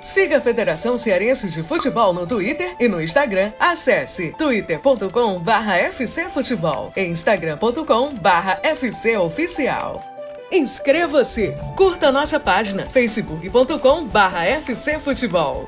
Siga a Federação Cearense de Futebol no Twitter e no Instagram. Acesse twitter.com/FCFutebol e instagram.com/FCOficial. Inscreva-se! Curta nossa página facebook.com/FCFutebol.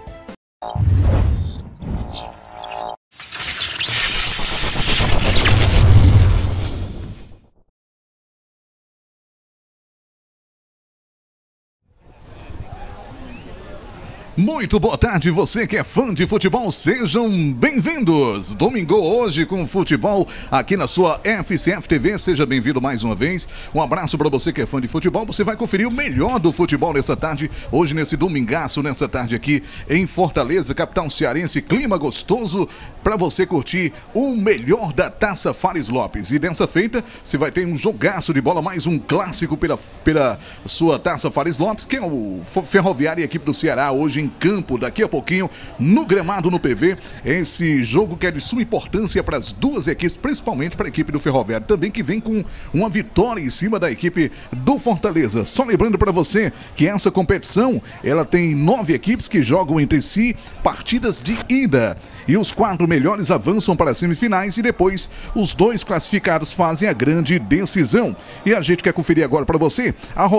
Muito boa tarde, você que é fã de futebol, sejam bem-vindos. Domingo hoje com futebol aqui na sua FCF TV, seja bem-vindo mais uma vez. Um abraço para você que é fã de futebol, você vai conferir o melhor do futebol nessa tarde, hoje nesse domingaço, nessa tarde aqui em Fortaleza, capital cearense, clima gostoso para você curtir o melhor da Taça Fares Lopes. E dessa feita, você vai ter um jogaço de bola, mais um clássico pela sua Taça Fares Lopes, que é o Ferroviário e a equipe do Ceará, hoje em campo, daqui a pouquinho, no gramado, no PV. Esse jogo que é de suma importância para as duas equipes, principalmente para a equipe do Ferroviário, também que vem com uma vitória em cima da equipe do Fortaleza. Só lembrando para você que essa competição, ela tem 9 equipes que jogam entre si partidas de ida. E os 4 melhores avançam para as semifinais e depois os 2 classificados fazem a grande decisão. E a gente quer conferir agora para você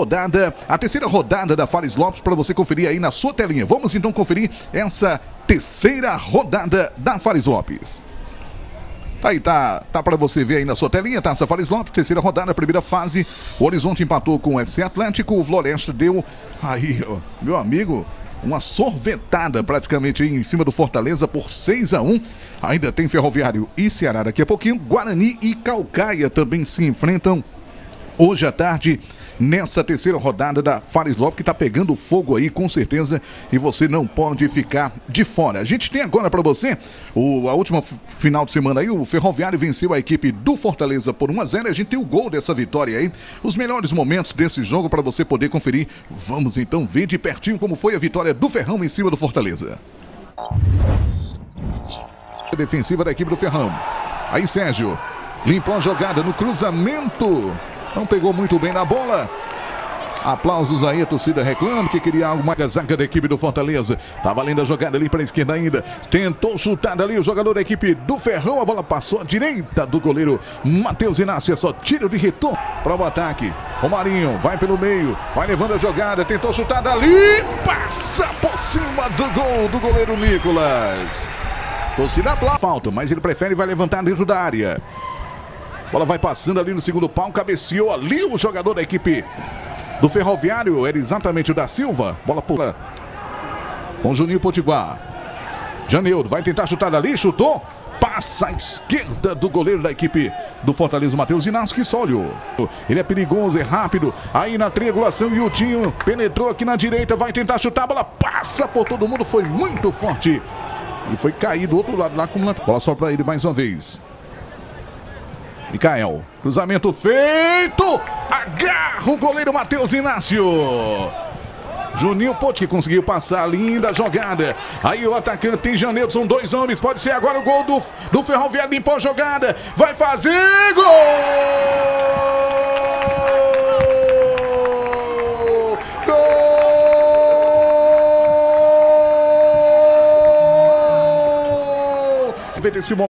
a terceira rodada da Fares Lopes, para você conferir aí na sua telinha. Vamos então conferir essa terceira rodada da Fares Lopes. Aí tá para você ver aí na sua telinha, Taça Fares Lopes, terceira rodada, primeira fase. O Horizonte empatou com o FC Atlético, o Floresta deu aí, ó, meu amigo, uma sorvetada praticamente aí em cima do Fortaleza por 6-1. Ainda tem Ferroviário e Ceará daqui a pouquinho. Guarani e Caucaia também se enfrentam hoje à tarde nessa terceira rodada da Fares Lopes, que está pegando fogo aí com certeza, e você não pode ficar de fora. A gente tem agora para você a última final de semana aí, o Ferroviário venceu a equipe do Fortaleza por 1-0, a gente tem o gol dessa vitória aí, os melhores momentos desse jogo para você poder conferir. Vamos então ver de pertinho como foi a vitória do Ferrão em cima do Fortaleza. A defensiva da equipe do Ferrão. Aí Sérgio limpou a jogada no cruzamento. Não pegou muito bem na bola. Aplausos aí, a torcida reclama que queria algo mais. A zaga da equipe do Fortaleza. Tá valendo a jogada ali para a esquerda ainda. Tentou chutar ali o jogador da equipe do Ferrão. A bola passou à direita do goleiro Matheus Inácio. É só tiro de retorno para o ataque. Romarinho vai pelo meio. Vai levando a jogada. Tentou chutar dali. Passa por cima do gol do goleiro Nicolas. Torcida aplaude. Falta, mas ele prefere e vai levantar dentro da área. Bola vai passando ali no segundo pau, cabeceou ali o jogador da equipe do Ferroviário, era exatamente o da Silva. Bola pula com o Juninho Potiguar. Janeudo vai tentar chutar dali, chutou. Passa à esquerda do goleiro da equipe do Fortaleza, Matheus Inácio, que só olhou. Ele é perigoso, é rápido. Aí na triangulação, o Yutinho penetrou aqui na direita, vai tentar chutar. A bola passa por todo mundo, foi muito forte. E foi cair do outro lado lá com uma bola só para ele mais uma vez. Mikael, cruzamento feito, agarra o goleiro Matheus Inácio. Juninho Poti conseguiu passar, linda jogada. Aí o atacante tem Janeiro, são 2 homens, pode ser agora o gol do Ferroviário, limpou a jogada, vai fazer gol! Gol! Desse momento.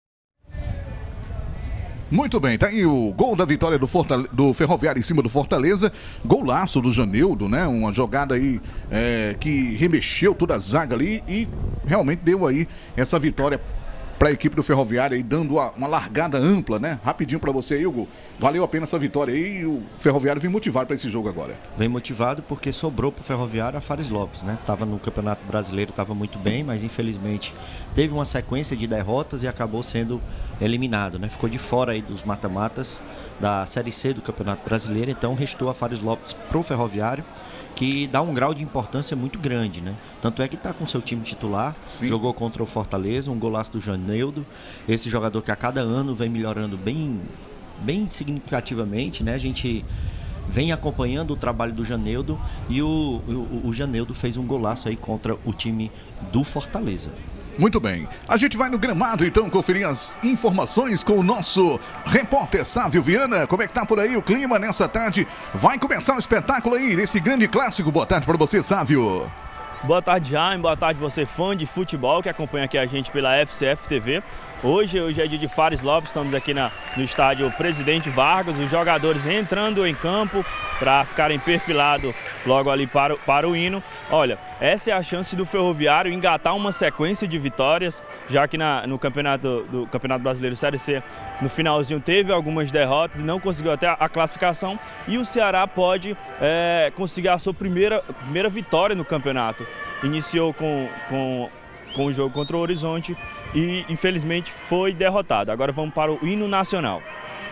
Muito bem, tá aí o gol da vitória do Ferroviário em cima do Fortaleza. Golaço do Janeudo, né? Uma jogada aí que remexeu toda a zaga ali e realmente deu aí essa vitória para a equipe do Ferroviário aí, dando uma largada ampla, né? Rapidinho para você, Hugo. Valeu a pena essa vitória aí e o Ferroviário vem motivado para esse jogo agora. Vem motivado porque sobrou pro Ferroviário a Fares Lopes, né? Tava no Campeonato Brasileiro, tava muito bem, mas infelizmente teve uma sequência de derrotas e acabou sendo eliminado, né? Ficou de fora aí dos mata-matas da Série C do Campeonato Brasileiro, então restou a Fares Lopes pro Ferroviário, que dá um grau de importância muito grande, né? Tanto é que está com seu time titular. Sim. Jogou contra o Fortaleza, um golaço do Janeudo, esse jogador que a cada ano vem melhorando bem significativamente, né? A gente vem acompanhando o trabalho do Janeudo e o Janeudo fez um golaço aí contra o time do Fortaleza. Muito bem, a gente vai no gramado então conferir as informações com o nosso repórter Sávio Viana. Como é que tá por aí o clima nessa tarde? Vai começar o espetáculo aí, esse grande clássico. Boa tarde para você, Sávio. Boa tarde, Jaime. Boa tarde, você fã de futebol que acompanha aqui a gente pela FCF TV. Hoje é dia de Fares Lopes, estamos aqui no estádio Presidente Vargas, os jogadores entrando em campo para ficarem perfilados logo ali para o hino. Olha, essa é a chance do Ferroviário engatar uma sequência de vitórias, já que no campeonato brasileiro Série C, no finalzinho teve algumas derrotas e não conseguiu até a classificação, e o Ceará pode conseguir a sua primeira vitória no campeonato. Iniciou com o jogo contra o Horizonte e infelizmente foi derrotado. Agora vamos para o hino nacional.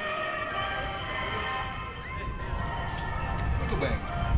Muito bem.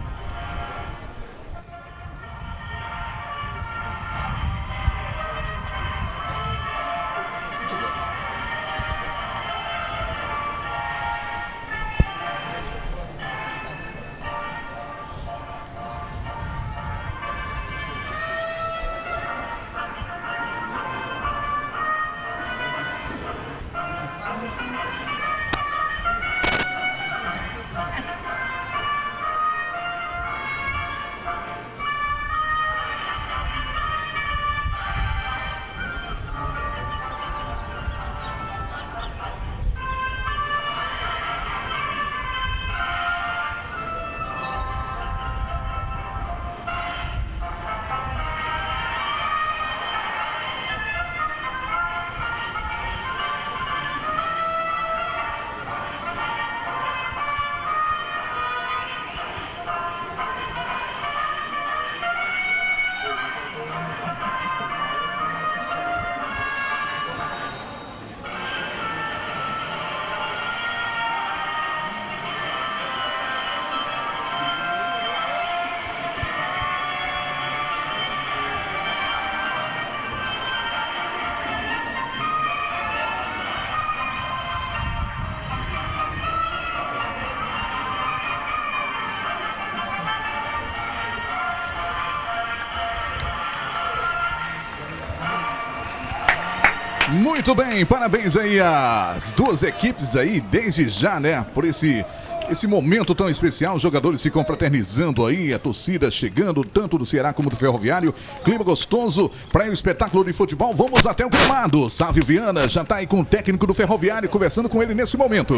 Muito bem, parabéns aí às duas equipes aí, desde já, né, por esse momento tão especial, os jogadores se confraternizando aí, a torcida chegando, tanto do Ceará como do Ferroviário, clima gostoso para o espetáculo de futebol. Vamos até o gramado. Sávio Viana já está aí com o técnico do Ferroviário, conversando com ele nesse momento.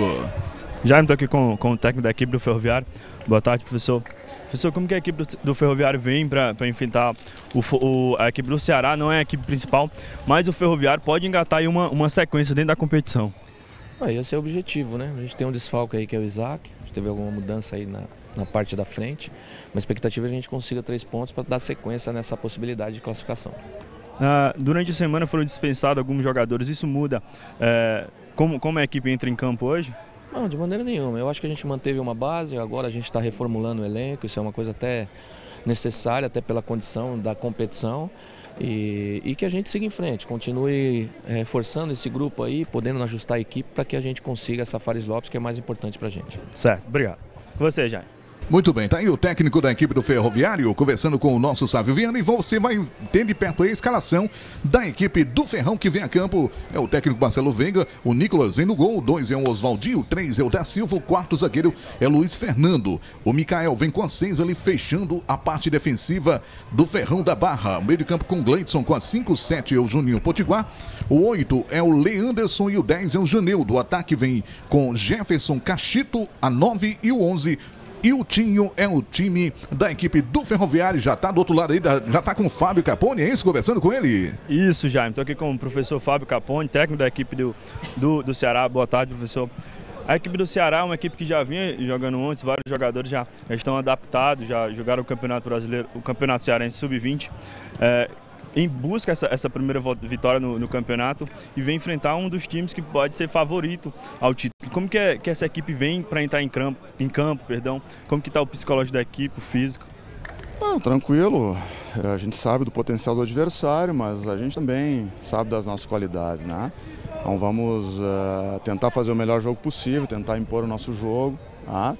Já estou aqui com o técnico da equipe do Ferroviário. Boa tarde, professor. Professor, como que a equipe do Ferroviário vem para enfrentar a equipe do Ceará? Não é a equipe principal, mas o Ferroviário pode engatar aí uma sequência dentro da competição. Esse é o objetivo, né? A gente tem um desfalque aí que é o Isaac, a gente teve alguma mudança aí na parte da frente, mas a expectativa é que a gente consiga 3 pontos para dar sequência nessa possibilidade de classificação. Durante a semana foram dispensados alguns jogadores, isso muda como a equipe entra em campo hoje? Não, de maneira nenhuma. Eu acho que a gente manteve uma base, agora a gente está reformulando o elenco, isso é uma coisa até necessária, até pela condição da competição, e que a gente siga em frente, continue reforçando esse grupo aí, podendo ajustar a equipe para que a gente consiga essa Fares Lopes, que é mais importante para a gente. Certo, obrigado. Com você, Jaime. Muito bem, tá aí o técnico da equipe do Ferroviário conversando com o nosso Sávio Viana, e você vai ter de perto a escalação da equipe do Ferrão que vem a campo. É o técnico Marcelo Veiga, o Nicolas vem no gol, o 2 é o Oswaldinho, o 3 é o Da Silva, o 4º zagueiro é Luiz Fernando. O Mikael vem com a 6 ali, fechando a parte defensiva do Ferrão da Barra. Meio de campo com o Gleidson, com a 5, o 7 é o Juninho Potiguar, o 8 é o Leanderson e o 10 é o Janeudo. O ataque vem com Jefferson, Cachito, a 9 e o 11. E o Tinho é o time da equipe do Ferroviário, já está do outro lado aí, já está com o Fábio Capone, é isso? Conversando com ele? Isso, Jaime, estou aqui com o professor Fábio Capone, técnico da equipe do Ceará. Boa tarde, professor. A equipe do Ceará é uma equipe que já vinha jogando antes, vários jogadores já estão adaptados, já jogaram o Campeonato Brasileiro, o Campeonato Cearense Sub-20. Em busca essa primeira vitória no campeonato, e vem enfrentar um dos times que pode ser favorito ao título. Como que essa equipe vem para entrar em campo, como que está o psicológico da equipe, o físico? Tranquilo, a gente sabe do potencial do adversário, mas a gente também sabe das nossas qualidades, né? Então vamos tentar fazer o melhor jogo possível, tentar impor o nosso jogo, tá?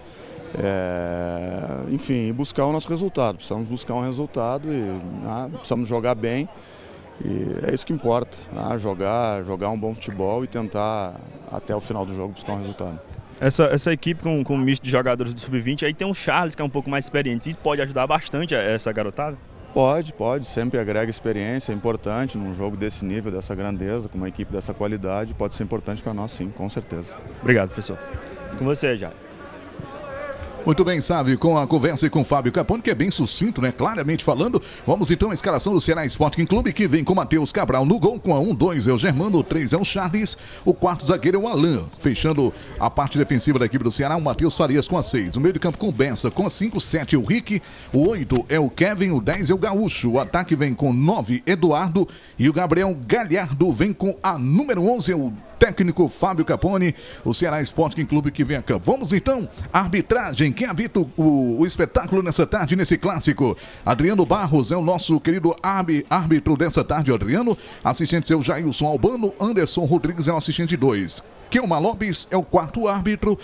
Enfim, buscar o nosso resultado. Precisamos buscar um resultado e precisamos jogar bem, e é isso que importa, né? Jogar um bom futebol e tentar até o final do jogo buscar um resultado. Essa equipe com um misto de jogadores do Sub-20, aí tem o Charles, que é um pouco mais experiente. Isso pode ajudar bastante essa garotada? Pode, sempre agrega experiência, é importante num jogo desse nível, dessa grandeza, com uma equipe dessa qualidade, pode ser importante para nós sim, com certeza. Obrigado, professor. Com você, Jair. Muito bem, Sávio, com a conversa com o Fábio Capone, que é bem sucinto, né? Claramente falando. Vamos então à escalação do Ceará Sporting Clube, que vem com Matheus Cabral no gol, com a 1-2 é o Germano, o 3 é o Charles, o quarto zagueiro é o Alain. Fechando a parte defensiva da equipe do Ceará, o Matheus Farias com a 6. O meio de campo com o Bessa com a 5, 7 é o Rick, o 8 é o Kevin, o 10 é o Gaúcho. O ataque vem com 9, Eduardo, e o Gabriel Galhardo vem com a número 11, é o técnico Fábio Capone, o Ceará Sporting Clube que vem a campo. Vamos então à arbitragem. Quem habita o espetáculo nessa tarde, nesse clássico? Adriano Barros é o nosso querido árbitro dessa tarde, Adriano. Assistente seu Jailson Albano. Anderson Rodrigues é o assistente 2. Kelma Lopes é o quarto árbitro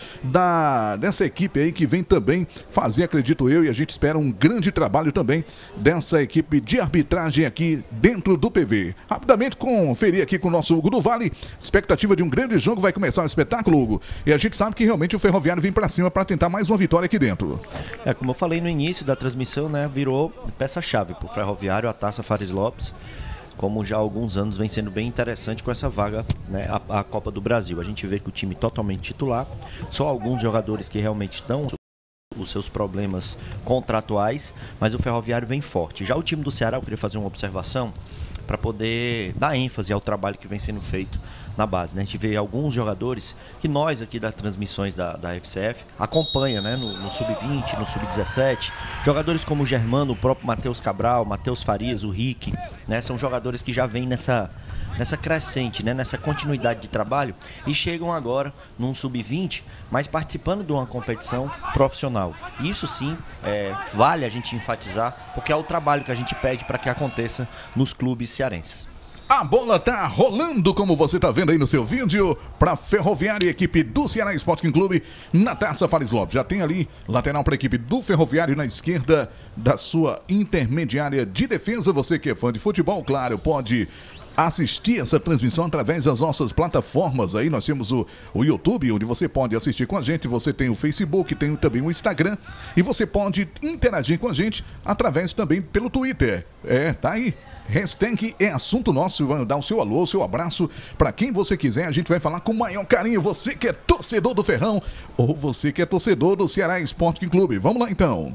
dessa equipe aí que vem também fazer, acredito eu, e a gente espera um grande trabalho também dessa equipe de arbitragem aqui dentro do PV. Rapidamente conferir aqui com o nosso Hugo do Vale, expectativa de um grande jogo, vai começar o espetáculo, Hugo, e a gente sabe que realmente o Ferroviário vem pra cima para tentar mais uma vitória aqui dentro. Como eu falei no início da transmissão, né, virou peça-chave pro Ferroviário, a Taça Fares Lopes, como já há alguns anos vem sendo bem interessante com essa vaga, né, a Copa do Brasil. A gente vê que o time totalmente titular, só alguns jogadores que realmente estão os seus problemas contratuais, mas o Ferroviário vem forte. Já o time do Ceará, eu queria fazer uma observação para poder dar ênfase ao trabalho que vem sendo feito na base, né? A gente vê alguns jogadores que nós aqui das transmissões da FCF acompanha, né? No Sub-20, no Sub-17, jogadores como o Germano, o próprio Matheus Cabral, Matheus Farias, o Rick, né? São jogadores que já vêm nessa crescente, né? Nessa continuidade de trabalho e chegam agora num Sub-20, mas participando de uma competição profissional. Isso sim vale a gente enfatizar, porque é o trabalho que a gente pede para que aconteça nos clubes cearenses. A bola tá rolando, como você tá vendo aí no seu vídeo, para Ferroviária e equipe do Ceará Sporting Clube na Taça Fares Lopes. Já tem ali lateral para a equipe do Ferroviário na esquerda da sua intermediária de defesa. Você que é fã de futebol, claro, pode assistir essa transmissão através das nossas plataformas aí. Nós temos o YouTube, onde você pode assistir com a gente. Você tem o Facebook, tem também o Instagram, e você pode interagir com a gente através também pelo Twitter. Tá aí. Hashtag é assunto nosso. Vai dar o seu alô, o seu abraço para quem você quiser. A gente vai falar com o maior carinho. Você que é torcedor do Ferrão ou você que é torcedor do Ceará Sporting Clube. Vamos lá então.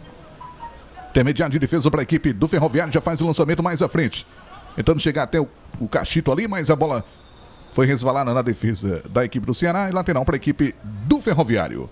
Intermediário de defesa para a equipe do Ferroviário, já faz o lançamento mais à frente, tentando chegar até o Cachito ali, mas a bola foi resvalada na defesa da equipe do Ceará, e lateral para a equipe do Ferroviário.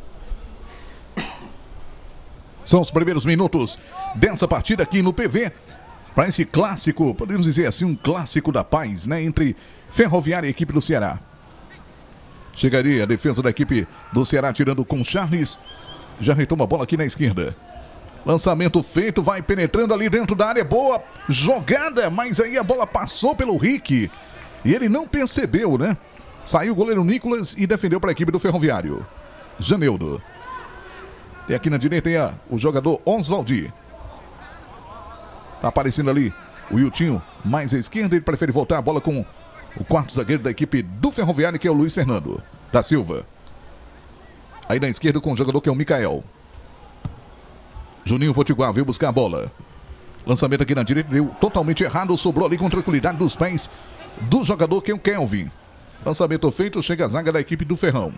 São os primeiros minutos dessa partida aqui no PV, para esse clássico, podemos dizer assim, um clássico da paz, né, entre Ferroviária e equipe do Ceará. Chegaria a defesa da equipe do Ceará, tirando com Charles, já retoma a bola aqui na esquerda. Lançamento feito, vai penetrando ali dentro da área, boa jogada, mas aí a bola passou pelo Rick e ele não percebeu, né? Saiu o goleiro Nicolas e defendeu para a equipe do Ferroviário. Janeudo. E aqui na direita tem o jogador Oswaldi. Tá aparecendo ali o Wiltinho mais à esquerda, ele prefere voltar a bola com o quarto zagueiro da equipe do Ferroviário, que é o Luiz Fernando da Silva. Aí na esquerda com o jogador que é o Mikael. Juninho Potiguar veio buscar a bola. Lançamento aqui na direita, deu totalmente errado, sobrou ali com tranquilidade dos pés do jogador que é o Kelvin. Lançamento feito, chega a zaga da equipe do Ferrão.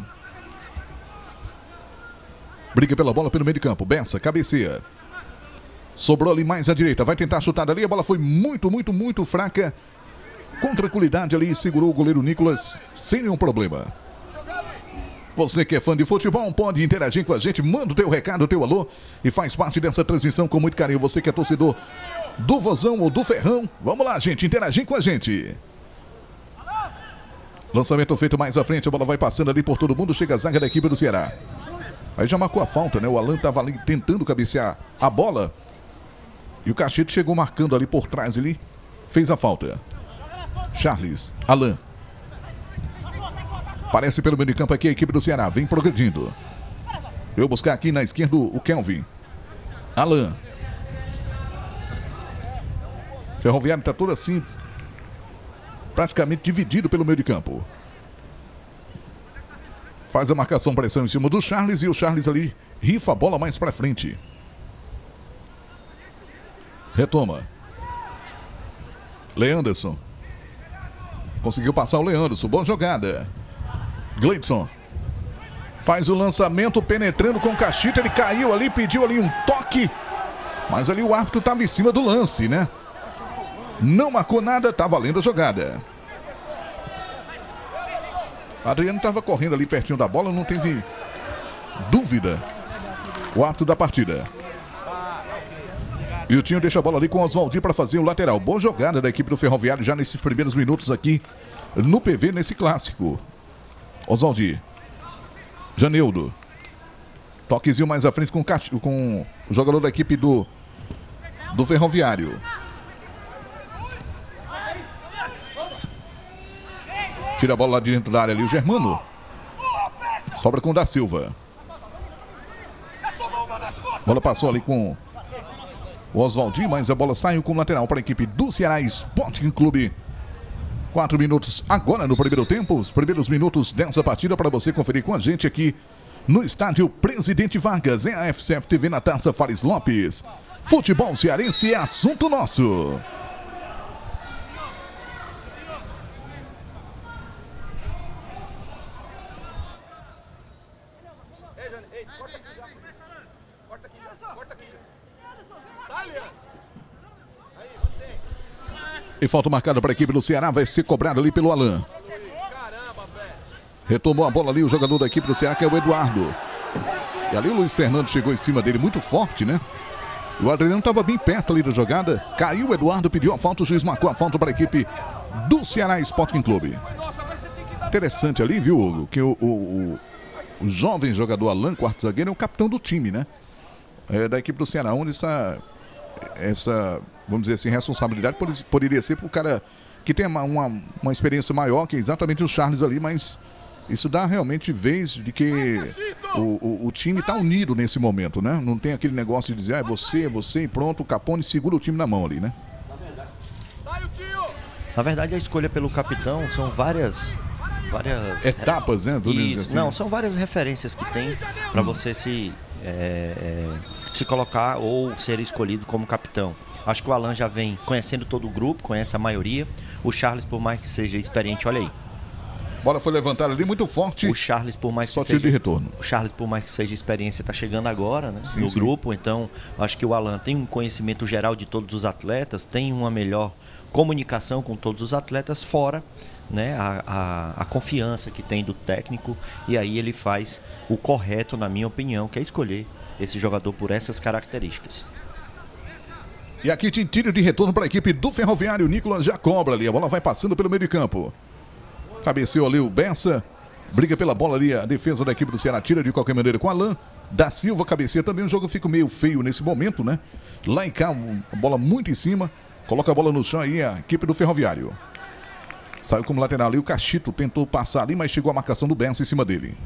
Briga pela bola pelo meio de campo, Bessa, cabeceia. Sobrou ali mais à direita, vai tentar chutar ali, a bola foi muito fraca. Com tranquilidade ali, segurou o goleiro Nicolas sem nenhum problema. Você que é fã de futebol, pode interagir com a gente, manda o teu recado, o teu alô e faz parte dessa transmissão com muito carinho. Você que é torcedor do Vozão ou do Ferrão, vamos lá, gente, interagir com a gente. Lançamento feito mais à frente, a bola vai passando ali por todo mundo, chega a zaga da equipe do Ceará. Aí já marcou a falta, né? O Alan estava ali tentando cabecear a bola e o Cachete chegou marcando ali por trás, ele fez a falta. Charles, Alan. Aparece pelo meio de campo aqui a equipe do Ceará, vem progredindo. Eu buscar aqui na esquerda o Kelvin. Alan. Ferroviário está todo assim, praticamente dividido pelo meio de campo. Faz a marcação, pressão em cima do Charles e o Charles ali rifa a bola mais para frente. Retoma. Leanderson. Conseguiu passar o Leanderson. Boa jogada. Gleidson. Faz o lançamento penetrando com o Cachito. Ele caiu ali, pediu ali um toque. Mas ali o árbitro estava em cima do lance, né? Não marcou nada, tá valendo a jogada. Adriano estava correndo ali pertinho da bola, não teve dúvida. O árbitro da partida. E o Tinho deixa a bola ali com o Oswaldir para fazer o lateral. Boa jogada da equipe do Ferroviário já nesses primeiros minutos aqui no PV, nesse clássico. Oswaldir. Janeudo. Toquezinho mais à frente com o jogador da equipe do Ferroviário. Tira a bola lá de dentro da área ali o Germano. Sobra com o da Silva. Bola passou ali com o Oswaldir, mas a bola saiu com o lateral para a equipe do Ceará Sporting Clube. 4 minutos agora no primeiro tempo, os primeiros minutos dessa partida para você conferir com a gente aqui no estádio Presidente Vargas. É a FCF TV na Taça Fares Lopes. Futebol cearense é assunto nosso. E falta marcada para a equipe do Ceará, vai ser cobrado ali pelo Alain. Retomou a bola ali o jogador da equipe do Ceará, que é o Eduardo. E ali o Luiz Fernando chegou em cima dele muito forte, né? E o Adriano estava bem perto ali da jogada. Caiu o Eduardo, pediu a falta, o juiz marcou a falta para a equipe do Ceará Sporting Clube. Interessante ali, viu, Hugo, que o jovem jogador Alain, quarto zagueiro, é o capitão do time, né? Da equipe do Ceará, onde essa, vamos dizer assim, responsabilidade poderia ser para o cara que tem uma experiência maior, que é exatamente o Charles ali, mas isso dá realmente vez de que o time está unido nesse momento, né? Não tem aquele negócio de dizer, é você e pronto, o Capone segura o time na mão ali, né? Na verdade, a escolha pelo capitão são várias etapas, né? Assim. Não, são várias referências que tem para você se colocar ou ser escolhido como capitão. Acho que o Alain já vem conhecendo todo o grupo, conhece a maioria. O Charles, por mais que seja experiente, olha aí. Bola foi levantada ali muito forte. O Charles, por mais que seja de retorno. O Charles, por mais que seja experiência, está chegando agora, né, no grupo. Então, acho que o Alain tem um conhecimento geral de todos os atletas, tem uma melhor comunicação com todos os atletas, fora, né, a confiança que tem do técnico. E aí ele faz o correto, na minha opinião, que é escolher esse jogador por essas características. E aqui tem tiro de retorno para a equipe do Ferroviário. O Nicolas já cobra ali. A bola vai passando pelo meio de campo. Cabeceou ali o Bessa. Briga pela bola ali. A defesa da equipe do Ceará tira de qualquer maneira com o Alain. Da Silva cabeceia também. O jogo fica meio feio nesse momento, né? Lá em cá, a bola muito em cima. Coloca a bola no chão aí a equipe do Ferroviário. Saiu como lateral ali. O Cachito tentou passar ali, mas chegou a marcação do Bessa em cima dele.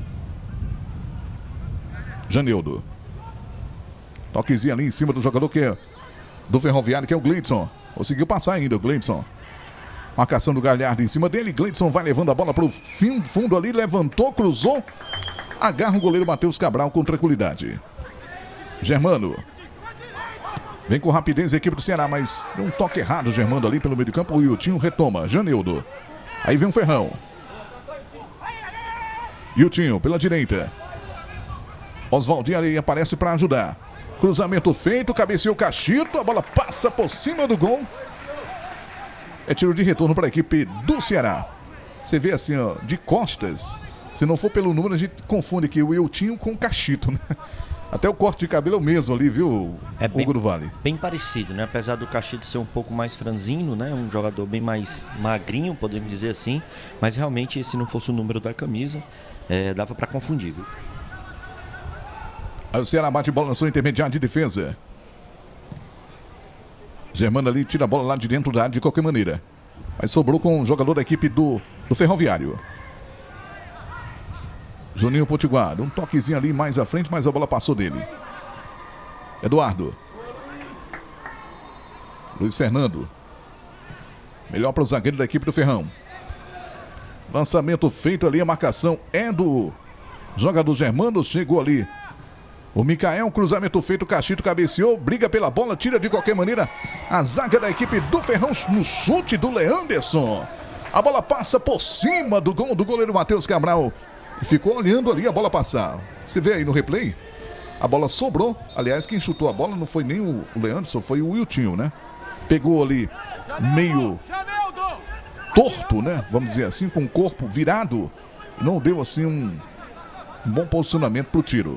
Janeudo. Toquezinho ali em cima do jogador que é do Ferroviário, que é o Gleidson. Conseguiu passar ainda o Gleidson. Marcação do Galhardo em cima dele. Gleidson vai levando a bola para o fundo ali. Levantou, cruzou. Agarra o goleiro Matheus Cabral com tranquilidade. Germano. Vem com rapidez a equipe do Ceará, mas deu um toque errado o Germano ali pelo meio de campo. O Yutinho retoma. Janeudo. Aí vem o Ferrão. Yutinho pela direita. Oswaldir ali aparece para ajudar. Cruzamento feito, cabeceou o Cachito, a bola passa por cima do gol. É tiro de retorno para a equipe do Ceará. Você vê assim, ó, de costas. Se não for pelo número, a gente confunde aqui o Eutinho com o Cachito, né? Até o corte de cabelo é o mesmo ali, viu, Hugo do Vale? Bem parecido, né? Apesar do Cachito ser um pouco mais franzino, né? Um jogador bem mais magrinho, podemos dizer assim. Mas realmente, se não fosse o número da camisa, dava para confundir, viu? Aí o Ceará bate bola na sua intermediária de defesa. Germano ali tira a bola lá de dentro da área de qualquer maneira. Mas sobrou com o jogador da equipe do Ferroviário. Juninho Potiguar. Um toquezinho ali mais à frente, mas a bola passou dele. Eduardo. Luiz Fernando. Melhor para o zagueiro da equipe do Ferrão. Lançamento feito ali, a marcação é do jogador Germano. Chegou ali O Mikael, cruzamento feito, Cachito cabeceou, briga pela bola, tira de qualquer maneira a zaga da equipe do Ferrão no chute do Leanderson. A bola passa por cima do gol do goleiro Matheus Cabral. E ficou olhando ali a bola passar. Você vê aí no replay? A bola sobrou. Aliás, quem chutou a bola não foi nem o Leanderson, foi o Wiltinho, né? Pegou ali meio torto, né? Vamos dizer assim, com o corpo virado. Não deu assim um bom posicionamento para o tiro.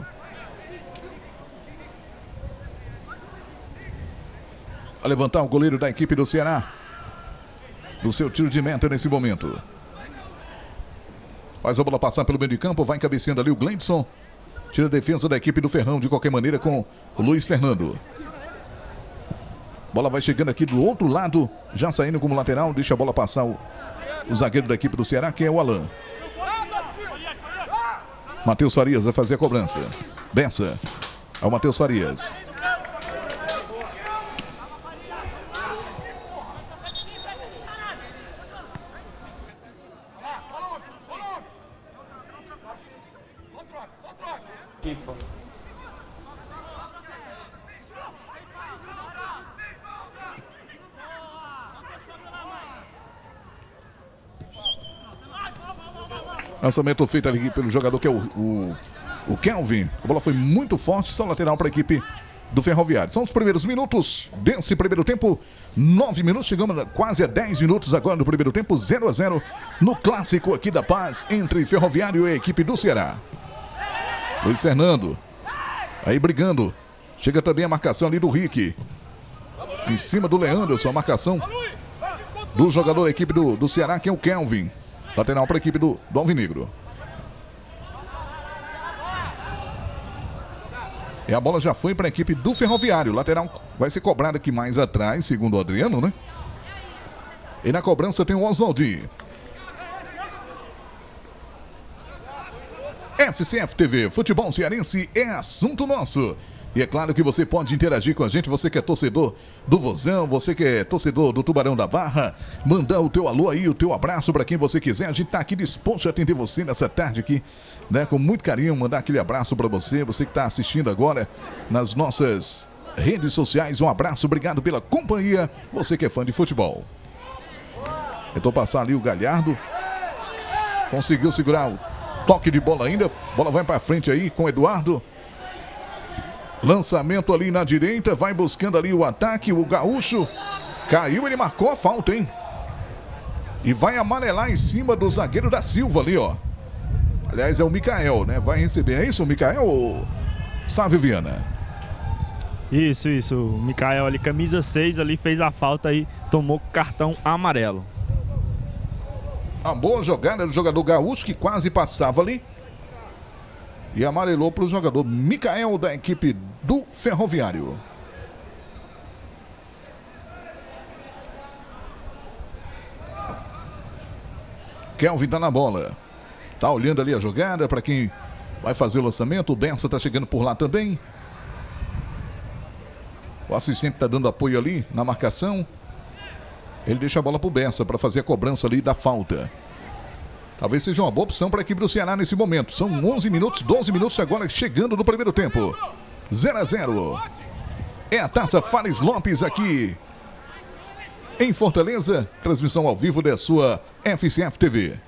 A levantar o goleiro da equipe do Ceará. No seu tiro de meta nesse momento. Faz a bola passar pelo meio de campo. Vai cabeceando ali o Gleidson. Tira a defesa da equipe do Ferrão de qualquer maneira com o Luiz Fernando. Bola vai chegando aqui do outro lado. Já saindo como lateral. Deixa a bola passar o zagueiro da equipe do Ceará, que é o Alain. Matheus Farias vai fazer a cobrança. Bessa. É o Matheus Farias. Lançamento feito ali pelo jogador que é o Kelvin. A bola foi muito forte, só lateral para a equipe do Ferroviário. São os primeiros minutos desse primeiro tempo. 9 minutos, chegamos quase a 10 minutos agora no primeiro tempo. 0-0 no clássico aqui da Paz entre Ferroviário e a equipe do Ceará. Luiz Fernando. Aí brigando. Chega também a marcação ali do Rick. Em cima do Leanderson, a marcação do jogador da equipe do Ceará, que é o Kelvin. Lateral para a equipe do Alvinegro. E a bola já foi para a equipe do Ferroviário. Lateral vai ser cobrado aqui mais atrás, segundo o Adriano, né? E na cobrança tem o Oswaldi. FCF TV, futebol cearense é assunto nosso. E é claro que você pode interagir com a gente, você que é torcedor do Vozão, você que é torcedor do Tubarão da Barra, mandar o teu alô aí, o teu abraço para quem você quiser. A gente tá aqui disposto a atender você nessa tarde aqui, né? Com muito carinho, mandar aquele abraço para você que tá assistindo agora nas nossas redes sociais. Um abraço, obrigado pela companhia, você que é fã de futebol. Tentou passar ali o Galhardo, conseguiu segurar o toque de bola ainda, bola vai para frente aí com o Eduardo. Lançamento ali na direita, vai buscando ali o ataque, o Gaúcho caiu, ele marcou a falta, hein? E vai amarelar em cima do zagueiro da Silva ali, ó. Aliás, é o Mikael, né? Vai receber, é isso, o Mikael ou Sávio Viana? Isso, o Mikael ali, camisa 6 ali, fez a falta e tomou cartão amarelo. Uma boa jogada do jogador Gaúcho, que quase passava ali. E amarelou para o jogador Mikael da equipe do Ferroviário. Kelvin tá na bola. Tá olhando ali a jogada para quem vai fazer o lançamento. O Bessa tá chegando por lá também. O assistente tá dando apoio ali na marcação. Ele deixa a bola pro Bessa para fazer a cobrança ali da falta. Talvez seja uma boa opção para a equipe do Ceará nesse momento. São 11 minutos, 12 minutos agora chegando no primeiro tempo. 0-0. É a Taça Fares Lopes aqui em Fortaleza. Transmissão ao vivo da sua FCF TV.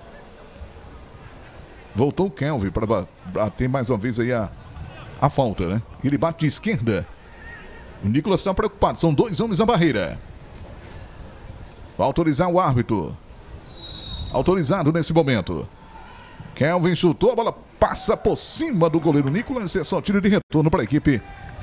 Voltou o Kelvin para bater mais uma vez aí a falta, né? Ele bate de esquerda. O Nicolas está preocupado. São 2 homens na barreira. Vai autorizar o árbitro. Autorizado nesse momento. Kelvin chutou, a bola passa por cima do goleiro Nicolas. É só tiro de retorno para a equipe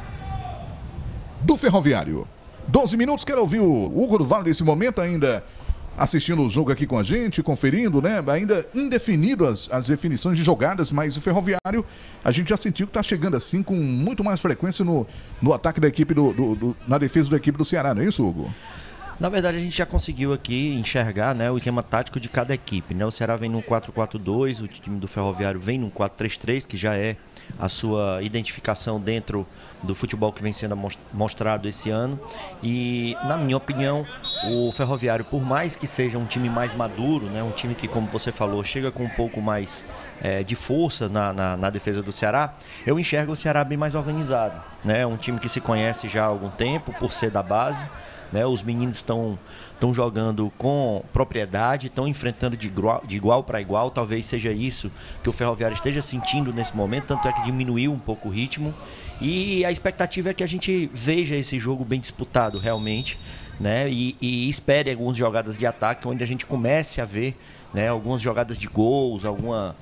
do Ferroviário. 12 minutos, quero ouvir o Hugo do Vale nesse momento ainda assistindo o jogo aqui com a gente, conferindo, né? Ainda indefinido as definições de jogadas, mas o Ferroviário a gente já sentiu que está chegando assim com muito mais frequência no ataque da equipe na defesa da equipe do Ceará, não é isso, Hugo? Na verdade, a gente já conseguiu aqui enxergar, né, o esquema tático de cada equipe, né? O Ceará vem num 4-4-2, o time do Ferroviário vem num 4-3-3, que já é a sua identificação dentro do futebol que vem sendo mostrado esse ano. E, na minha opinião, O Ferroviário, por mais que seja um time mais maduro, né, um time que, como você falou, chega com um pouco mais de força na defesa do Ceará, eu enxergo o Ceará bem mais organizado, né? Um time que se conhece já há algum tempo, por ser da base, né? Os meninos estão jogando com propriedade, estão enfrentando de igual para igual. Talvez seja isso que o Ferroviário esteja sentindo nesse momento, tanto é que diminuiu um pouco o ritmo. E a expectativa é que a gente veja esse jogo bem disputado realmente, né? E espere algumas jogadas de ataque, onde a gente comece a ver, né, algumas jogadas de gols, alguma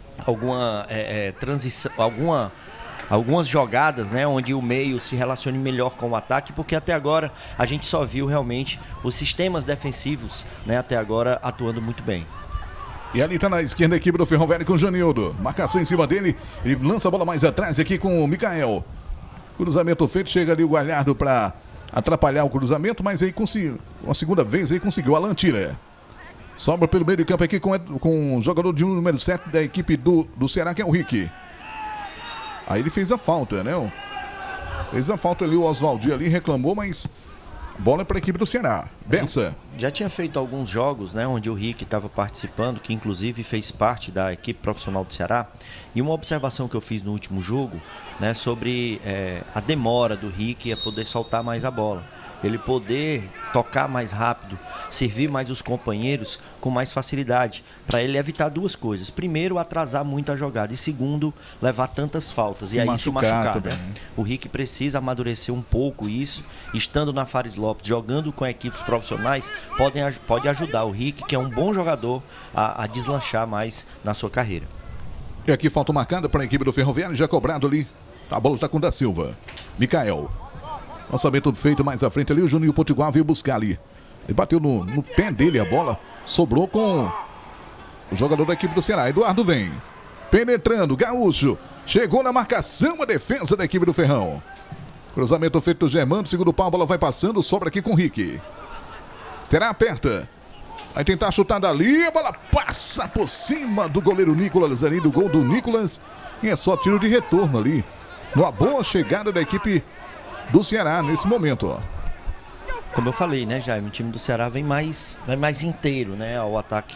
transição, algumas jogadas, né, onde o meio se relacione melhor com o ataque, porque até agora a gente só viu realmente os sistemas defensivos, né, até agora atuando muito bem. E ali tá na esquerda a equipe do Ferroviário com o Janildo. Marcação em cima dele, ele lança a bola mais atrás aqui com o Mikael. Cruzamento feito, chega ali o Galhardo para atrapalhar o cruzamento, mas aí conseguiu, uma segunda vez aí conseguiu. Alan tira. Sobra pelo meio de campo aqui com o jogador de número 7 da equipe do Ceará, que é o Rick. Aí ele fez a falta, né? Fez a falta ali, o Oswaldinho ali reclamou, mas bola é para a equipe do Ceará. Bença. Já tinha feito alguns jogos, né, onde o Rick estava participando, que inclusive fez parte da equipe profissional do Ceará. E uma observação que eu fiz no último jogo, né, sobre a demora do Rick a poder soltar mais a bola. Ele poder tocar mais rápido, servir mais os companheiros com mais facilidade, para ele evitar duas coisas. Primeiro, atrasar muito a jogada, e segundo, levar tantas faltas e aí se machucar. Né? O Rick precisa amadurecer um pouco isso, estando na Fares Lopes, jogando com equipes profissionais, pode ajudar o Rick, que é um bom jogador, a deslanchar mais na sua carreira. E aqui falta marcada para a equipe do Ferroviário, já cobrado ali. A bola está com o da Silva. Mikael. Lançamento feito mais à frente ali, o Juninho Potiguar veio buscar ali. Ele bateu no pé dele a bola, sobrou com o jogador da equipe do Ceará. Eduardo vem, penetrando, Gaúcho, chegou na marcação, a defesa da equipe do Ferrão. Cruzamento feito do Germano, segundo pau, a bola vai passando, sobra aqui com o Rick. Ceará aperta, vai tentar chutar dali, a bola passa por cima do goleiro Nicolas ali, do gol do Nicolas. E é só tiro de retorno ali, numa boa chegada da equipe do Ceará nesse momento, ó. Como eu falei, né, Jaime, o time do Ceará vem mais inteiro, né, ao ataque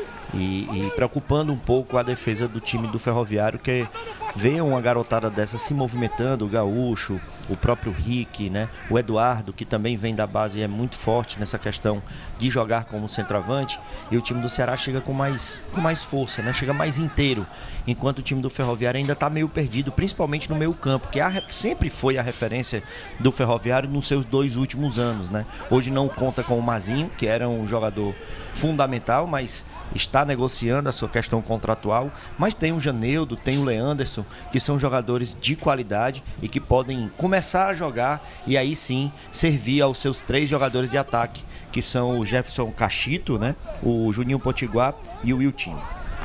e preocupando um pouco a defesa do time do Ferroviário, que vê uma garotada dessa se movimentando, o Gaúcho, o próprio Rick, né, o Eduardo, que também vem da base e é muito forte nessa questão de jogar como centroavante, e o time do Ceará chega com mais força, né, chega mais inteiro, enquanto o time do Ferroviário ainda está meio perdido, principalmente no meio campo, que sempre foi a referência do Ferroviário nos seus 2 últimos anos, né. Hoje não conta com o Mazinho, que era um jogador fundamental, mas está negociando a sua questão contratual, mas tem o Janildo, tem o Leanderson, que são jogadores de qualidade e que podem começar a jogar e aí sim servir aos seus 3 jogadores de ataque, que são o Jefferson Cachito, né, o Juninho Potiguar e o Wiltinho.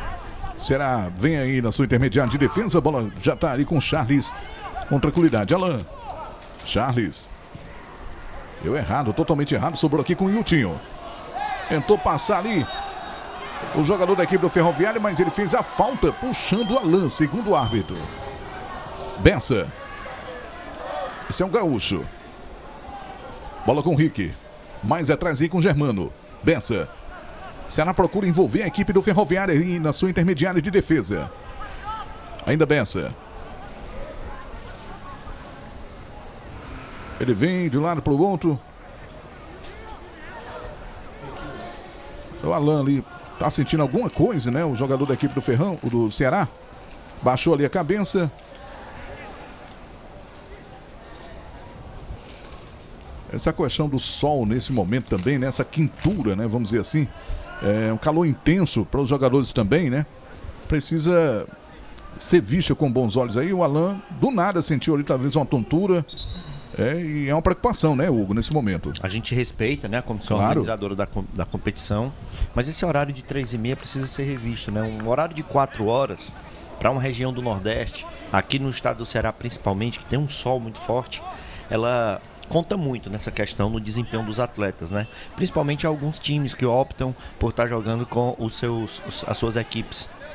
Será, vem aí na sua intermediária de defesa, a bola já está ali com o Charles, com tranquilidade. Alan, Charles, deu errado, totalmente errado, sobrou aqui com o Wiltinho. Tentou passar ali o jogador da equipe do Ferroviário, mas ele fez a falta, puxando o Alan, segundo o árbitro. Bença. Esse é um Gaúcho. Bola com o Rick. Mais atrás aí com o Germano. Bença. Ceará procura envolver a equipe do Ferroviário aí na sua intermediária de defesa. Ainda Bença. Ele vem de um lado para o outro. O Alan ali tá sentindo alguma coisa, né? O jogador da equipe do Ferrão, o do Ceará. Baixou ali a cabeça. Essa questão do sol nesse momento também, né? Essa quintura, né? Vamos dizer assim. É um calor intenso para os jogadores também, né? Precisa ser visto com bons olhos aí. O Alan, do nada, sentiu ali talvez uma tontura. E é uma preocupação, né, Hugo, nesse momento. A gente respeita, né, a comissão organizadora da competição, mas esse horário de 3h30 precisa ser revisto, né? Um horário de 4 horas para uma região do Nordeste, aqui no estado do Ceará principalmente, que tem um sol muito forte, ela conta muito nessa questão no desempenho dos atletas, né? Principalmente alguns times que optam por estar jogando com as suas equipes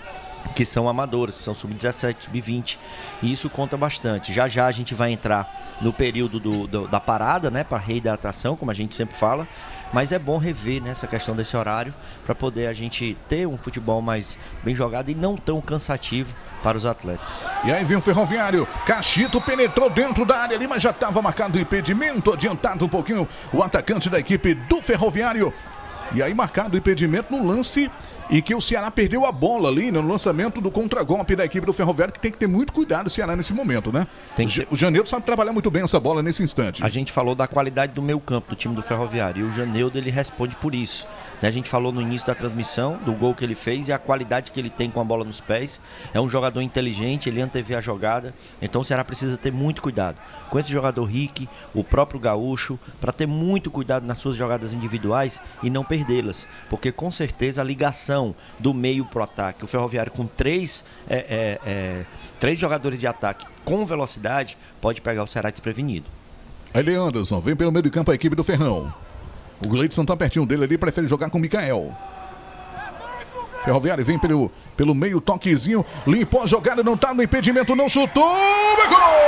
que são amadoras, são sub-17, sub-20, e isso conta bastante. Já já a gente vai entrar no período da parada, né, para reidratação, como a gente sempre fala, mas é bom rever, né, essa questão desse horário para poder a gente ter um futebol mais bem jogado e não tão cansativo para os atletas. E aí vem o Ferroviário, Cachito penetrou dentro da área ali, mas já estava marcado o impedimento, adiantado um pouquinho o atacante da equipe do Ferroviário. E aí marcado o impedimento no lance e que o Ceará perdeu a bola ali no lançamento do contragolpe da equipe do Ferroviário, que tem que ter muito cuidado o Ceará nesse momento, né? O Janeudo sabe trabalhar muito bem essa bola nesse instante. A gente falou da qualidade do meio campo do time do Ferroviário e o Janeudo ele responde por isso. A gente falou no início da transmissão do gol que ele fez e a qualidade que ele tem com a bola nos pés. É um jogador inteligente, ele antevê a jogada, então o Ceará precisa ter muito cuidado com esse jogador Rick, o próprio Gaúcho, para ter muito cuidado nas suas jogadas individuais e não perdê-las, porque com certeza a ligação do meio pro ataque, o Ferroviário com três jogadores de ataque com velocidade, pode pegar o Ceará desprevenido. Aí Leanderson, vem pelo meio de campo a equipe do Ferrão. O Gleidson tá pertinho dele ali, prefere jogar com o Mikael. Ferroviário vem pelo meio, toquezinho, limpou a jogada, não tá no impedimento, não chutou, gol!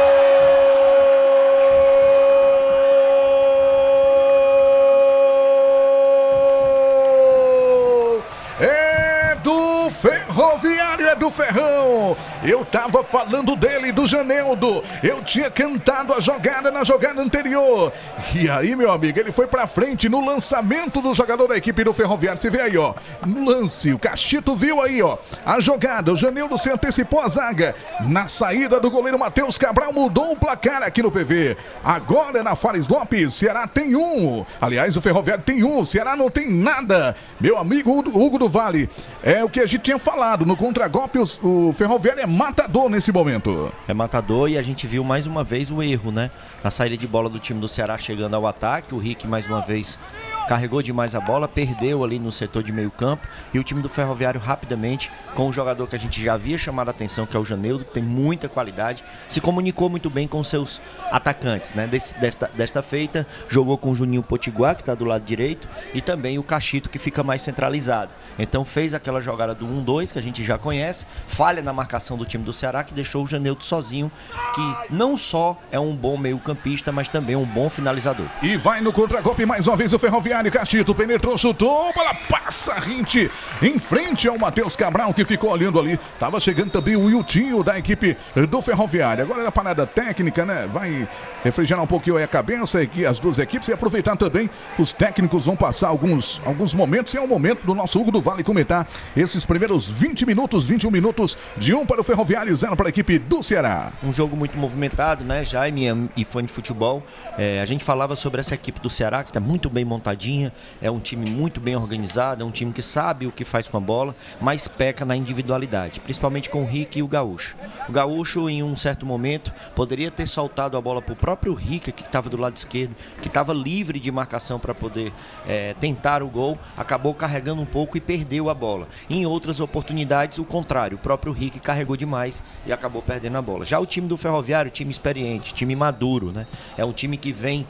Ferroviário é do Ferrão. Eu tava falando dele, do Janeudo. Eu tinha cantado a jogada na jogada anterior. E aí, meu amigo, ele foi pra frente no lançamento do jogador da equipe do Ferroviário. Você vê aí, ó, no lance, o Cachito viu aí, ó, a jogada. O Janeudo se antecipou a zaga. Na saída do goleiro Matheus Cabral, mudou o placar aqui no PV. Agora na Fares Lopes, Ceará tem um. Aliás, o Ferroviário tem um, o Ceará não tem nada. Meu amigo Hugo do Vale, é o que a gente tinha falado, no contragolpe o Ferroviário é matador nesse momento. É matador e a gente viu mais uma vez o erro, né? Na saída de bola do time do Ceará chegando ao ataque, o Rick mais uma vez carregou demais a bola, perdeu ali no setor de meio campo e o time do Ferroviário rapidamente, com o jogador que a gente já havia chamado a atenção, que é o Janeudo, que tem muita qualidade, se comunicou muito bem com seus atacantes, né? Desta feita, jogou com o Juninho Potiguar, que está do lado direito, e também o Cachito, que fica mais centralizado. Então fez aquela jogada do 1-2, que a gente já conhece, falha na marcação do time do Ceará, que deixou o Janeudo sozinho, que não só é um bom meio campista, mas também um bom finalizador. E vai no contragolpe mais uma vez o Ferroviário. Cachito penetrou, chutou, bola passa rente em frente ao Matheus Cabral, que ficou olhando ali. Tava chegando também o Wiltinho da equipe do Ferroviário. Agora é a parada técnica, né? Vai refrigerar um pouquinho aí a cabeça aqui, as duas equipes, e aproveitar também, os técnicos vão passar alguns momentos, e é o momento do nosso Hugo do Vale comentar esses primeiros 20 minutos, 21 minutos, de 1 para o Ferroviário e 0 para a equipe do Ceará. Um jogo muito movimentado, né, Jaime e fã de futebol. A gente falava sobre essa equipe do Ceará, que está muito bem montadinha, é um time muito bem organizado, é um time que sabe o que faz com a bola, mas peca na individualidade, principalmente com o Rick e o Gaúcho. O Gaúcho, em um certo momento, poderia ter soltado a bola para o próprio Rick, que estava do lado esquerdo, que estava livre de marcação para poder tentar o gol, acabou carregando um pouco e perdeu a bola. Em outras oportunidades, o contrário, o próprio Rick carregou demais e acabou perdendo a bola. Já o time do Ferroviário, time experiente, time maduro, né? É um time que vem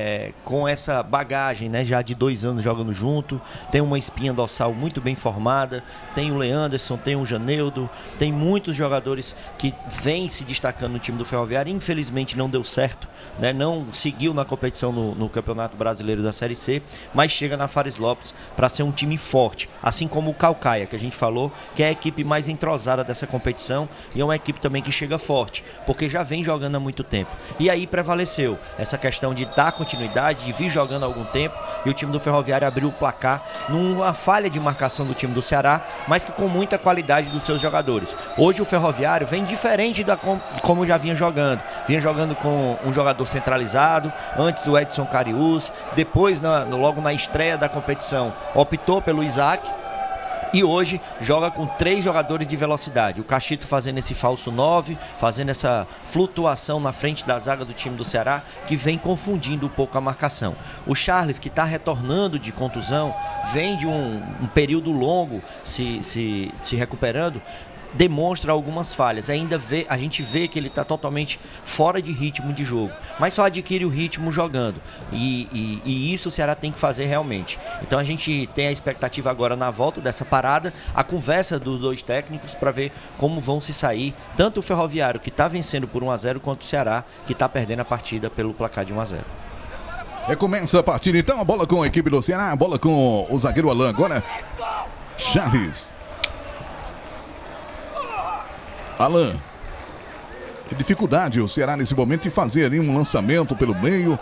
com essa bagagem, né? Já de 2 anos jogando junto, tem uma espinha dorsal muito bem formada, tem o Leanderson, tem o Janeudo, tem muitos jogadores que vêm se destacando no time do Ferroviário. Infelizmente não deu certo, né? Não seguiu na competição no Campeonato Brasileiro da Série C, mas chega na Fares Lopes para ser um time forte, assim como o Caucaia, que a gente falou, que é a equipe mais entrosada dessa competição e é uma equipe também que chega forte, porque já vem jogando há muito tempo. E aí prevaleceu essa questão de dar continuidade, de vir jogando há algum tempo, e o time do Ferroviário abriu o placar numa falha de marcação do time do Ceará, mas que com muita qualidade dos seus jogadores. Hoje o Ferroviário vem diferente de como já vinha jogando com um jogador centralizado, antes o Edson Cariús, depois logo na estreia da competição optou pelo Isaac, e hoje joga com 3 jogadores de velocidade. O Cachito fazendo esse falso 9, fazendo essa flutuação na frente da zaga do time do Ceará, que vem confundindo um pouco a marcação. O Charles, que está retornando de contusão, vem de um período longo se recuperando, demonstra algumas falhas. A gente vê que ele está totalmente fora de ritmo de jogo, mas só adquire o ritmo jogando. E isso o Ceará tem que fazer realmente. Então a gente tem a expectativa agora na volta dessa parada, a conversa dos dois técnicos para ver como vão se sair, tanto o Ferroviário, que está vencendo por 1-0, quanto o Ceará, que está perdendo a partida pelo placar de 1-0. Recomeça a partida então, a bola com a equipe do Ceará, a bola com o zagueiro Alain agora. Charles. Alain. Que dificuldade o Ceará nesse momento de fazer ali um lançamento pelo meio.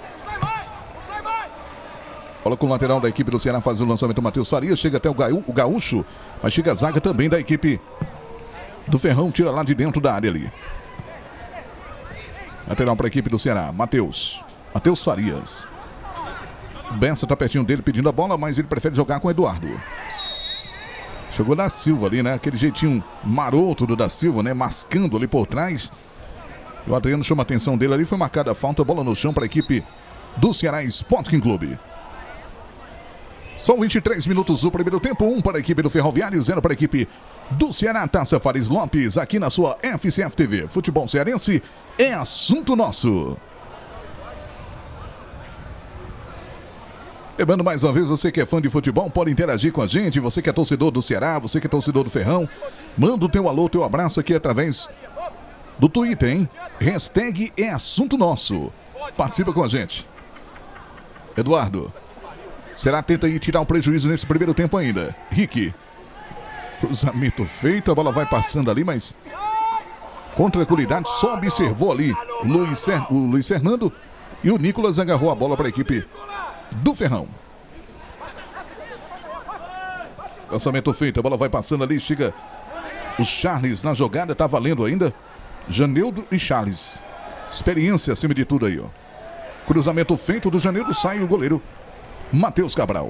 Bola com o lateral da equipe do Ceará faz o lançamento, Matheus Farias. Chega até o Gaúcho, mas chega a zaga também da equipe do Ferrão. Tira lá de dentro da área ali. Lateral para a equipe do Ceará, Matheus Farias. Bessa está pertinho dele pedindo a bola, mas ele prefere jogar com o Eduardo. Chegou da Silva ali, né? Aquele jeitinho maroto do da Silva, né? Mascando ali por trás. O Adriano chama a atenção dele ali. Foi marcada a falta, bola no chão para a equipe do Ceará Sporting Clube. São 23 minutos do primeiro tempo. 1 para a equipe do Ferroviário, 0 para a equipe do Ceará. Taça Fares Lopes, aqui na sua FCF TV. Futebol cearense é assunto nosso. Lembrando mais uma vez, você que é fã de futebol, pode interagir com a gente. Você que é torcedor do Ceará, você que é torcedor do Ferrão, manda o teu alô, o teu abraço aqui através do Twitter, hein? Hashtag é assunto nosso. Participa com a gente. Eduardo. Será tenta aí tirar um prejuízo nesse primeiro tempo ainda. Rick. Cruzamento feito, a bola vai passando ali, mas com tranquilidade, só observou ali o Luiz Fernando e o Nicolas agarrou a bola para a equipe do Ferrão. Lançamento feito, a bola vai passando ali, chega o Charles na jogada, tá valendo ainda. Janildo e Charles. Experiência acima de tudo aí, ó. Cruzamento feito do Janildo, sai o goleiro Matheus Cabral.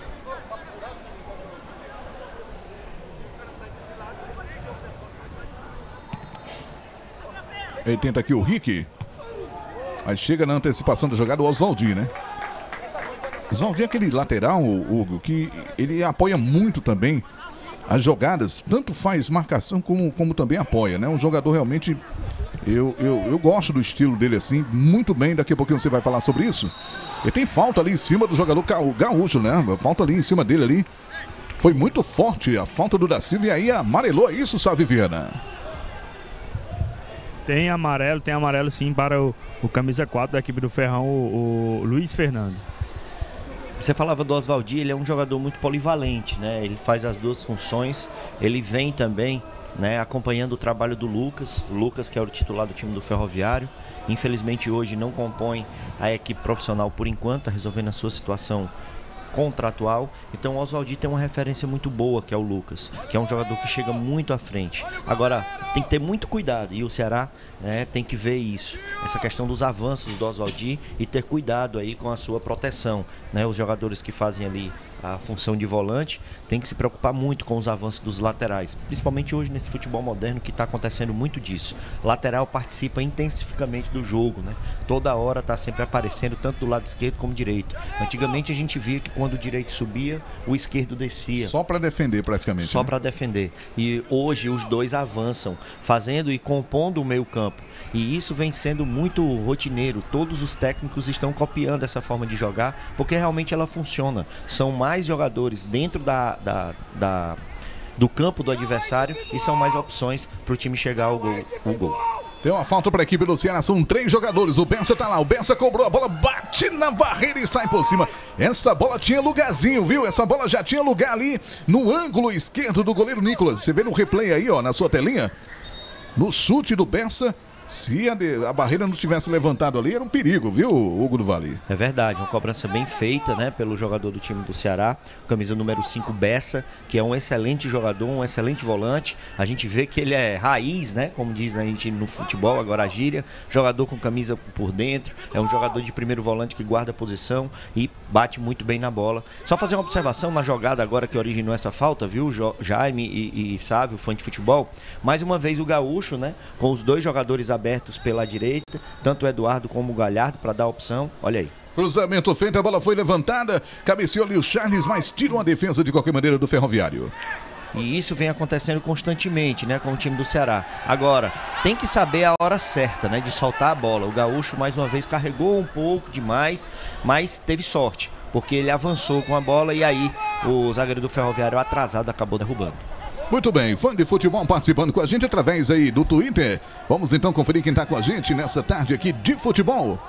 Ele tenta aqui o Rick. Aí chega na antecipação da jogada o Oswaldinho, né? Oswaldinho é aquele lateral, Hugo, que ele apoia muito também as jogadas. Tanto faz marcação como também apoia, né? Um jogador realmente... Eu gosto do estilo dele assim, muito bem. Daqui a pouquinho você vai falar sobre isso. E tem falta ali em cima do jogador Gaúcho, né? Falta ali em cima dele ali. Foi muito forte a falta do da Silva e aí amarelou isso, Sá Viviana. Tem amarelo sim para o camisa 4 da equipe do Ferrão, o Luiz Fernando. Você falava do Oswaldinho, ele é um jogador muito polivalente, né? Ele faz as duas funções, ele vem também, né, acompanhando o trabalho do Lucas. O Lucas, que é o titular do time do Ferroviário, infelizmente hoje não compõe a equipe profissional por enquanto, está resolvendo a sua situação contratual. Então o Oswaldinho tem uma referência muito boa, que é o Lucas, que é um jogador que chega muito à frente. Agora, tem que ter muito cuidado, e o Ceará, né, tem que ver isso, essa questão dos avanços do Oswaldinho, e ter cuidado aí com a sua proteção, né? Os jogadores que fazem ali a função de volante tem que se preocupar muito com os avanços dos laterais, principalmente hoje nesse futebol moderno que está acontecendo muito disso. Lateral participa intensificamente do jogo, né? Toda hora está sempre aparecendo, tanto do lado esquerdo como direito. Antigamente a gente via que quando o direito subia, o esquerdo descia. Só para defender praticamente. Só, né, para defender. E hoje os dois avançam, fazendo e compondo o meio campo. E isso vem sendo muito rotineiro. Todos os técnicos estão copiando essa forma de jogar, porque realmente ela funciona. São mais jogadores dentro do campo do adversário e são mais opções para o time chegar ao gol. Tem uma falta para a equipe do Ceará, são 3 jogadores, o Bessa tá lá, o Bessa cobrou a bola, bate na barreira e sai por cima. Essa bola tinha lugarzinho, viu? Essa bola já tinha lugar ali no ângulo esquerdo do goleiro Nicolas. Você vê no replay aí, ó, na sua telinha, no chute do Bessa. Se a barreira não tivesse levantado ali, era um perigo, viu, Hugo do Vale? É verdade, uma cobrança bem feita, né, pelo jogador do time do Ceará, camisa número 5, Bessa, que é um excelente jogador, um excelente volante. A gente vê que ele é raiz, né, como diz a gente no futebol, agora a gíria, jogador com camisa por dentro, é um jogador de primeiro volante que guarda a posição e bate muito bem na bola. Só fazer uma observação na jogada agora que originou essa falta, viu, Jaime e Sávio, fã de futebol. Mais uma vez o Gaúcho, né, com os dois jogadores abertos pela direita, tanto o Eduardo como o Galhardo, para dar opção. Olha aí. Cruzamento feito, a bola foi levantada, cabeceou ali o Charles, mas tira uma defesa de qualquer maneira do Ferroviário. E isso vem acontecendo constantemente, né, com o time do Ceará. Agora, tem que saber a hora certa, né, de soltar a bola. O Gaúcho, mais uma vez, carregou um pouco demais, mas teve sorte, porque ele avançou com a bola e aí o zagueiro do Ferroviário atrasado acabou derrubando. Muito bem, fã de futebol participando com a gente através aí do Twitter. Vamos então conferir quem está com a gente nessa tarde aqui de futebol.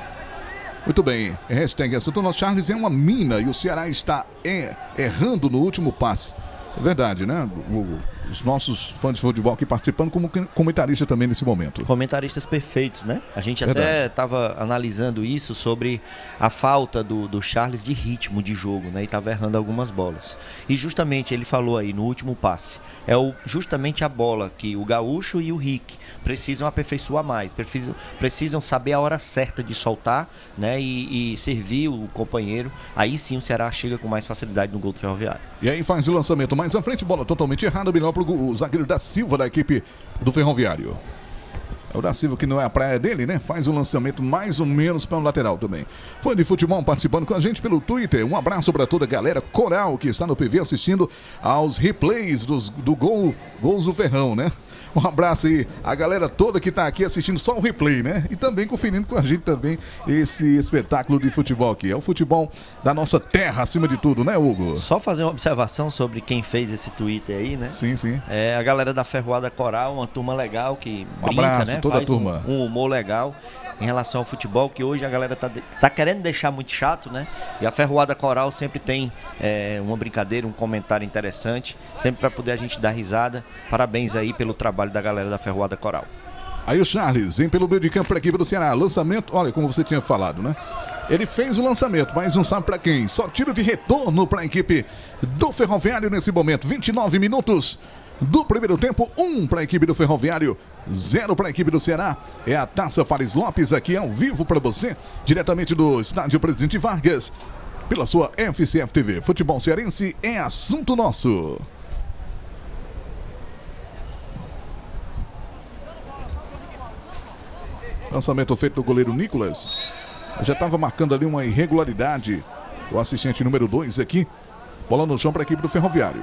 Muito bem, hashtag assunto nosso Charles é uma mina e o Ceará está errando no último passe. É verdade, né? Os nossos fãs de futebol aqui participando como comentarista também nesse momento. Comentaristas perfeitos, né? A gente até estava analisando isso sobre a falta do Charles de ritmo de jogo, né? E estava errando algumas bolas. E justamente ele falou aí no último passe. É justamente a bola que o Gaúcho e o Rick precisam aperfeiçoar mais. Precisam saber a hora certa de soltar, né? E servir o companheiro. Aí sim o Ceará chega com mais facilidade no gol do Ferroviário. E aí faz o lançamento mais à frente, bola totalmente errada, melhor para o zagueiro da Silva da equipe do Ferroviário. É o da Silva que não é a praia dele, né? Faz um lançamento mais ou menos para o lateral também. Fã de futebol participando com a gente pelo Twitter. Um abraço para toda a galera coral que está no PV assistindo aos replays do gols do Ferrão, né? Um abraço aí a galera toda que está aqui assistindo só o replay, né? E também conferindo com a gente também esse espetáculo de futebol aqui. É o futebol da nossa terra acima de tudo, né, Hugo? Só fazer uma observação sobre quem fez esse Twitter aí, né? Sim, sim. É a galera da Ferroada Coral, uma turma legal que brinca, abraço, né? Toda Faz a turma. Um humor legal em relação ao futebol, que hoje a galera tá querendo deixar muito chato, né? E a Ferroada Coral sempre tem uma brincadeira, um comentário interessante, sempre para poder a gente dar risada. Parabéns aí pelo trabalho da galera da Ferroada Coral. Aí o Charles, vem pelo meio de campo para a equipe do Ceará. Lançamento, olha como você tinha falado, né? Ele fez o lançamento, mas não sabe para quem. Só tiro de retorno para a equipe do Ferroviário nesse momento. 29 minutos do primeiro tempo, 1 para a equipe do Ferroviário, 0 para a equipe do Ceará. É a Taça Fares Lopes aqui ao vivo para você, diretamente do estádio Presidente Vargas, pela sua FCF TV. Futebol cearense é assunto nosso. Lançamento feito do goleiro Nicolas. Já estava marcando ali uma irregularidade. O assistente número 2 aqui. Bola no chão para a equipe do Ferroviário.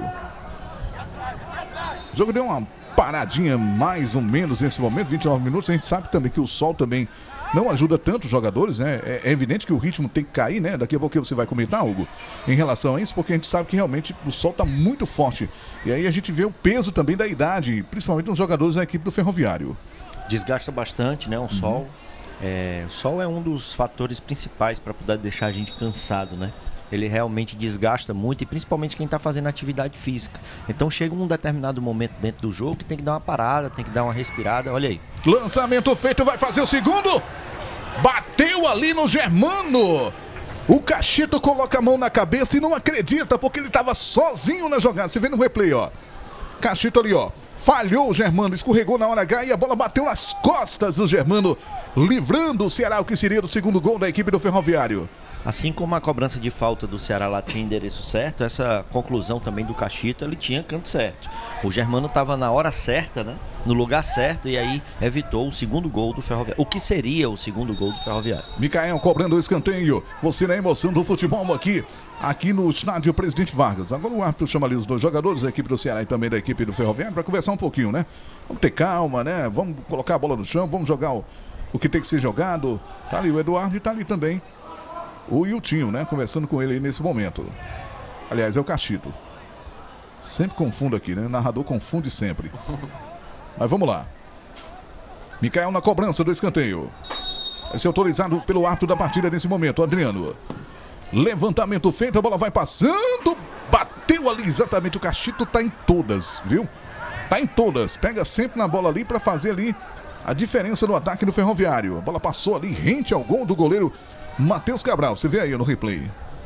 O jogo deu uma paradinha mais ou menos nesse momento, 29 minutos. A gente sabe também que o sol também não ajuda tanto os jogadores, né? É evidente que o ritmo tem que cair, né? Daqui a pouco você vai comentar, Hugo, em relação a isso, porque a gente sabe que realmente o sol está muito forte. E aí a gente vê o peso também da idade, principalmente nos jogadores da equipe do Ferroviário. Desgasta bastante, né? O sol. O sol é um dos fatores principais para poder deixar a gente cansado, né? Ele realmente desgasta muito, e principalmente quem está fazendo atividade física. Então chega um determinado momento dentro do jogo que tem que dar uma parada, tem que dar uma respirada. Olha aí. Lançamento feito, vai fazer o segundo. Bateu ali no Germano. O Cachito coloca a mão na cabeça e não acredita, porque ele estava sozinho na jogada. Você vê no replay, ó. Cachito ali, ó. Falhou o Germano, escorregou na hora H e a bola bateu nas costas do Germano, livrando o Ceará, o que seria do segundo gol da equipe do Ferroviário. Assim como a cobrança de falta do Ceará lá tinha endereço certo, essa conclusão também do Cachito, ele tinha canto certo. O Germano estava na hora certa, né? No lugar certo, e aí evitou o segundo gol do Ferroviário. O que seria o segundo gol do Ferroviário? Micael cobrando o escanteio. Você na emoção do futebol aqui no estádio Presidente Vargas. Agora o árbitro chama ali os dois jogadores, da equipe do Ceará e também da equipe do Ferroviário, para conversar um pouquinho, né? Vamos ter calma, né? Vamos colocar a bola no chão, vamos jogar o que tem que ser jogado. Tá ali o Eduardo e tá ali também o Iltinho, né? Conversando com ele aí nesse momento. Aliás, é o Cachito. Sempre confundo aqui, né? O narrador confunde sempre. Mas vamos lá. Micael na cobrança do escanteio. Vai ser autorizado pelo árbitro da partida nesse momento, Adriano. Levantamento feito, a bola vai passando. Bateu ali exatamente. O Cachito tá em todas, viu? Tá em todas. Pega sempre na bola ali para fazer ali a diferença no ataque do Ferroviário. A bola passou ali rente ao gol do goleiro Matheus Cabral, você vê aí no replay.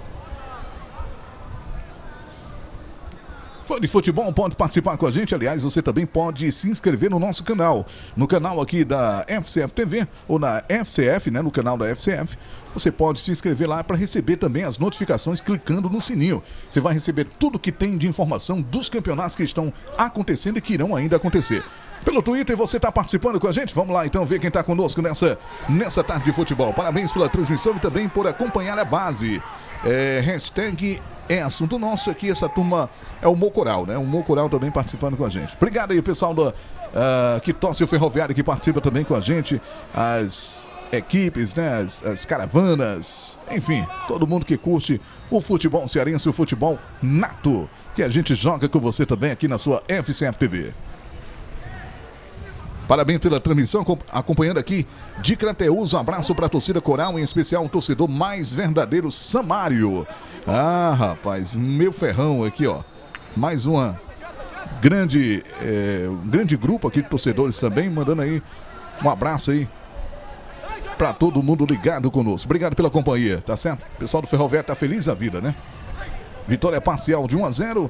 Fã de futebol pode participar com a gente. Aliás, você também pode se inscrever no nosso canal. No canal aqui da FCF TV ou na FCF, né? No canal da FCF. Você pode se inscrever lá para receber também as notificações clicando no sininho. Você vai receber tudo que tem de informação dos campeonatos que estão acontecendo e que irão ainda acontecer. Pelo Twitter, você está participando com a gente? Vamos lá então ver quem está conosco nessa tarde de futebol. Parabéns pela transmissão e também por acompanhar a base. Hashtag é assunto nosso aqui. Essa turma é o Mocoral, né? O Mocoral também participando com a gente. Obrigado aí, pessoal que torce o Ferroviário, que participa também com a gente. As equipes, né? As caravanas, enfim, todo mundo que curte o futebol cearense, o futebol nato, que a gente joga com você também aqui na sua FCF TV. Parabéns pela transmissão, acompanhando aqui de Crateús. Um abraço para a torcida Coral, em especial o torcedor mais verdadeiro, Samário. Ah, rapaz, meu ferrão aqui, ó. Mais uma um grande grupo aqui de torcedores também, mandando aí um abraço aí para todo mundo ligado conosco. Obrigado pela companhia, tá certo? O pessoal do Ferroviário tá feliz da vida, né? Vitória parcial de 1-0.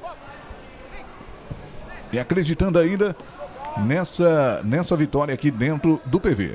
E acreditando ainda nessa vitória aqui dentro do PV.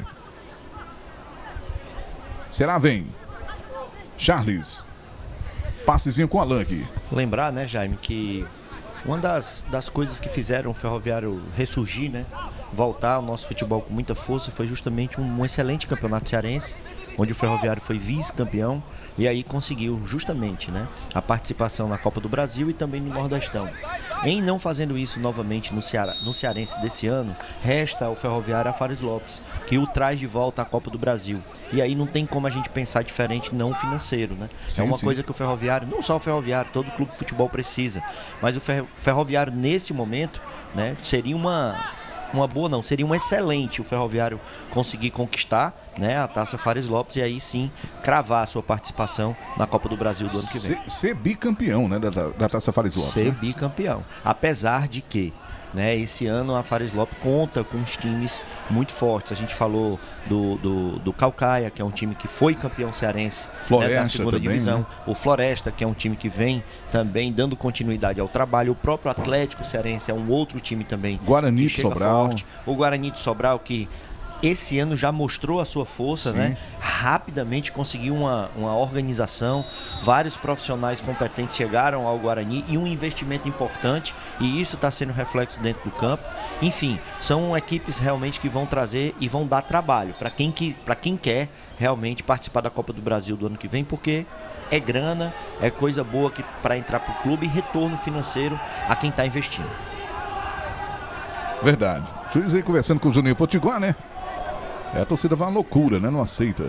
Será vem Charles. Passezinho com Alan aqui. Lembrar, né, Jaime, que uma das coisas que fizeram o Ferroviário ressurgir, né, voltar ao nosso futebol com muita força, foi justamente um excelente campeonato cearense, onde o Ferroviário foi vice-campeão e aí conseguiu justamente, né, a participação na Copa do Brasil e também no Nordestão. Em não fazendo isso novamente no Cearense desse ano, resta ao Ferroviário a Fares Lopes, que o traz de volta à Copa do Brasil. E aí não tem como a gente pensar diferente, não financeiro, né? Sim, é uma sim. coisa que o Ferroviário, não só o Ferroviário, todo clube de futebol precisa, mas o Ferroviário nesse momento, né, seria seria um excelente o Ferroviário conseguir conquistar, né, a Taça Fares Lopes e aí sim cravar a sua participação na Copa do Brasil do ano que vem. Ser bicampeão, né, da Taça Fares Lopes. Ser né? bicampeão. Apesar de que, né, esse ano a Fares Lopes conta com uns times muito fortes. A gente falou do Caucaia, que é um time que foi campeão cearense, Floresta, né, da segunda também, divisão. né? O Floresta, que é um time que vem também dando continuidade ao trabalho. O próprio Atlético Cearense é um outro time também. Guarani que de chega Sobral. forte. O Guarani de Sobral, que esse ano já mostrou a sua força, Sim. né? Rapidamente conseguiu uma organização, vários profissionais competentes chegaram ao Guarani e um investimento importante, e isso está sendo reflexo dentro do campo. Enfim, são equipes realmente que vão trazer e vão dar trabalho para quem quer realmente participar da Copa do Brasil do ano que vem, porque é grana, é coisa boa para entrar para o clube e retorno financeiro a quem está investindo. Verdade. Juiz aí conversando com o Juninho Potiguar, né? A torcida vai uma loucura, né? Não aceita.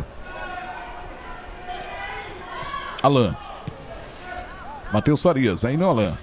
Alan. Matheus Farias, aí não, Alan.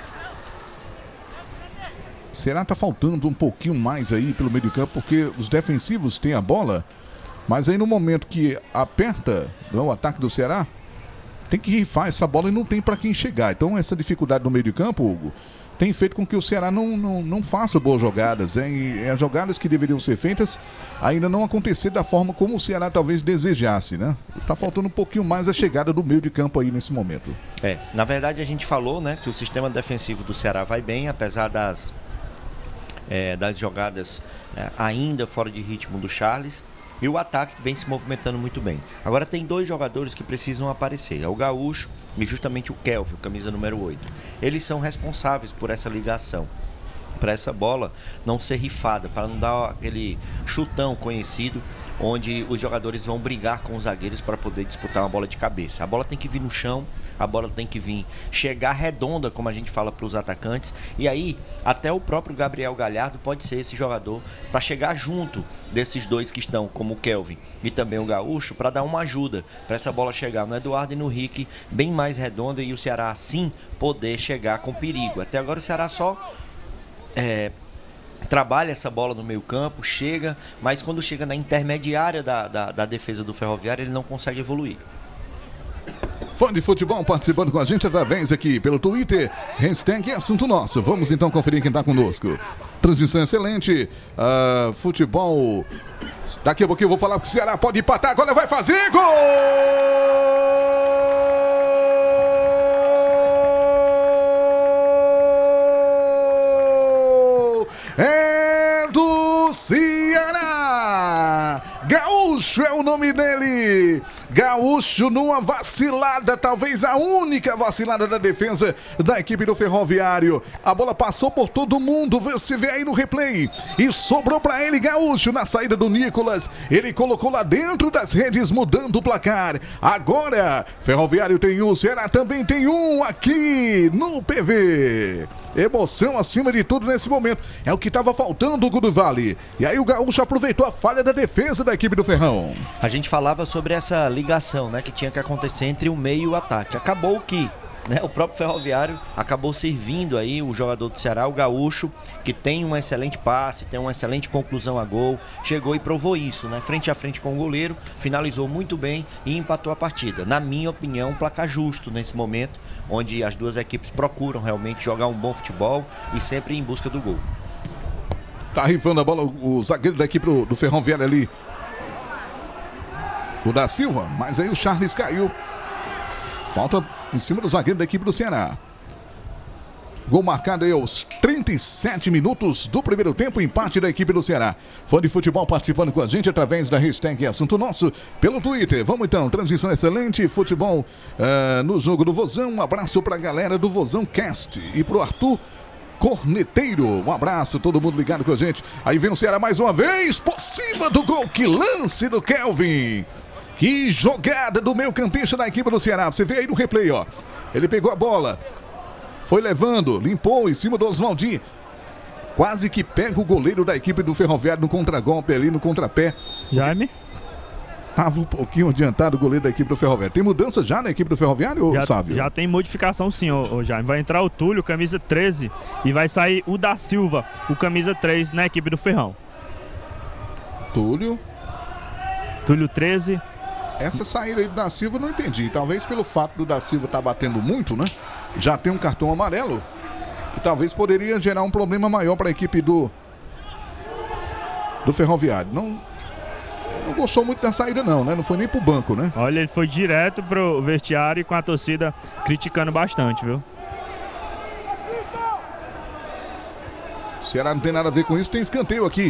Será que tá faltando um pouquinho mais aí pelo meio de campo, porque os defensivos têm a bola, mas aí no momento que aperta o ataque do Ceará, tem que rifar essa bola e não tem para quem chegar. Então essa dificuldade no meio de campo, Hugo, tem feito com que o Ceará não faça boas jogadas, né? E as jogadas que deveriam ser feitas ainda não acontecer da forma como o Ceará talvez desejasse, né? Tá faltando um pouquinho mais a chegada do meio de campo aí nesse momento. Na verdade a gente falou, né, que o sistema defensivo do Ceará vai bem, apesar das jogadas ainda fora de ritmo do Charles. E o ataque vem se movimentando muito bem. Agora tem dois jogadores que precisam aparecer. É o Gaúcho e justamente o Kelvin, camisa número 8. Eles são responsáveis por essa ligação, para essa bola não ser rifada, para não dar aquele chutão conhecido, onde os jogadores vão brigar com os zagueiros para poder disputar uma bola de cabeça. A bola tem que vir no chão, a bola tem que vir chegar redonda, como a gente fala para os atacantes, e aí até o próprio Gabriel Galhardo pode ser esse jogador para chegar junto desses dois que estão, como o Kelvin e também o Gaúcho, para dar uma ajuda para essa bola chegar no Eduardo e no Rick bem mais redonda e o Ceará assim poder chegar com perigo. Até agora o Ceará só trabalha essa bola no meio campo, chega, mas quando chega na intermediária da defesa do Ferroviário, ele não consegue evoluir. Fã de futebol participando com a gente através aqui pelo Twitter, hashtag Assunto Nosso. Vamos então conferir quem está conosco. Transmissão excelente, futebol. Daqui a pouquinho eu vou falar que o Ceará pode empatar, agora vai fazer gol! É do Ceará! Gaúcho é o nome dele! Gaúcho numa vacilada, talvez a única vacilada da defesa da equipe do Ferroviário. A bola passou por todo mundo, você vê aí no replay. E sobrou para ele, Gaúcho, na saída do Nicolas. Ele colocou lá dentro das redes, mudando o placar. Agora, Ferroviário tem um, Ceará também tem um aqui no PV. Emoção acima de tudo nesse momento. É o que estava faltando, Hugo do Vale. E aí o Gaúcho aproveitou a falha da defesa da equipe do Ferrão. A gente falava sobre essa ligação, né, que tinha que acontecer entre o meio e o ataque. Acabou que, né, o próprio Ferroviário acabou servindo aí o jogador do Ceará, o Gaúcho, que tem um excelente passe, tem uma excelente conclusão a gol, chegou e provou isso, né, frente a frente com o goleiro, finalizou muito bem e empatou a partida. Na minha opinião, um placar justo nesse momento, onde as duas equipes procuram realmente jogar um bom futebol e sempre em busca do gol. Tá rifando a bola o zagueiro da equipe do Ferroviário ali, o da Silva, mas aí o Charles caiu. Falta em cima do zagueiro da equipe do Ceará. Gol marcado aí aos 37 minutos do primeiro tempo, empate da equipe do Ceará. Fã de futebol participando com a gente através da hashtag Assunto Nosso pelo Twitter. Vamos então, transmissão excelente, futebol no jogo do Vozão. Um abraço pra galera do Vozão Cast e pro Arthur Corneteiro. Um abraço, todo mundo ligado com a gente. Aí vem o Ceará mais uma vez, por cima do gol, que lance do Kelvin. Que jogada do meio campista da equipe do Ceará. Você vê aí no replay, ó. Ele pegou a bola, foi levando, limpou em cima do Oswaldinho. Quase que pega o goleiro da equipe do Ferroviário no contragolpe ali, no contrapé. Jaime? Tava um pouquinho adiantado o goleiro da equipe do Ferroviário. Tem mudança já na equipe do Ferroviário, Sávio? Já tem modificação sim, ô Jaime. Vai entrar o Túlio, camisa 13, e vai sair o da Silva, o camisa 3, na equipe do Ferrão. Túlio 13. Essa saída aí do Da Silva eu não entendi. Talvez pelo fato do Da Silva estar batendo muito, né? Já tem um cartão amarelo. E talvez poderia gerar um problema maior para a equipe do Ferroviário. Não gostou muito da saída não, né? Não foi nem pro banco, né? Olha, ele foi direto pro vestiário e com a torcida criticando bastante, viu? O Ceará não tem nada a ver com isso, tem escanteio aqui.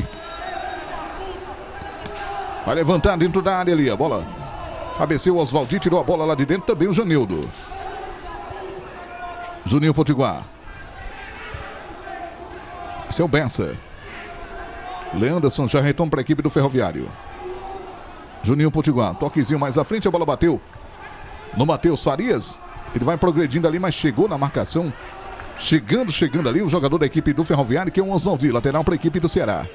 Vai levantar dentro da área ali, a bola. Cabeceou o Oswaldinho, tirou a bola lá de dentro, também o Janildo. Juninho Potiguar. Seu Bessa. Leanderson já retoma para a equipe do Ferroviário. Juninho Potiguar, toquezinho mais à frente, a bola bateu no Matheus Farias. Ele vai progredindo ali, mas chegou na marcação. Chegando ali o jogador da equipe do Ferroviário, que é o Oswaldinho, lateral para a equipe do Ceará.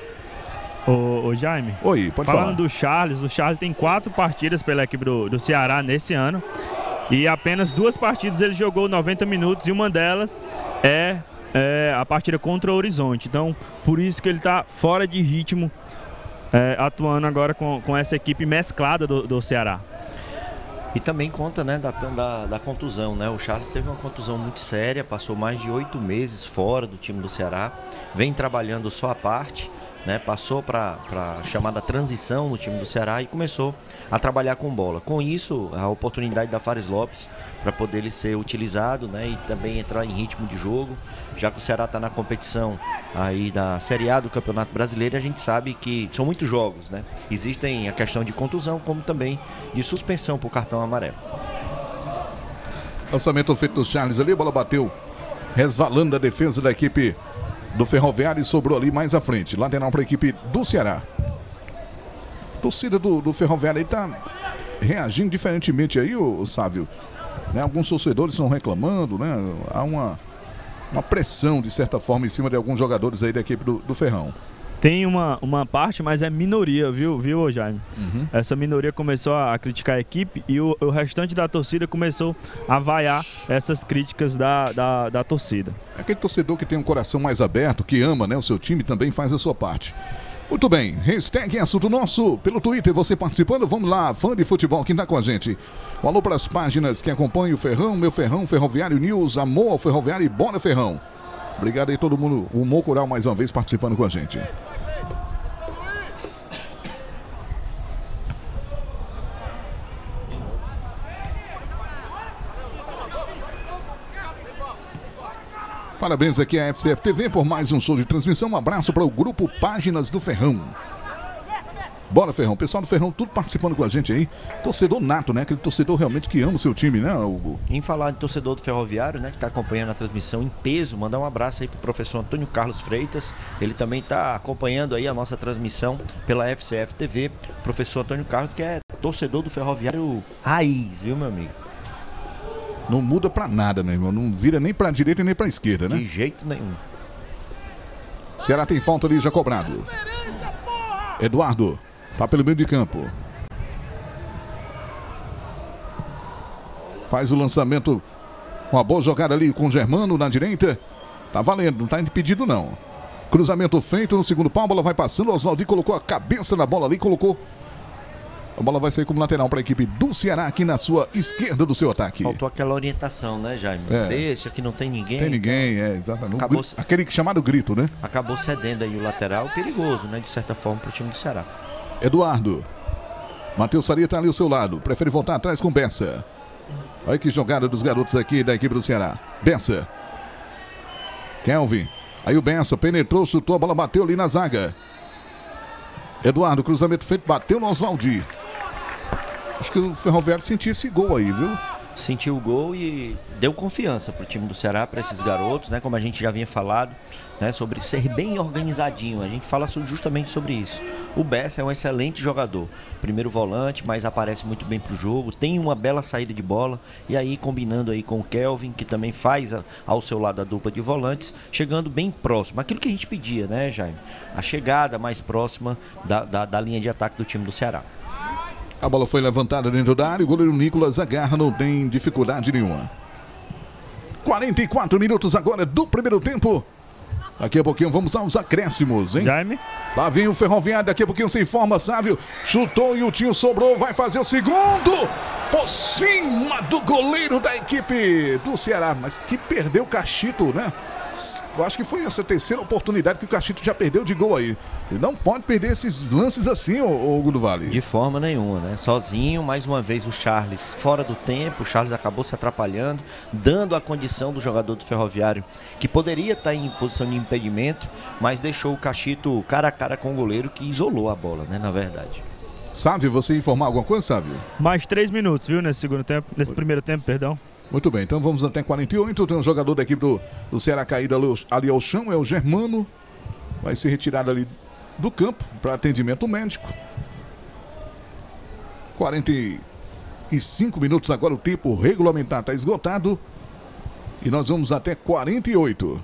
Ô Jaime, oi, pode falar. Falando do Charles, o Charles tem 4 partidas pela equipe do Ceará nesse ano. E apenas 2 partidas ele jogou 90 minutos e uma delas é a partida contra o Horizonte. Então, por isso que ele está fora de ritmo, atuando agora com essa equipe mesclada do Ceará. E também conta, né, da contusão, né? O Charles teve uma contusão muito séria, passou mais de 8 meses fora do time do Ceará, vem trabalhando só a parte, né? Passou para a chamada transição no time do Ceará e começou a trabalhar com bola. Com isso, a oportunidade da Fares Lopes para poder ele ser utilizado, né, e também entrar em ritmo de jogo, já que o Ceará está na competição aí da Série A do Campeonato Brasileiro. A gente sabe que são muitos jogos, né? Existem a questão de contusão, como também de suspensão por cartão amarelo. Lançamento feito do Charles ali, a bola bateu resvalando da defesa da equipe do Ferroviário e sobrou ali mais à frente. Lateral para a equipe do Ceará. A torcida do Ferroviário aí tá reagindo diferentemente aí, o Sávio. Né? Alguns torcedores estão reclamando, né? Há uma pressão, de certa forma, em cima de alguns jogadores aí da equipe do Ferrão. Tem uma parte, mas é minoria, viu, Jaime? Uhum. Essa minoria começou a criticar a equipe e o restante da torcida começou a vaiar essas críticas da torcida. É aquele torcedor que tem um coração mais aberto, que ama, né, o seu time, também faz a sua parte. Muito bem, hashtag Assunto Nosso pelo Twitter, você participando, vamos lá, fã de futebol que está com a gente. Um alô para as páginas que acompanham o Ferrão, Meu Ferrão, Ferroviário News, Amor ao Ferroviário e Bora Ferrão. Obrigado aí todo mundo, o Mocoral mais uma vez participando com a gente. Parabéns aqui à FCF TV por mais um show de transmissão. Um abraço para o grupo Páginas do Ferrão. Bora, Ferrão. Pessoal do Ferrão, tudo participando com a gente aí. Torcedor nato, né? Aquele torcedor realmente que ama o seu time, né, Hugo? Em falar de torcedor do Ferroviário, né, que está acompanhando a transmissão em peso, mandar um abraço aí pro professor Antônio Carlos Freitas. Ele também está acompanhando aí a nossa transmissão pela FCF TV. Professor Antônio Carlos, que é torcedor do Ferroviário raiz, viu, meu amigo? Não muda pra nada, meu irmão. Não vira nem pra direita nem pra esquerda, né? De jeito nenhum. Ceará tem falta ali já cobrado. Eduardo. Tá pelo meio de campo. Faz o lançamento. Uma boa jogada ali com o Germano na direita. Tá valendo, não tá impedido não. Cruzamento feito no segundo pau. A bola vai passando. O Oswaldi colocou a cabeça na bola ali. Colocou. A bola vai sair como lateral para a equipe do Ceará aqui na sua esquerda do seu ataque. Faltou aquela orientação, né, Jaime? Deixa que não tem ninguém. Tem ninguém, exatamente. Acabou... Aquele chamado grito, né? Acabou cedendo aí o lateral. Perigoso, né, de certa forma, para o time do Ceará. Eduardo. Matheus Faria tá ali ao seu lado. Prefere voltar atrás com Bessa. Olha que jogada dos garotos aqui da equipe do Ceará. Bessa. Kelvin. Aí o Bessa penetrou, chutou, a bola bateu ali na zaga. Eduardo, cruzamento feito, bateu no Oswaldi. Acho que o Ferroviário sentiu esse gol aí, viu? Sentiu o gol e deu confiança para o time do Ceará, para esses garotos, né? Como a gente já vinha falado, né? Sobre ser bem organizadinho. A gente fala justamente sobre isso. O Bessa é um excelente jogador. Primeiro volante, mas aparece muito bem para o jogo. Tem uma bela saída de bola. E aí, combinando aí com o Kelvin, que também faz ao seu lado a dupla de volantes, chegando bem próximo. Aquilo que a gente pedia, né, Jaime? A chegada mais próxima da linha de ataque do time do Ceará. A bola foi levantada dentro da área. O goleiro Nicolas agarra, não tem dificuldade nenhuma. 44 minutos agora do primeiro tempo. Daqui a pouquinho vamos aos acréscimos, hein? Jaime. Lá vem o Ferroviário, daqui a pouquinho se informa, Sávio. Chutou e o tio sobrou, vai fazer o segundo. Por cima do goleiro da equipe do Ceará. Mas que perdeu o Cachito, né? Eu acho que foi essa terceira oportunidade que o Cachito já perdeu de gol aí. Ele não pode perder esses lances assim, ô Hugo do Vale. De forma nenhuma, né? Sozinho, mais uma vez o Charles fora do tempo. O Charles acabou se atrapalhando, dando a condição do jogador do Ferroviário, que poderia estar em posição de impedimento, mas deixou o Cachito cara a cara com o goleiro, que isolou a bola, né? Na verdade. Sávio, você ia informar alguma coisa, Sávio? Mais 3 minutos, viu? Nesse segundo tempo, nesse primeiro tempo, perdão. Muito bem, então vamos até 48. Tem um jogador da equipe do Ceará caído ali ao chão, é o Germano. Vai ser retirado ali do campo para atendimento médico. 45 minutos agora, o tempo regulamentar está esgotado. E nós vamos até 48.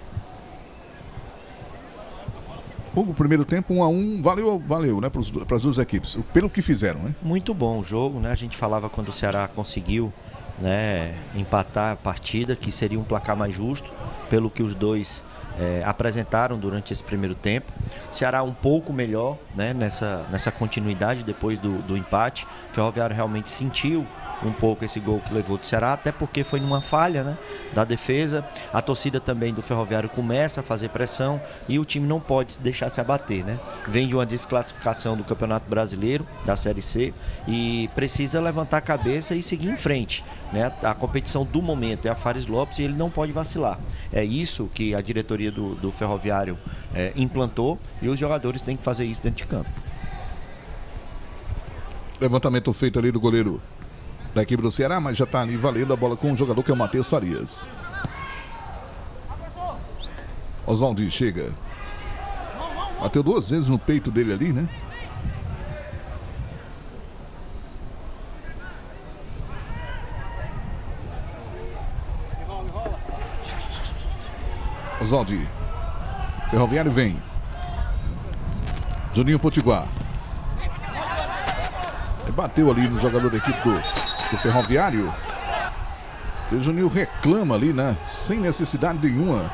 O primeiro tempo 1-1, valeu, né, para as duas equipes, pelo que fizeram, né? Muito bom o jogo, né? A gente falava quando o Ceará conseguiu, né, empatar a partida, que seria um placar mais justo, pelo que os dois apresentaram durante esse primeiro tempo. Ceará um pouco melhor, né, nessa continuidade depois do empate. O Ferroviário realmente sentiu um pouco esse gol que levou do Ceará, até porque foi numa falha, né, da defesa. A torcida também do Ferroviário começa a fazer pressão e o time não pode deixar se abater, né? Vem de uma desclassificação do Campeonato Brasileiro, da Série C, e precisa levantar a cabeça e seguir em frente, né? A competição do momento é a Fares Lopes e ele não pode vacilar. É isso que a diretoria do Ferroviário implantou e os jogadores têm que fazer isso dentro de campo. Levantamento feito ali do goleiro da equipe do Ceará, mas já está ali valendo a bola com o jogador que é o Matheus Farias. Oswaldi chega. Bateu 2 vezes no peito dele ali, né? Oswaldi. Ferroviário vem. Juninho Potiguar. Bateu ali no jogador da equipe do Ferroviário. E o Juninho reclama ali, né? Sem necessidade nenhuma.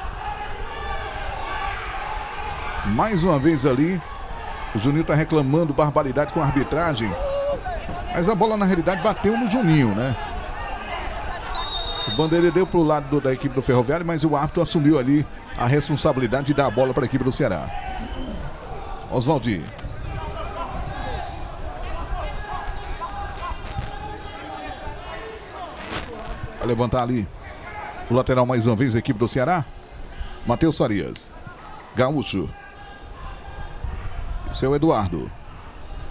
Mais uma vez ali, o Juninho tá reclamando barbaridade com a arbitragem. Mas a bola na realidade bateu no Juninho, né? O bandeira deu pro lado da equipe do Ferroviário, mas o árbitro assumiu ali a responsabilidade de dar a bola para a equipe do Ceará. Oswaldi. Vai levantar ali o lateral mais uma vez, a equipe do Ceará. Matheus Farias. Gaúcho. Esse é o Eduardo.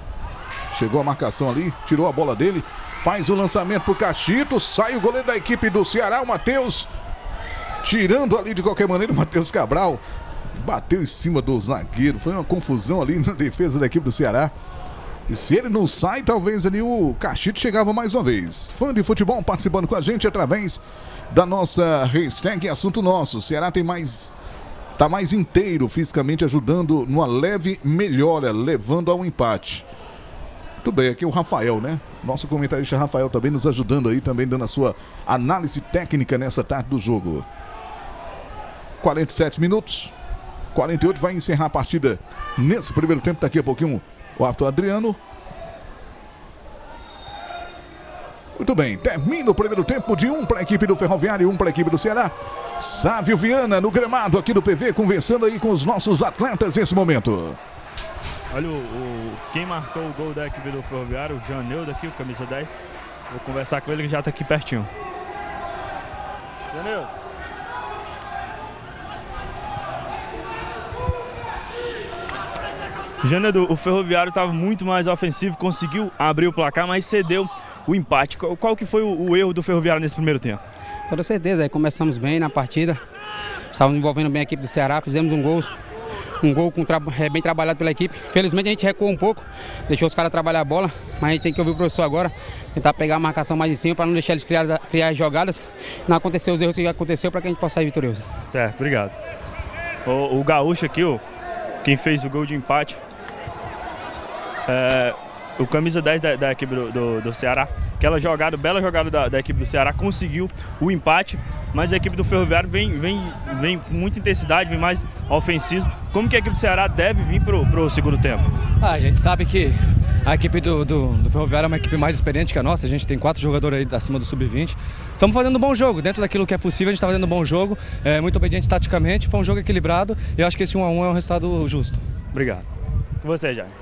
Chegou a marcação ali, tirou a bola dele, faz o lançamento pro Cachito, sai o goleiro da equipe do Ceará, o Matheus, tirando ali de qualquer maneira o Matheus Cabral, bateu em cima do zagueiro, foi uma confusão ali na defesa da equipe do Ceará. E se ele não sai, talvez ali o Cachito chegava mais uma vez. Fã de futebol participando com a gente através da nossa hashtag Assunto Nosso. O Ceará tá mais inteiro fisicamente, ajudando numa leve melhora, levando ao empate. Muito bem, aqui é o Rafael, né? Nosso comentarista Rafael também nos ajudando aí, também dando a sua análise técnica nessa tarde do jogo. 47 minutos, 48, vai encerrar a partida nesse primeiro tempo. Daqui a pouquinho o Arthur Adriano. Muito bem, termina o primeiro tempo de 1 para a equipe do Ferroviário e 1 para a equipe do Ceará. Sávio Viana no gramado aqui do PV, conversando aí com os nossos atletas nesse momento. Olha, quem marcou o gol da equipe do Ferroviário, o Janeudo aqui, o camisa 10. Vou conversar com ele que já está aqui pertinho. Janeudo. Janeudo, o Ferroviário estava muito mais ofensivo, conseguiu abrir o placar, mas cedeu o empate. Qual que foi o erro do Ferroviário nesse primeiro tempo? Toda certeza, aí começamos bem na partida, estávamos envolvendo bem a equipe do Ceará, fizemos um gol bem trabalhado pela equipe. Felizmente a gente recuou um pouco, deixou os caras trabalhar a bola, mas a gente tem que ouvir o professor agora, tentar pegar a marcação mais em cima para não deixar eles criar jogadas, não acontecer os erros que aconteceu para que a gente possa sair vitorioso. Certo, obrigado. O Gaúcho aqui, quem fez o gol de empate, o camisa 10 da equipe do Ceará, aquela jogada, bela jogada da equipe do Ceará, conseguiu o empate, mas a equipe do Ferroviário vem com muita intensidade, vem mais ofensivo. Como que a equipe do Ceará deve vir pro segundo tempo? A gente sabe que a equipe do Ferroviário é uma equipe mais experiente que a nossa, a gente tem 4 jogadores aí acima do sub-20. Estamos fazendo um bom jogo, dentro daquilo que é possível, a gente está fazendo um bom jogo, muito obediente taticamente, foi um jogo equilibrado e eu acho que esse 1 a 1 é um resultado justo. Obrigado. E você, Jair?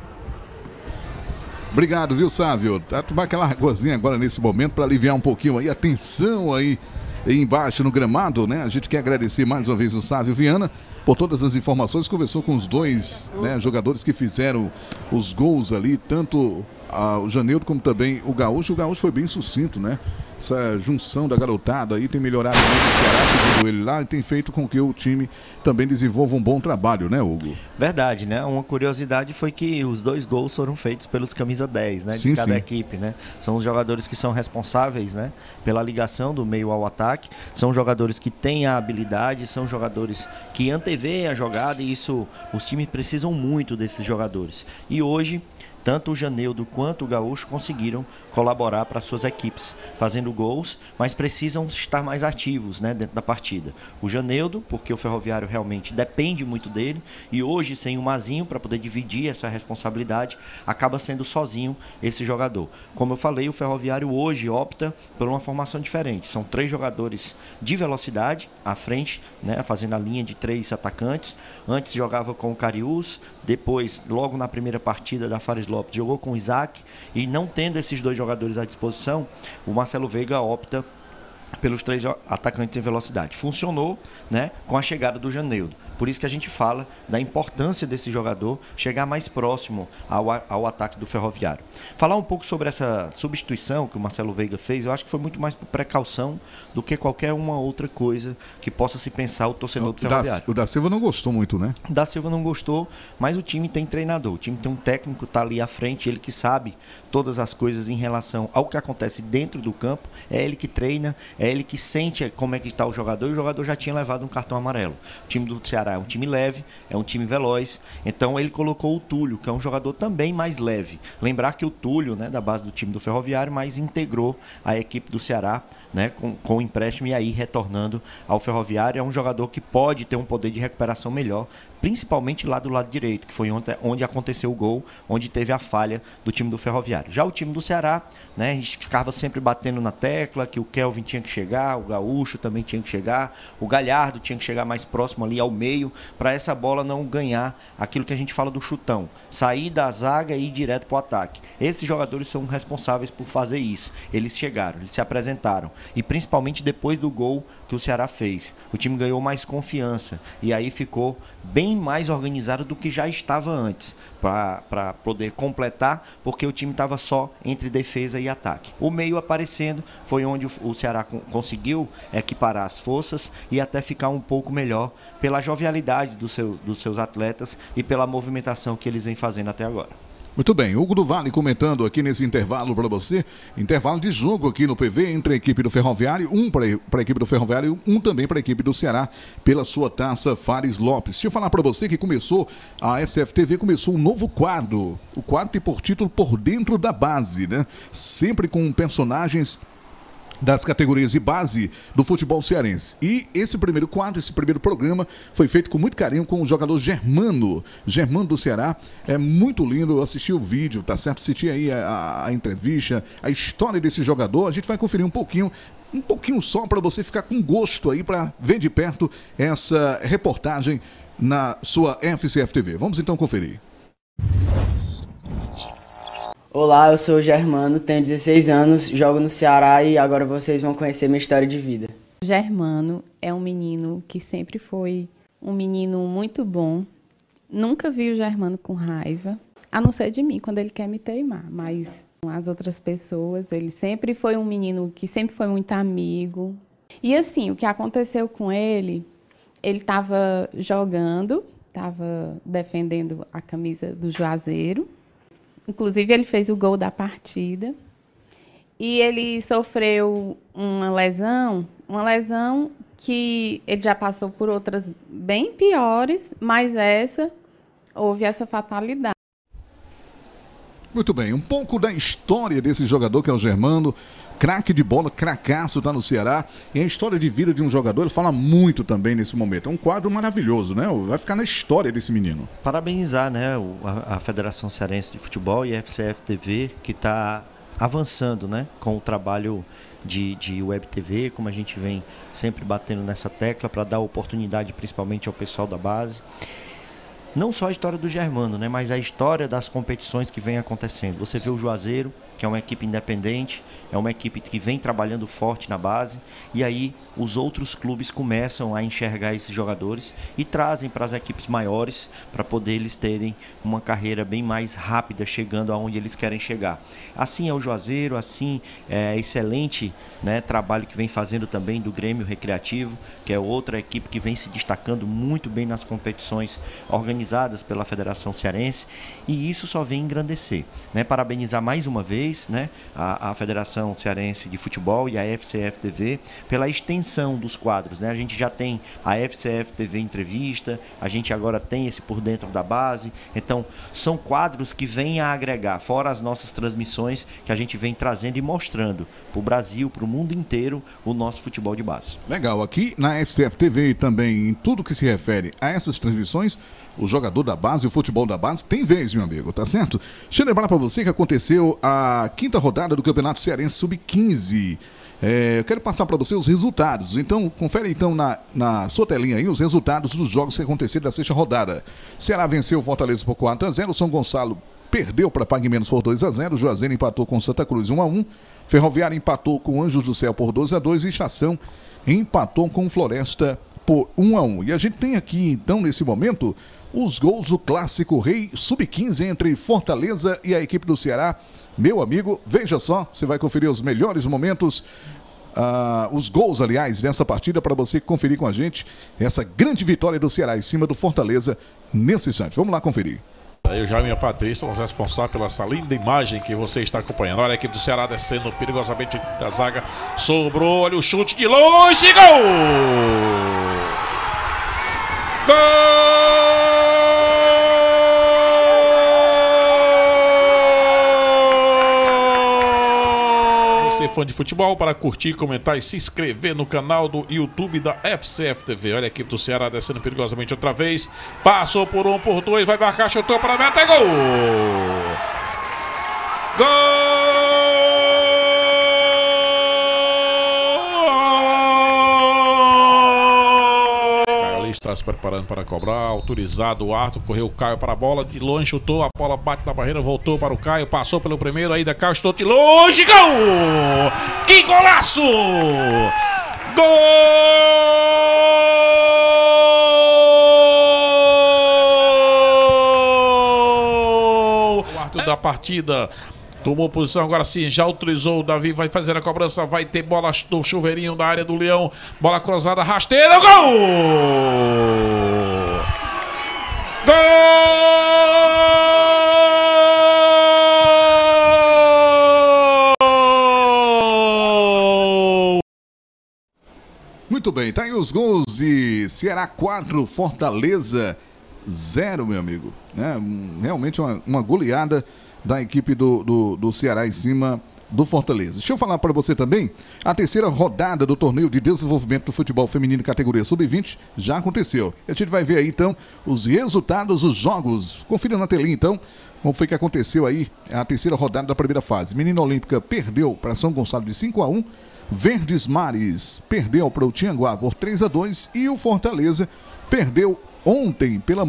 Obrigado, viu, Sávio? Tá tomar aquela águazinha agora nesse momento para aliviar um pouquinho aí a tensão aí embaixo no gramado, né? A gente quer agradecer mais uma vez o Sávio Viana por todas as informações. Conversou com os dois, né, jogadores que fizeram os gols ali, tanto o Janeudo como também o Gaúcho. O Gaúcho foi bem sucinto, né? Essa junção da garotada aí tem melhorado muito o Ceará, segundo ele lá, e tem feito com que o time também desenvolva um bom trabalho, né, Hugo? Verdade, né? Uma curiosidade foi que os 2 gols foram feitos pelos camisa 10, né? Sim, de cada sim. equipe, né? São os jogadores que são responsáveis, né? Pela ligação do meio ao ataque. São jogadores que têm a habilidade, são jogadores que anteveem a jogada e isso, os times precisam muito desses jogadores. E hoje, tanto o Janeudo quanto o Gaúcho conseguiram colaborar para suas equipes, fazendo gols, mas precisam estar mais ativos, né, dentro da partida. O Janeudo, porque o Ferroviário realmente depende muito dele, e hoje, sem o Mazinho, para poder dividir essa responsabilidade, acaba sendo sozinho esse jogador. Como eu falei, o Ferroviário hoje opta por uma formação diferente. São 3 jogadores de velocidade à frente, né, fazendo a linha de 3 atacantes. Antes jogava com o Cariús, depois, logo na primeira partida da Fares Lopes, jogou com o Isaac, e não tendo esses 2 jogadores à disposição, o Marcelo Veiga opta pelos 3 atacantes em velocidade. Funcionou, né, com a chegada do Janeudo. Por isso que a gente fala da importância desse jogador chegar mais próximo ao ataque do Ferroviário. Falar um pouco sobre essa substituição que o Marcelo Veiga fez, eu acho que foi muito mais por precaução do que qualquer uma outra coisa que possa se pensar o torcedor do Ferroviário. O da Silva não gostou muito, né? Da Silva não gostou, mas o time tem treinador, o time tem um técnico, tá ali à frente, ele que sabe todas as coisas em relação ao que acontece dentro do campo, é ele que treina, é ele que sente como é que está o jogador, e o jogador já tinha levado um cartão amarelo. O time do Ceará é um time leve, é um time veloz, então ele colocou o Túlio, que é um jogador também mais leve. Lembrar que o Túlio, né, da base do time do Ferroviário, mas integrou a equipe do Ceará, né, com o empréstimo, e aí retornando ao Ferroviário, é um jogador que pode ter um poder de recuperação melhor, principalmente lá do lado direito, que foi onde aconteceu o gol, onde teve a falha do time do Ferroviário. Já o time do Ceará, né, a gente ficava sempre batendo na tecla que o Kelvin tinha que chegar, o Gaúcho também tinha que chegar, o Galhardo tinha que chegar mais próximo ali ao meio, para essa bola não ganhar aquilo que a gente fala do chutão, sair da zaga e ir direto para o ataque. Esses jogadores são responsáveis por fazer isso. Eles chegaram, eles se apresentaram, e principalmente depois do gol que o Ceará fez? O time ganhou mais confiança e aí ficou bem mais organizado do que já estava antes, para poder completar, porque o time estava só entre defesa e ataque. O meio aparecendo foi onde o Ceará conseguiu equiparar as forças e até ficar um pouco melhor pela jovialidade dos seus atletas e pela movimentação que eles vêm fazendo até agora. Muito bem, Hugo do Vale comentando aqui nesse intervalo para você, intervalo de jogo aqui no PV entre a equipe do Ferroviário, um para a equipe do Ferroviário e um também para a equipe do Ceará, pela sua taça Fares Lopes. Deixa eu falar para você que começou, a FCF TV começou um novo quadro, o quadro tem por título Por Dentro da Base, né? Sempre com personagens das categorias de base do futebol cearense. E esse primeiro quadro, esse primeiro programa foi feito com muito carinho com o jogador Germano do Ceará. É muito lindo, eu assisti o vídeo, tá certo? Assisti aí a entrevista, a história desse jogador. A gente vai conferir um pouquinho só para você ficar com gosto aí para ver de perto essa reportagem na sua FCF TV. Vamos então conferir. Olá, eu sou o Germano, tenho 16 anos, jogo no Ceará e agora vocês vão conhecer minha história de vida. Germano é um menino que sempre foi um menino muito bom. Nunca vi o Germano com raiva, a não ser de mim, quando ele quer me teimar. Mas as outras pessoas, ele sempre foi um menino que sempre foi muito amigo. E assim, o que aconteceu com ele estava jogando, estava defendendo a camisa do Juazeiro. Inclusive, ele fez o gol da partida e ele sofreu uma lesão que ele já passou por outras bem piores, mas houve essa fatalidade. Muito bem, um pouco da história desse jogador que é o Germano, craque de bola, cracaço, tá no Ceará. E a história de vida de um jogador, ele fala muito também nesse momento. É um quadro maravilhoso, né? Vai ficar na história desse menino. Parabenizar, né, a Federação Cearense de Futebol e a FCF TV, que está avançando, né, com o trabalho de Web TV, como a gente vem sempre batendo nessa tecla para dar oportunidade principalmente ao pessoal da base. Não só a história do Germano, né, mas a história das competições que vem acontecendo. Você vê o Juazeiro, que é uma equipe independente, é uma equipe que vem trabalhando forte na base, e aí os outros clubes começam a enxergar esses jogadores e trazem para as equipes maiores para poder eles terem uma carreira bem mais rápida, chegando aonde eles querem chegar. Assim é o Juazeiro, assim é excelente, né, trabalho que vem fazendo também do Grêmio Recreativo, que é outra equipe que vem se destacando muito bem nas competições organizadas pela Federação Cearense, e isso só vem engrandecer, né? Parabenizar mais uma vez, né, a Federação Cearense de Futebol e a FCF TV pela extensão dos quadros, né? A gente já tem a FCF TV Entrevista, a gente agora tem esse Por Dentro da Base. Então, são quadros que vêm a agregar, fora as nossas transmissões que a gente vem trazendo e mostrando para o Brasil, para o mundo inteiro, o nosso futebol de base. Legal, aqui na FCF TV e também em tudo que se refere a essas transmissões, o jogador da base, o futebol da base, tem vez, meu amigo, tá certo? Deixa eu lembrar para você que aconteceu a quinta rodada do Campeonato Cearense Sub-15. Eu quero passar para você os resultados. Então, confere então na sua telinha aí os resultados dos jogos que aconteceram da sexta rodada. Ceará venceu o Fortaleza por 4-0, São Gonçalo perdeu para Pague Menos por 2-0, Juazeiro empatou com Santa Cruz 1-1, Ferroviária empatou com Anjos do Céu por 2-2 e Estação empatou com Floresta por 1-1. E a gente tem aqui, então, nesse momento, os gols do Clássico Rei Sub-15 entre Fortaleza e a equipe do Ceará. Meu amigo, veja só, você vai conferir os melhores momentos, os gols, aliás, dessa partida, para você conferir com a gente essa grande vitória do Ceará em cima do Fortaleza nesse instante. Vamos lá conferir. Eu já e minha Patrícia somos responsáveis pela essa linda imagem que você está acompanhando. Olha a equipe do Ceará descendo perigosamente da zaga. Sobrou, olha o chute de longe. Gol! Gol! Você fã de futebol, para curtir, comentar e se inscrever no canal do YouTube da FCF TV. Olha a equipe do Ceará descendo perigosamente outra vez. Passou por 1, por 2, vai marcar, chutou para a meta, é gol! Gol! Está se preparando para cobrar, autorizado o Arthur, correu o Caio para a bola, de longe chutou, a bola bate na barreira, voltou para o Caio, passou pelo primeiro, ainda Caio chutou de longe, gol! Que golaço! Gol! Quarto da partida. Tomou posição, agora sim, já autorizou. O Davi vai fazer a cobrança, vai ter bola do chuveirinho da área do Leão. Bola cruzada, rasteira, gol! Gol! Muito bem, tá aí os gols de Ceará 4, Fortaleza 0, meu amigo. Realmente uma goleada da equipe do Ceará em cima do Fortaleza. Deixa eu falar para você também, a terceira rodada do torneio de desenvolvimento do futebol feminino categoria sub-20 já aconteceu. A gente vai ver aí então os resultados dos jogos. Confira na telinha então como foi que aconteceu aí a terceira rodada da primeira fase. Menina Olímpica perdeu para São Gonçalo de 5-1, Verdes Mares perdeu para o Tianguá por 3-2 e o Fortaleza perdeu hoje pela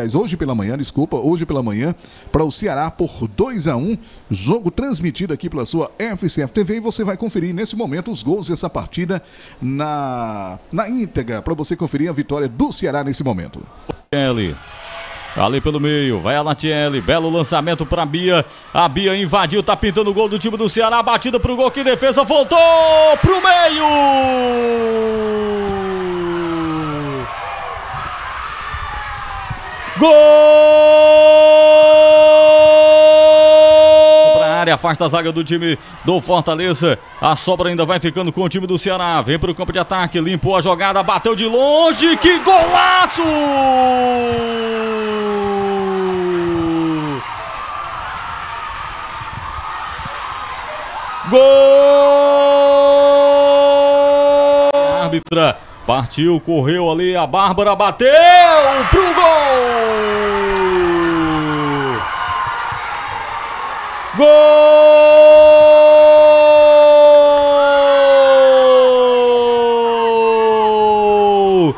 manhã, para o Ceará por 2-1, jogo transmitido aqui pela sua FCF TV, e você vai conferir nesse momento os gols dessa partida na íntegra, para você conferir a vitória do Ceará nesse momento. Ali pelo meio, vai a Natiele, belo lançamento para Bia, a Bia invadiu, tá pintando o gol do time do Ceará, batida pro gol, que defesa, voltou pro meio! Gol! Pra área, afasta a zaga do time do Fortaleza. A sobra ainda vai ficando com o time do Ceará. Vem pro campo de ataque, limpou a jogada, bateu de longe. Que golaço! Gol! Árbitra partiu, correu ali, a Bárbara bateu pro gol! Gol!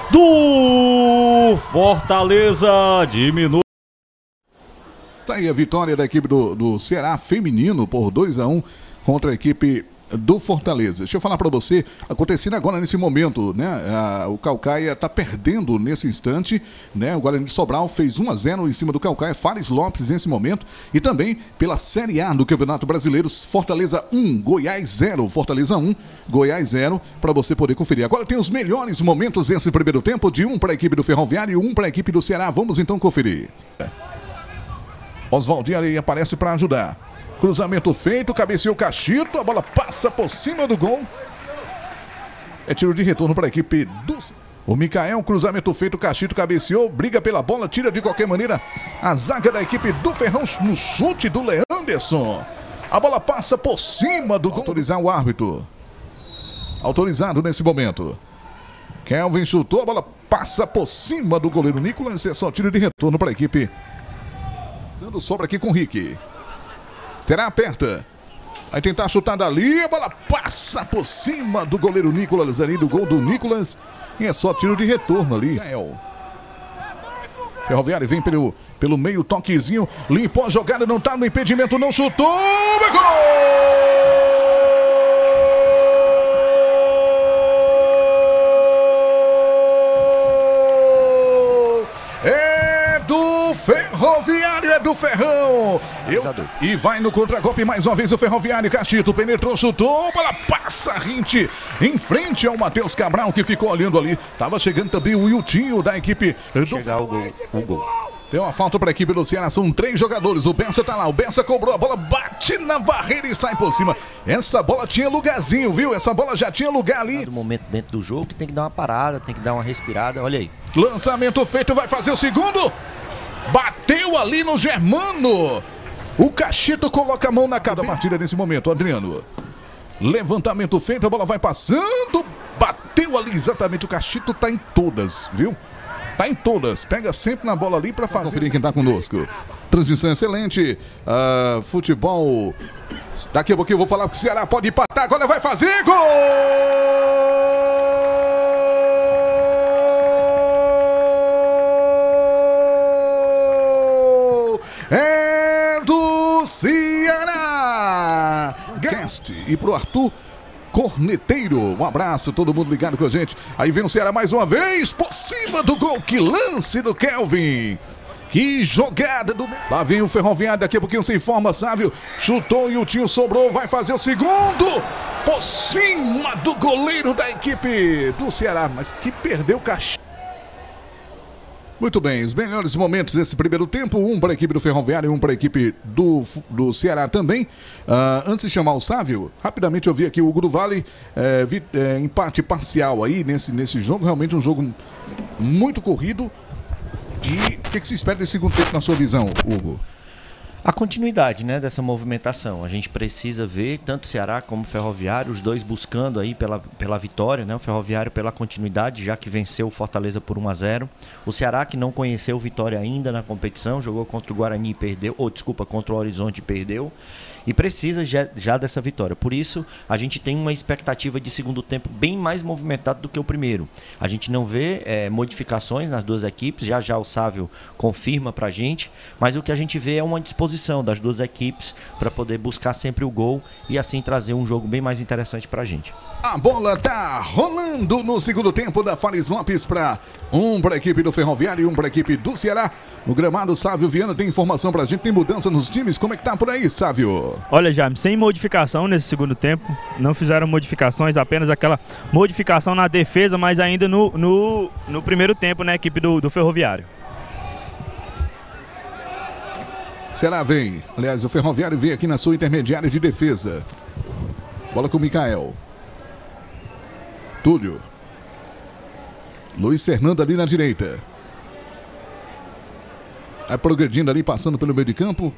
Do Fortaleza, diminui. Tá aí a vitória da equipe do Ceará feminino por 2-1 contra a equipe do Fortaleza. Deixa eu falar para você, acontecendo agora nesse momento, né? O Caucaia tá perdendo nesse instante, né? O Guarani de Sobral fez 1-0 em cima do Caucaia, Fares Lopes nesse momento, e também pela Série A do Campeonato Brasileiro, Fortaleza 1, Goiás 0, Fortaleza 1, Goiás 0, para você poder conferir. Agora tem os melhores momentos desse primeiro tempo, de um para a equipe do Ferroviário e um para a equipe do Ceará. Vamos então conferir. Oswaldinho ali aparece para ajudar. Cruzamento feito, cabeceou Cachito, a bola passa por cima do gol. É tiro de retorno para a equipe do... O Micael, cruzamento feito, Cachito cabeceou, briga pela bola, tira de qualquer maneira a zaga da equipe do Ferrão no chute do Leanderson. A bola passa por cima do gol. Autorizar o árbitro. Autorizado nesse momento. Kelvin chutou, a bola passa por cima do goleiro Nicolas. É só tiro de retorno para a equipe. Sobra aqui com o Rick. Será aperta. Vai tentar chutar dali. A bola passa por cima do goleiro Nicolas ali, do gol do Nicolas. E é só tiro de retorno ali. Ferroviário vem pelo meio, toquezinho. Limpou a jogada, não tá no impedimento, não chutou. Gol! Ferroviário é do Ferrão. E vai no contragolpe mais uma vez o Ferroviário. Cachito penetrou, chutou, bola passa rente em frente ao Matheus Cabral, que ficou olhando ali. Tava chegando também o Wiltinho da equipe do... Chegar o gol. Deu uma falta para a equipe do Ceará, são 3 jogadores. O Bessa tá lá, o Bessa cobrou, a bola bate na barreira e sai por cima. Essa bola tinha lugarzinho, viu? Essa bola já tinha lugar ali. No momento dentro do jogo que tem que dar uma parada, tem que dar uma respirada, olha aí. Lançamento feito, vai fazer o segundo. Bateu ali no Germano. O Cachito coloca a mão na cabeça da partida nesse momento, Adriano. Levantamento feito, a bola vai passando. Bateu ali exatamente, o Cachito tá em todas, viu? Tá em todas, pega sempre na bola ali para fazer. Conferir quem tá conosco. Transmissão excelente, futebol. Daqui a pouquinho eu vou falar que o Ceará pode empatar, agora vai fazer gol! É do Ceará! Guest e pro Arthur. Corneteiro. Um abraço, todo mundo ligado com a gente. Aí vem o Ceará mais uma vez, por cima do gol. Que lance do Kelvin. Que jogada do... Lá vem o Ferroviário, daqui a pouquinho se informa, Sávio. Chutou e o Tinho sobrou, vai fazer o segundo. Por cima do goleiro da equipe do Ceará, mas que perdeu o caixa. Muito bem, os melhores momentos desse primeiro tempo, um para a equipe do Ferroviário e um para a equipe do Ceará também. Antes de chamar o Sávio, rapidamente eu vi aqui o Hugo do Vale, empate parcial aí nesse jogo, realmente um jogo muito corrido. E o que se espera desse segundo tempo na sua visão, Hugo? A continuidade, né, dessa movimentação. A gente precisa ver tanto Ceará como Ferroviário, os dois buscando aí pela vitória, né? O Ferroviário pela continuidade, já que venceu o Fortaleza por 1-0. O Ceará, que não conheceu vitória ainda na competição, jogou contra o Guarani e perdeu, contra o Horizonte e perdeu. E precisa já dessa vitória. Por isso, a gente tem uma expectativa de segundo tempo bem mais movimentado do que o primeiro. A gente não vê modificações nas duas equipes, já o Sávio confirma pra gente, mas o que a gente vê é uma disposição das duas equipes para poder buscar sempre o gol e assim trazer um jogo bem mais interessante pra gente. A bola tá rolando no segundo tempo da Fares Lopes para a equipe do Ferroviário e um para a equipe do Ceará. No gramado, Sávio Viana tem informação pra gente, tem mudança nos times, como é que tá por aí, Sávio? Olha, Jaime, sem modificação nesse segundo tempo, não fizeram modificações, apenas aquela modificação na defesa, mas ainda no primeiro tempo na equipe do Ferroviário. Ceará vem, aliás, o Ferroviário vem aqui na sua intermediária de defesa. Bola com o Mikael. Túlio. Luiz Fernando ali na direita. Vai progredindo ali, passando pelo meio de campo.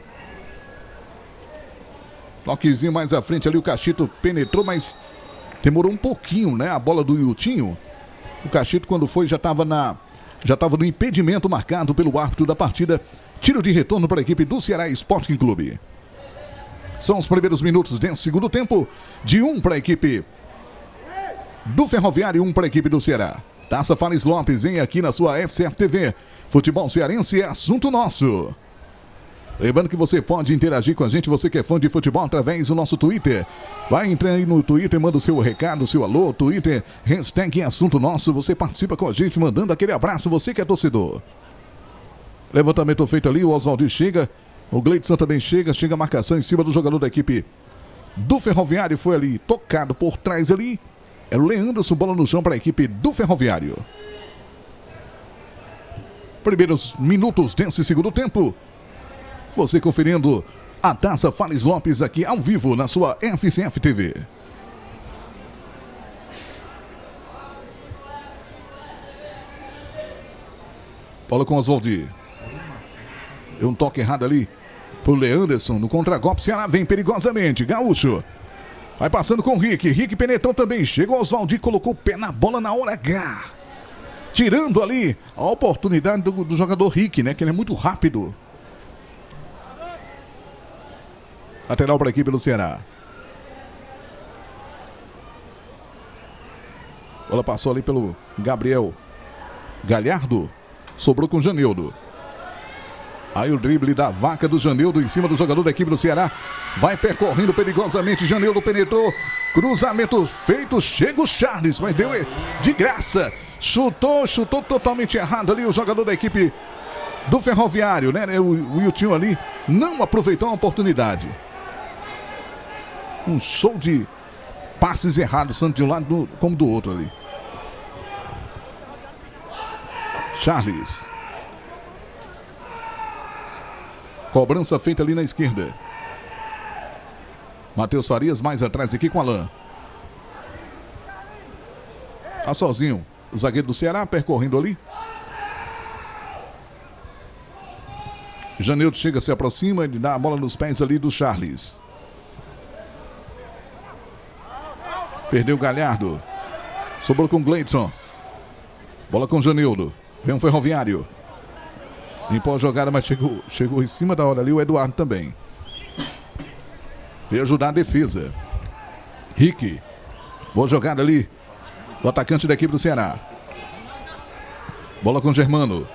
Toquezinho mais à frente ali, o Cachito penetrou, mas demorou um pouquinho, né? A bola do Yutinho. O Cachito, quando foi, já estava no impedimento marcado pelo árbitro da partida. Tiro de retorno para a equipe do Ceará Sporting Clube. São os primeiros minutos desse segundo tempo. De 1 para a equipe do Ferroviário e 1 para a equipe do Ceará. Taça Fares Lopes, hein? Aqui na sua FCF TV. Futebol cearense é assunto nosso. Lembrando que você pode interagir com a gente, você que é fã de futebol, através do nosso Twitter. Vai entrar aí no Twitter, manda o seu recado, o seu alô, Twitter, hashtag assunto nosso. Você participa com a gente, mandando aquele abraço, você que é torcedor. Levantamento feito ali, o Oswaldo chega, o Gleidson também chega a marcação em cima do jogador da equipe do Ferroviário, foi ali, tocado por trás ali. Era o Leanderson, bola no chão para a equipe do Ferroviário. Primeiros minutos desse segundo tempo. Você conferindo a Taça Fares Lopes aqui ao vivo na sua FCF TV. Bola com o Oswaldi. Deu um toque errado ali pro Leanderson no contragolpe. Ceará vem perigosamente. Gaúcho. Vai passando com o Rick. Rick penetrou também. Chega o Oswaldi, colocou o pé na bola na hora H. Tirando ali a oportunidade do jogador Rick, né? Que ele é muito rápido. Lateral para a equipe do Ceará. Bola passou ali pelo Gabriel Galhardo. Sobrou com o Janildo. Aí o drible da vaca do Janildo em cima do jogador da equipe do Ceará. Vai percorrendo perigosamente. Janildo penetrou. Cruzamento feito. Chega o Charles, mas deu de graça. Chutou totalmente errado ali o jogador da equipe do Ferroviário, né? O Yutinho ali não aproveitou a oportunidade. Um show de passes errados, tanto de um lado como do outro ali. Charles. Cobrança feita ali na esquerda. Matheus Farias mais atrás aqui com Alain. Tá sozinho. O zagueiro do Ceará percorrendo ali. Janildo chega, se aproxima, ele dá a bola nos pés ali do Charles. Perdeu o Galhardo. Sobrou com o Gleidson. Bola com o Janildo. Vem um Ferroviário. Limpou a jogada, mas chegou em cima da hora ali o Eduardo também. Veio ajudar a defesa. Rick. Boa jogada ali. O atacante da equipe do Ceará. Bola com o Germano.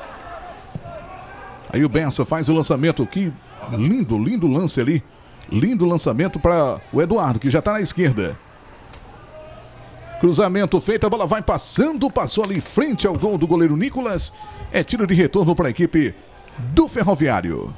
Aí o Bessa faz o lançamento. Que lindo lance ali. Lindo lançamento para o Eduardo, que já está na esquerda. Cruzamento feito, a bola vai passando, passou ali em frente ao gol do goleiro Nicolas. É tiro de retorno para a equipe do Ferroviário.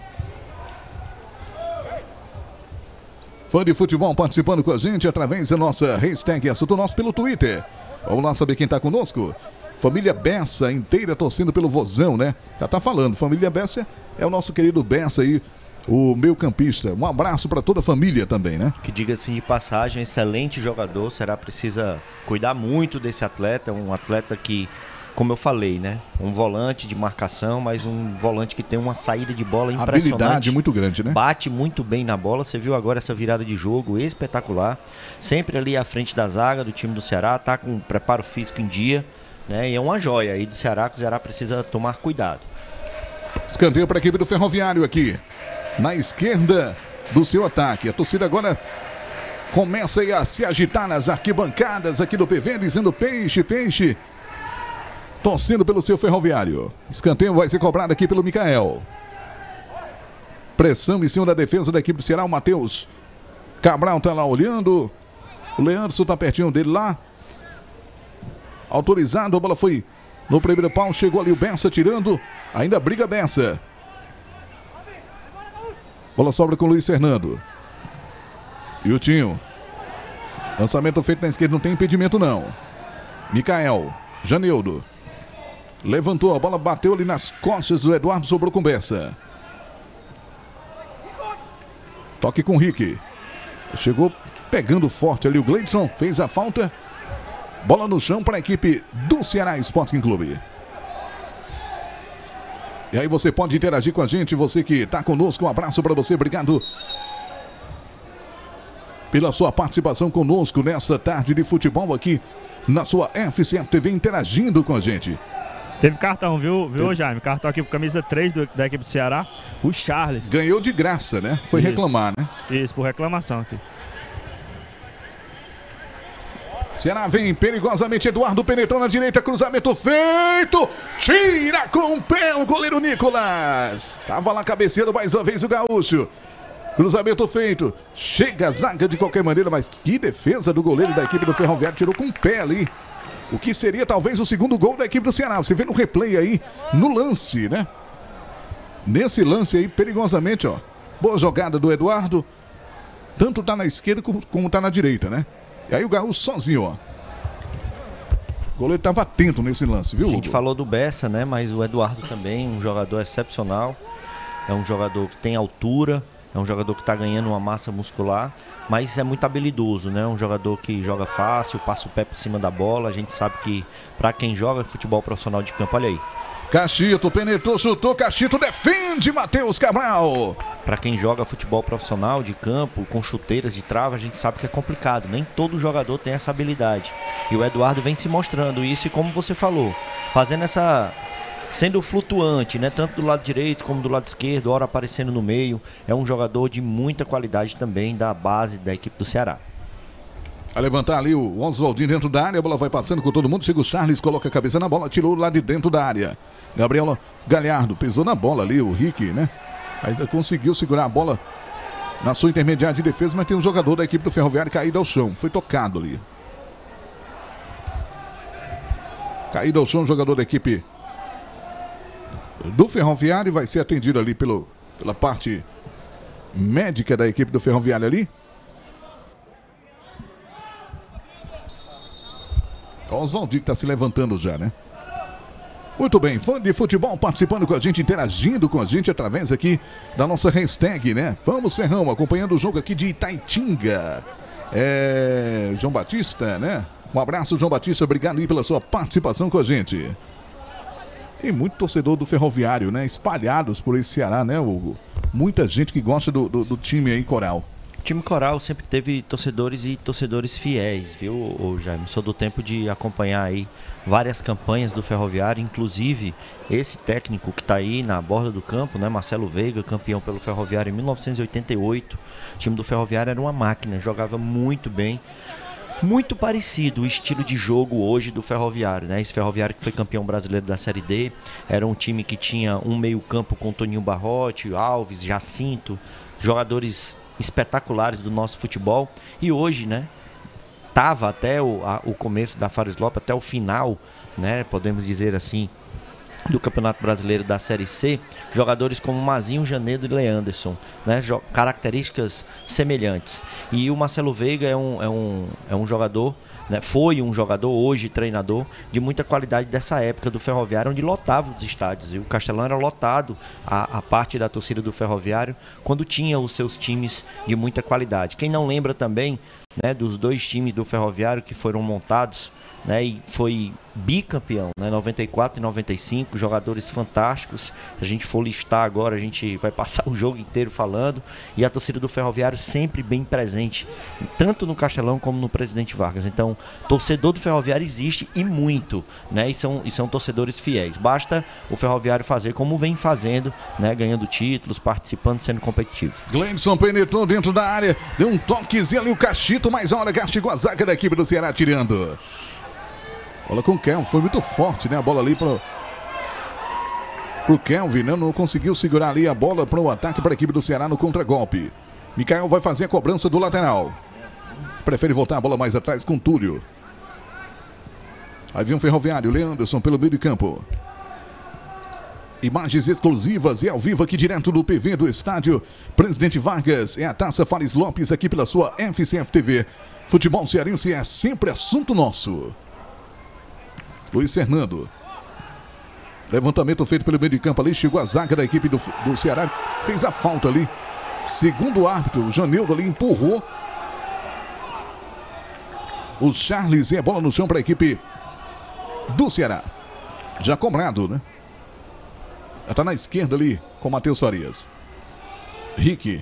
Fã de futebol participando com a gente através da nossa hashtag Assunto Nosso pelo Twitter. Vamos lá saber quem está conosco. Família Bessa inteira torcendo pelo Vozão, né? Já tá falando, família Bessa é o nosso querido Bessa aí, o meio campista. Um abraço para toda a família também, né? Que diga assim de passagem, excelente jogador. Será precisa cuidar muito desse atleta, um atleta que, como eu falei, né? Um volante de marcação, mas um volante que tem uma saída de bola impressionante. Habilidade muito grande, né? Bate muito bem na bola. Você viu agora essa virada de jogo espetacular. Sempre ali à frente da zaga do time do Ceará, tá com preparo físico em dia, né? E é uma joia aí do Ceará, que o Ceará precisa tomar cuidado. Escanteio para a equipe do Ferroviário aqui, na esquerda do seu ataque. A torcida agora começa aí a se agitar nas arquibancadas aqui do PV, dizendo peixe, peixe. Torcendo pelo seu Ferroviário. Escanteio vai ser cobrado aqui pelo Mikael. Pressão em cima da defesa da equipe do Ceará. O Matheus Cabral tá lá olhando. O Leandro tá pertinho dele lá. Autorizado, a bola foi no primeiro pau. Chegou ali o Bessa tirando. Ainda briga Bessa. Bola sobra com o Luiz Fernando. E o Tinho. Lançamento feito na esquerda, não tem impedimento não. Mikael. Janildo. Levantou, a bola bateu ali nas costas do Eduardo, sobrou com Bessa. Toque com o Rick. Chegou pegando forte ali o Gleidson, fez a falta. Bola no chão para a equipe do Ceará Sporting Clube. E aí você pode interagir com a gente, você que está conosco, um abraço para você, obrigado pela sua participação conosco nessa tarde de futebol aqui na sua FCF TV, interagindo com a gente. Teve cartão, viu Jaime? Cartão aqui pro camisa 3 da equipe do Ceará, o Charles. Ganhou de graça, né? Foi Isso. Reclamar, né? Isso, por reclamação aqui. Ceará vem perigosamente, Eduardo penetrou na direita, cruzamento feito, tira com o pé o goleiro Nicolas. Tava lá cabeceando mais uma vez o gaúcho. Cruzamento feito, chega a zaga de qualquer maneira, mas que defesa do goleiro da equipe do Ferroviário, tirou com o pé ali. O que seria talvez o segundo gol da equipe do Ceará. Você vê no replay aí, no lance, né? Nesse lance aí, perigosamente, ó. Boa jogada do Eduardo. Tanto tá na esquerda como tá na direita, né? E aí o Gaúcho sozinho, ó. O goleiro estava atento nesse lance, viu, A gente Hugo? falou do Bessa, né? Mas o Eduardo também, um jogador excepcional. É um jogador que tem altura. É um jogador que está ganhando uma massa muscular, mas é muito habilidoso, né? Um jogador que joga fácil, passa o pé por cima da bola. A gente sabe que para quem joga futebol profissional de campo, olha aí. Cachito penetrou, chutou, Cachito defende, Matheus Cabral. Para quem joga futebol profissional de campo, com chuteiras de trava, a gente sabe que é complicado. Nem todo jogador tem essa habilidade. E o Eduardo vem se mostrando isso e, como você falou, fazendo essa... sendo flutuante, né? Tanto do lado direito como do lado esquerdo, hora aparecendo no meio. É um jogador de muita qualidade também da base da equipe do Ceará. A levantar ali o Oswaldinho dentro da área, a bola vai passando com todo mundo, chega o Charles, coloca a cabeça na bola, tirou lá de dentro da área. Gabriel Galhardo pisou na bola ali, o Rick, né? Ainda conseguiu segurar a bola na sua intermediária de defesa, mas tem um jogador da equipe do Ferroviário caído ao chão, foi tocado ali. Caído ao chão, jogador da equipe do Ferroviário, vai ser atendido ali pela parte médica da equipe do Ferroviário ali. O Oswaldinho que está se levantando já, né? Muito bem, fã de futebol participando com a gente, interagindo com a gente através aqui da nossa hashtag, né? Vamos Ferrão, acompanhando o jogo aqui de Itaitinga. João Batista, né? Um abraço, João Batista, obrigado aí pela sua participação com a gente. Tem muito torcedor do Ferroviário, né? Espalhados por esse Ceará, né, Hugo? Muita gente que gosta do time aí, Coral. O time Coral sempre teve torcedores e torcedores fiéis, viu, Jaime? Sou do tempo de acompanhar aí várias campanhas do Ferroviário, inclusive esse técnico que está aí na borda do campo, né, Marcelo Veiga, campeão pelo Ferroviário em 1988. O time do Ferroviário era uma máquina, jogava muito bem. Muito parecido o estilo de jogo hoje do Ferroviário, né? Esse Ferroviário que foi campeão brasileiro da Série D, era um time que tinha um meio-campo com Toninho Barrote, Alves, Jacinto, jogadores espetaculares do nosso futebol. E hoje, né, estava até o começo da Fares Lopes, até o final, né, podemos dizer assim, do Campeonato Brasileiro da Série C, jogadores como Mazinho, Janedo e Leanderson, né, características semelhantes. E o Marcelo Veiga é um jogador, né, foi um jogador, hoje treinador, de muita qualidade dessa época do Ferroviário, onde lotava os estádios. E o Castelão era lotado, a parte da torcida do Ferroviário, quando tinha os seus times de muita qualidade. Quem não lembra também, né, dos 2 times do Ferroviário que foram montados, né, e foi bicampeão, né, 94 e 95, jogadores fantásticos. Se a gente for listar agora, a gente vai passar o jogo inteiro falando, e a torcida do Ferroviário sempre bem presente, tanto no Castelão como no Presidente Vargas. Então, torcedor do Ferroviário existe, e muito, né, e são torcedores fiéis. Basta o Ferroviário fazer como vem fazendo, né, ganhando títulos, participando, sendo competitivo. Gleidson penetrou dentro da área, deu um toquezinho ali, o Cachito, mas a hora castigou a zaga da equipe do Ceará, tirando. Bola com o Kelvin, foi muito forte, né? A bola ali pro Kelvin, né? Não conseguiu segurar ali a bola para o ataque para a equipe do Ceará no contragolpe. Mikael vai fazer a cobrança do lateral. Prefere voltar a bola mais atrás com Túlio. Aí vem um Ferroviário, Leanderson pelo meio de campo. Imagens exclusivas e ao vivo aqui direto do PV do estádio Presidente Vargas. É a Taça Fares Lopes aqui pela sua FCF TV. Futebol cearense é sempre assunto nosso. Luiz Fernando. Levantamento feito pelo meio de campo ali. Chegou a zaga da equipe do Ceará. Fez a falta ali. Segundo o árbitro, o Janildo ali empurrou o Charles, e a bola no chão para a equipe do Ceará. Já cobrado, né? Já tá na esquerda ali com o Matheus Farias. Rick.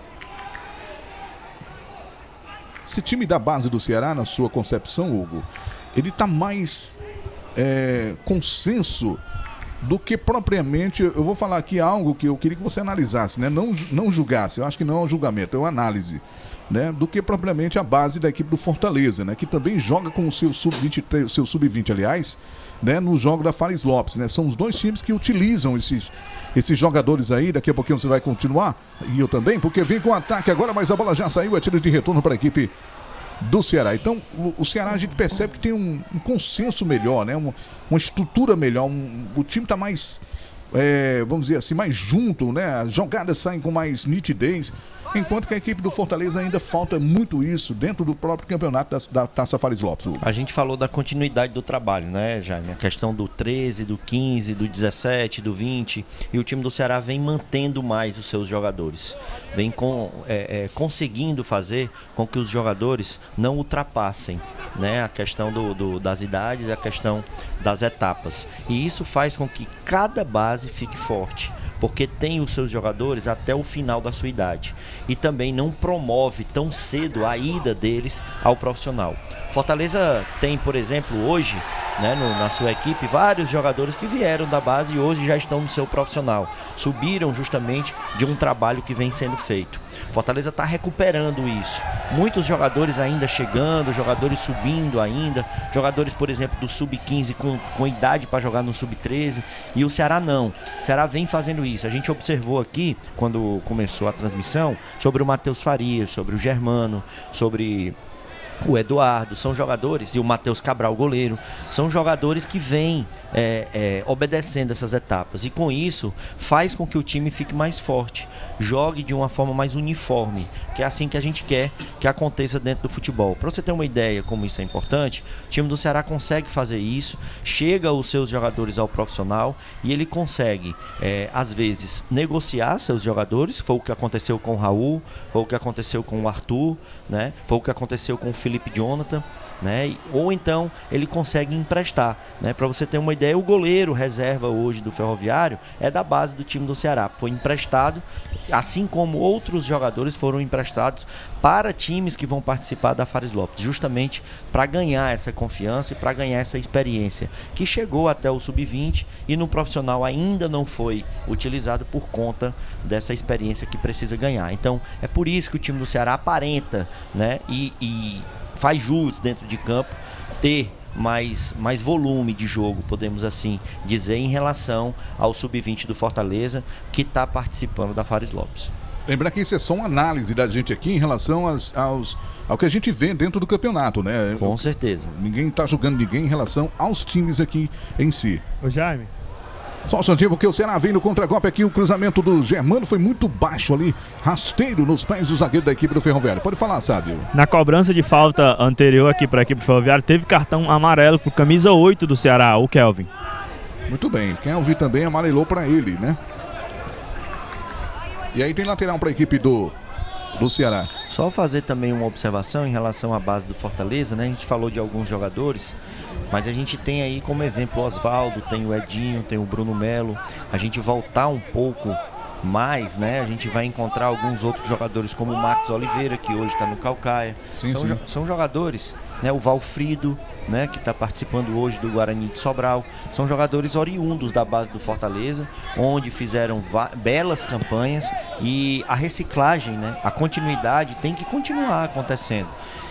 Esse time da base do Ceará, na sua concepção, Hugo, ele tá mais consenso do que propriamente. Eu vou falar aqui algo que eu queria que você analisasse, né? Não julgasse, eu acho que não é um julgamento, é uma análise, né? Do que propriamente a base da equipe do Fortaleza, né? Que também joga com o seu sub-23, o seu sub-20, aliás, né? No jogo da Fares Lopes, né? São os 2 times que utilizam esses jogadores aí. Daqui a pouquinho você vai continuar, e eu também, porque vem com o ataque agora, mas a bola já saiu, é tiro de retorno para a equipe do Ceará. Então o Ceará, a gente percebe que tem um consenso melhor, né? Uma estrutura melhor, o time está mais, vamos dizer assim, mais junto, né? As jogadas saem com mais nitidez, enquanto que a equipe do Fortaleza ainda falta muito isso dentro do próprio campeonato da Taça Fares Lopes. A gente falou da continuidade do trabalho, né, Jaime? A questão do 13, do 15, do 17, do 20, e o time do Ceará vem mantendo mais os seus jogadores, vem conseguindo fazer com que os jogadores não ultrapassem, né, a questão das idades e a questão das etapas, e isso faz com que cada base fique forte, porque tem os seus jogadores até o final da sua idade, e também não promove tão cedo a ida deles ao profissional. Fortaleza tem, por exemplo, hoje, né, na sua equipe, vários jogadores que vieram da base e hoje já estão no seu profissional, subiram justamente de um trabalho que vem sendo feito. Fortaleza está recuperando isso. Muitos jogadores ainda chegando, jogadores subindo ainda, jogadores, por exemplo, do sub-15 com idade para jogar no sub-13, e o Ceará não. O Ceará vem fazendo isso. A gente observou aqui, quando começou a transmissão, sobre o Matheus Farias, sobre o Germano, sobre o Eduardo, são jogadores, e o Matheus Cabral, goleiro, são jogadores que vêm obedecendo essas etapas, e com isso faz com que o time fique mais forte, jogue de uma forma mais uniforme, que é assim que a gente quer que aconteça dentro do futebol. Para você ter uma ideia como isso é importante, o time do Ceará consegue fazer isso, chega os seus jogadores ao profissional, e ele consegue, às vezes, negociar seus jogadores. Foi o que aconteceu com o Raul, foi o que aconteceu com o Arthur, né? Foi o que aconteceu com o Felipe Jonathan, né? Ou então ele consegue emprestar, né? Para você ter uma ideia, o goleiro reserva hoje do Ferroviário é da base do time do Ceará, foi emprestado, assim como outros jogadores foram emprestados para times que vão participar da Fares Lopes, justamente para ganhar essa confiança e para ganhar essa experiência, que chegou até o sub-20 e no profissional ainda não foi utilizado por conta dessa experiência que precisa ganhar. Então é por isso que o time do Ceará aparenta, né, e faz jus dentro de campo ter mais volume de jogo, podemos assim dizer, em relação ao sub-20 do Fortaleza, que está participando da Fares Lopes. Lembrar que isso é só uma análise da gente aqui em relação ao que a gente vê dentro do campeonato, né? Com certeza. Ninguém está julgando ninguém em relação aos times aqui em si. Ô Jaime. Só um instantinho, porque o Ceará vem no contra-golpe aqui. O cruzamento do Germano foi muito baixo ali, rasteiro nos pés do zagueiro da equipe do Ferroviário. Pode falar, Sávio. Na cobrança de falta anterior aqui para a equipe do Ferroviário, teve cartão amarelo pro camisa 8 do Ceará, o Kelvin. Muito bem, Kelvin também amarelou para ele, né? E aí tem lateral para a equipe do Ceará. Só fazer também uma observação em relação à base do Fortaleza, né? A gente falou de alguns jogadores, mas a gente tem aí como exemplo o Oswaldo, tem o Edinho, tem o Bruno Melo. A gente voltar um pouco mais, né? A gente vai encontrar alguns outros jogadores como o Marcos Oliveira, que hoje está no Caucaia. São jogadores, né? O Valfrido, né? Que está participando hoje do Guarani de Sobral. São jogadores oriundos da base do Fortaleza, onde fizeram belas campanhas, e a reciclagem, né? A continuidade tem que continuar acontecendo.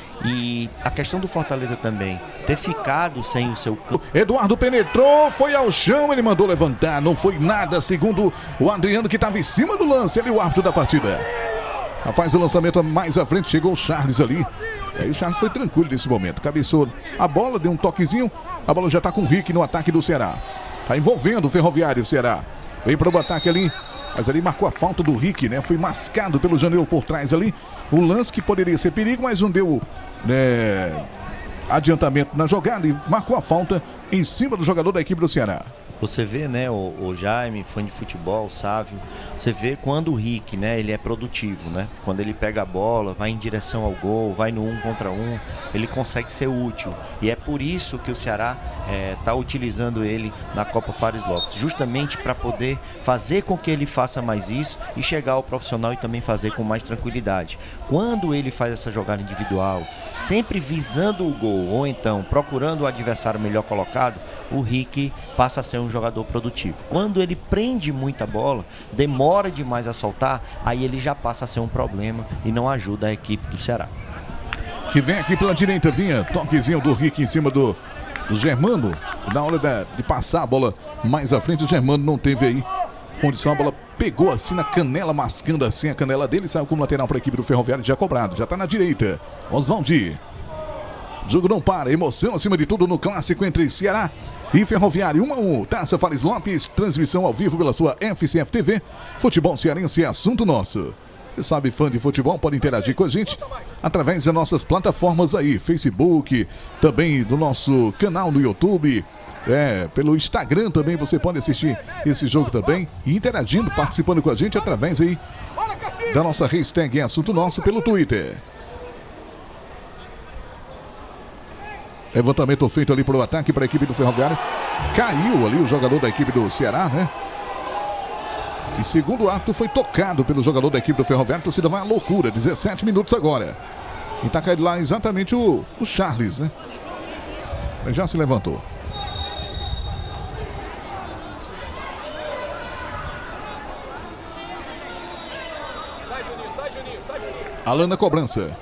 E a questão do Fortaleza também, ter ficado sem o seu campo. Eduardo penetrou, foi ao chão, ele mandou levantar, não foi nada, segundo o Adriano, que estava em cima do lance, ele é o árbitro da partida. Faz o lançamento mais à frente, chegou o Charles ali. E aí o Charles foi tranquilo nesse momento, cabeçou a bola, deu um toquezinho, a bola já está com o Rick no ataque do Ceará. Está envolvendo o Ferroviário, o Ceará. Vem para o ataque ali. Mas ali marcou a falta do Rick, né? Foi mascado pelo Janeiro por trás ali. Um lance que poderia ser perigo, mas não deu, né, adiantamento na jogada e marcou a falta em cima do jogador da equipe do Ceará. Você vê, né, o Jaime, fã de futebol, Sávio, você vê quando o Rick, né, ele é produtivo, né? Quando ele pega a bola, vai em direção ao gol, vai no 1 contra 1, ele consegue ser útil. E é por isso que o Ceará está utilizando ele na Copa Fares Lopes, justamente para poder fazer com que ele faça mais isso e chegar ao profissional e também fazer com mais tranquilidade. Quando ele faz essa jogada individual, sempre visando o gol, ou então procurando o adversário melhor colocado, o Rick passa a ser um jogador produtivo. Quando ele prende muita bola, demora demais a soltar, aí ele já passa a ser um problema e não ajuda a equipe do Ceará. Que vem aqui pela direita, vinha toquezinho do Rick em cima do Germano. Na hora de passar a bola mais à frente, o Germano não teve aí condição, a bola pegou assim na canela, mascando assim a canela dele, saiu como lateral para a equipe do Ferroviário, já cobrado, já está na direita. Oswaldi. Jogo não para, emoção acima de tudo no clássico entre Ceará e Ferroviário. 1-1, Taça Fares Lopes, transmissão ao vivo pela sua FCF TV. Futebol cearense é assunto nosso. Você sabe, fã de futebol, pode interagir com a gente através das nossas plataformas aí, Facebook, também do nosso canal no YouTube, pelo Instagram também você pode assistir esse jogo também e interagindo, participando com a gente através aí da nossa hashtag assunto nosso pelo Twitter. Levantamento feito ali para o ataque para a equipe do Ferroviário. Caiu ali o jogador da equipe do Ceará, né? E segundo ato foi tocado pelo jogador da equipe do Ferroviário. A torcida vai à loucura. 17 minutos agora. E tá caído lá exatamente o Charles, né? Mas já se levantou. Alan na cobrança.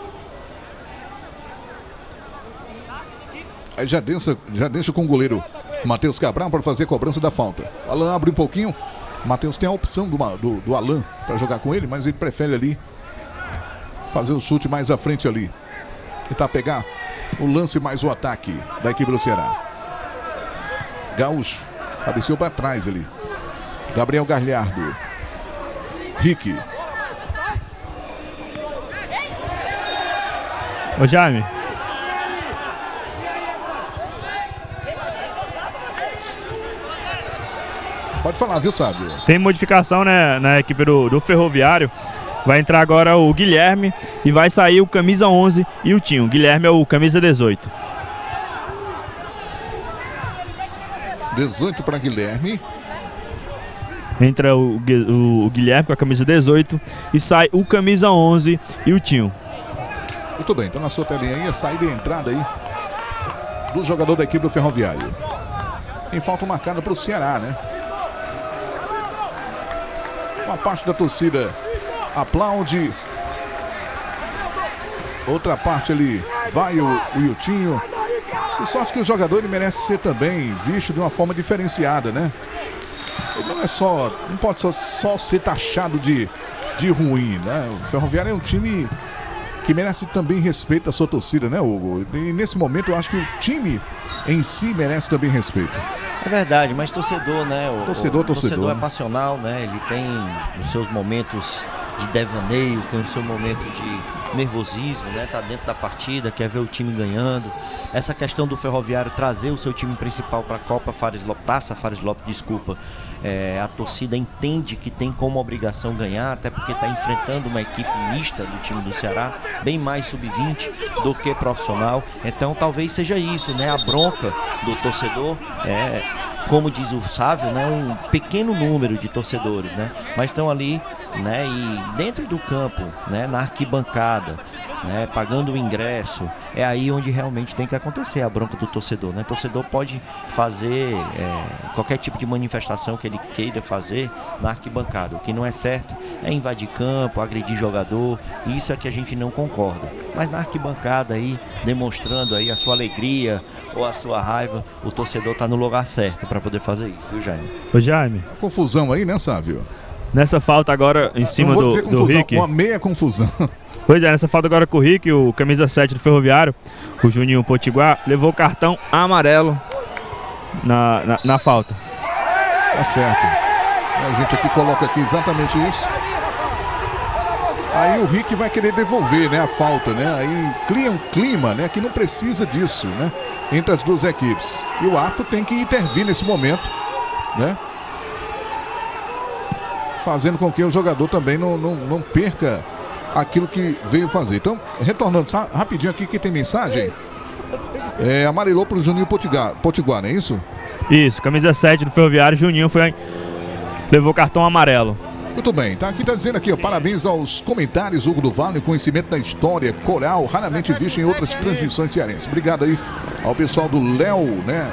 Aí já deixa com o goleiro Matheus Cabral para fazer a cobrança da falta. O Alan abre um pouquinho. O Matheus tem a opção do Alan para jogar com ele, mas ele prefere ali fazer o chute mais à frente ali. Tentar pegar o lance mais o ataque da equipe do Ceará. Gaúcho cabeceou para trás ali. Gabriel Galhardo. Rick. Ô Jaime. Pode falar, viu, Sábio? Tem modificação, né, na equipe do Ferroviário. Vai entrar agora o Guilherme e vai sair o camisa 11 e o Tinho. O Guilherme é o camisa 18. 18 para Guilherme. Entra o Guilherme com a camisa 18 e sai o camisa 11 e o Tinho. Muito bem, então na sua telinha aí a saída e a entrada aí do jogador da equipe do Ferroviário. Tem falta marcada para o Ceará, né? Uma parte da torcida aplaude. Outra parte ali vai o Yutinho. E sorte que o jogador ele merece ser também visto de uma forma diferenciada, né? Ele não é só, não pode só ser taxado de de ruim, né? O Ferroviário é um time que merece também respeito da sua torcida, né, Hugo? E nesse momento eu acho que o time em si merece também respeito. É verdade, mas torcedor, né? O torcedor é né? passional, né? Ele tem os seus momentos de devaneio, tem o seu momento de nervosismo, né? Tá dentro da partida, quer ver o time ganhando. Essa questão do Ferroviário trazer o seu time principal para a Copa Fares Lopes, Taça Fares Lopes, desculpa. A torcida entende que tem como obrigação ganhar, até porque está enfrentando uma equipe mista do time do Ceará, bem mais sub-20 do que profissional. Então talvez seja isso, né? A bronca do torcedor como diz o Sávio, né, um pequeno número de torcedores, né, mas estão ali, né, e dentro do campo, né, na arquibancada, né, pagando o ingresso, é aí onde realmente tem que acontecer a bronca do torcedor, né? O torcedor pode fazer qualquer tipo de manifestação que ele queira fazer na arquibancada. O que não é certo é invadir campo, agredir jogador, e isso é que a gente não concorda. Mas na arquibancada aí, demonstrando aí a sua alegria ou a sua raiva, o torcedor está no lugar certo para poder fazer isso, viu, Jaime? Ô, Jaime. Confusão aí, né, Sávio? Nessa falta agora em cima do Rick. Uma meia confusão. Pois é, nessa falta agora com o Rick, o camisa 7 do Ferroviário, o Juninho Potiguar, levou o cartão amarelo na falta. Tá certo. A gente aqui coloca aqui exatamente isso. Aí o Rick vai querer devolver, né, a falta, né? Aí cria um clima, né, que não precisa disso, né, entre as duas equipes. E o árbitro tem que intervir nesse momento, né? Fazendo com que o jogador também não perca aquilo que veio fazer. Então, retornando rapidinho aqui, que tem mensagem. Amarelou para o Juninho Potiguar, não é isso? Isso, camisa 7 do Ferroviário, Juninho levou cartão amarelo. Muito bem, tá aqui, tá dizendo aqui, ó, parabéns aos comentários, Hugo do Vale, conhecimento da história coral, raramente visto em outras transmissões cearenses. Obrigado aí ao pessoal do Léo, né?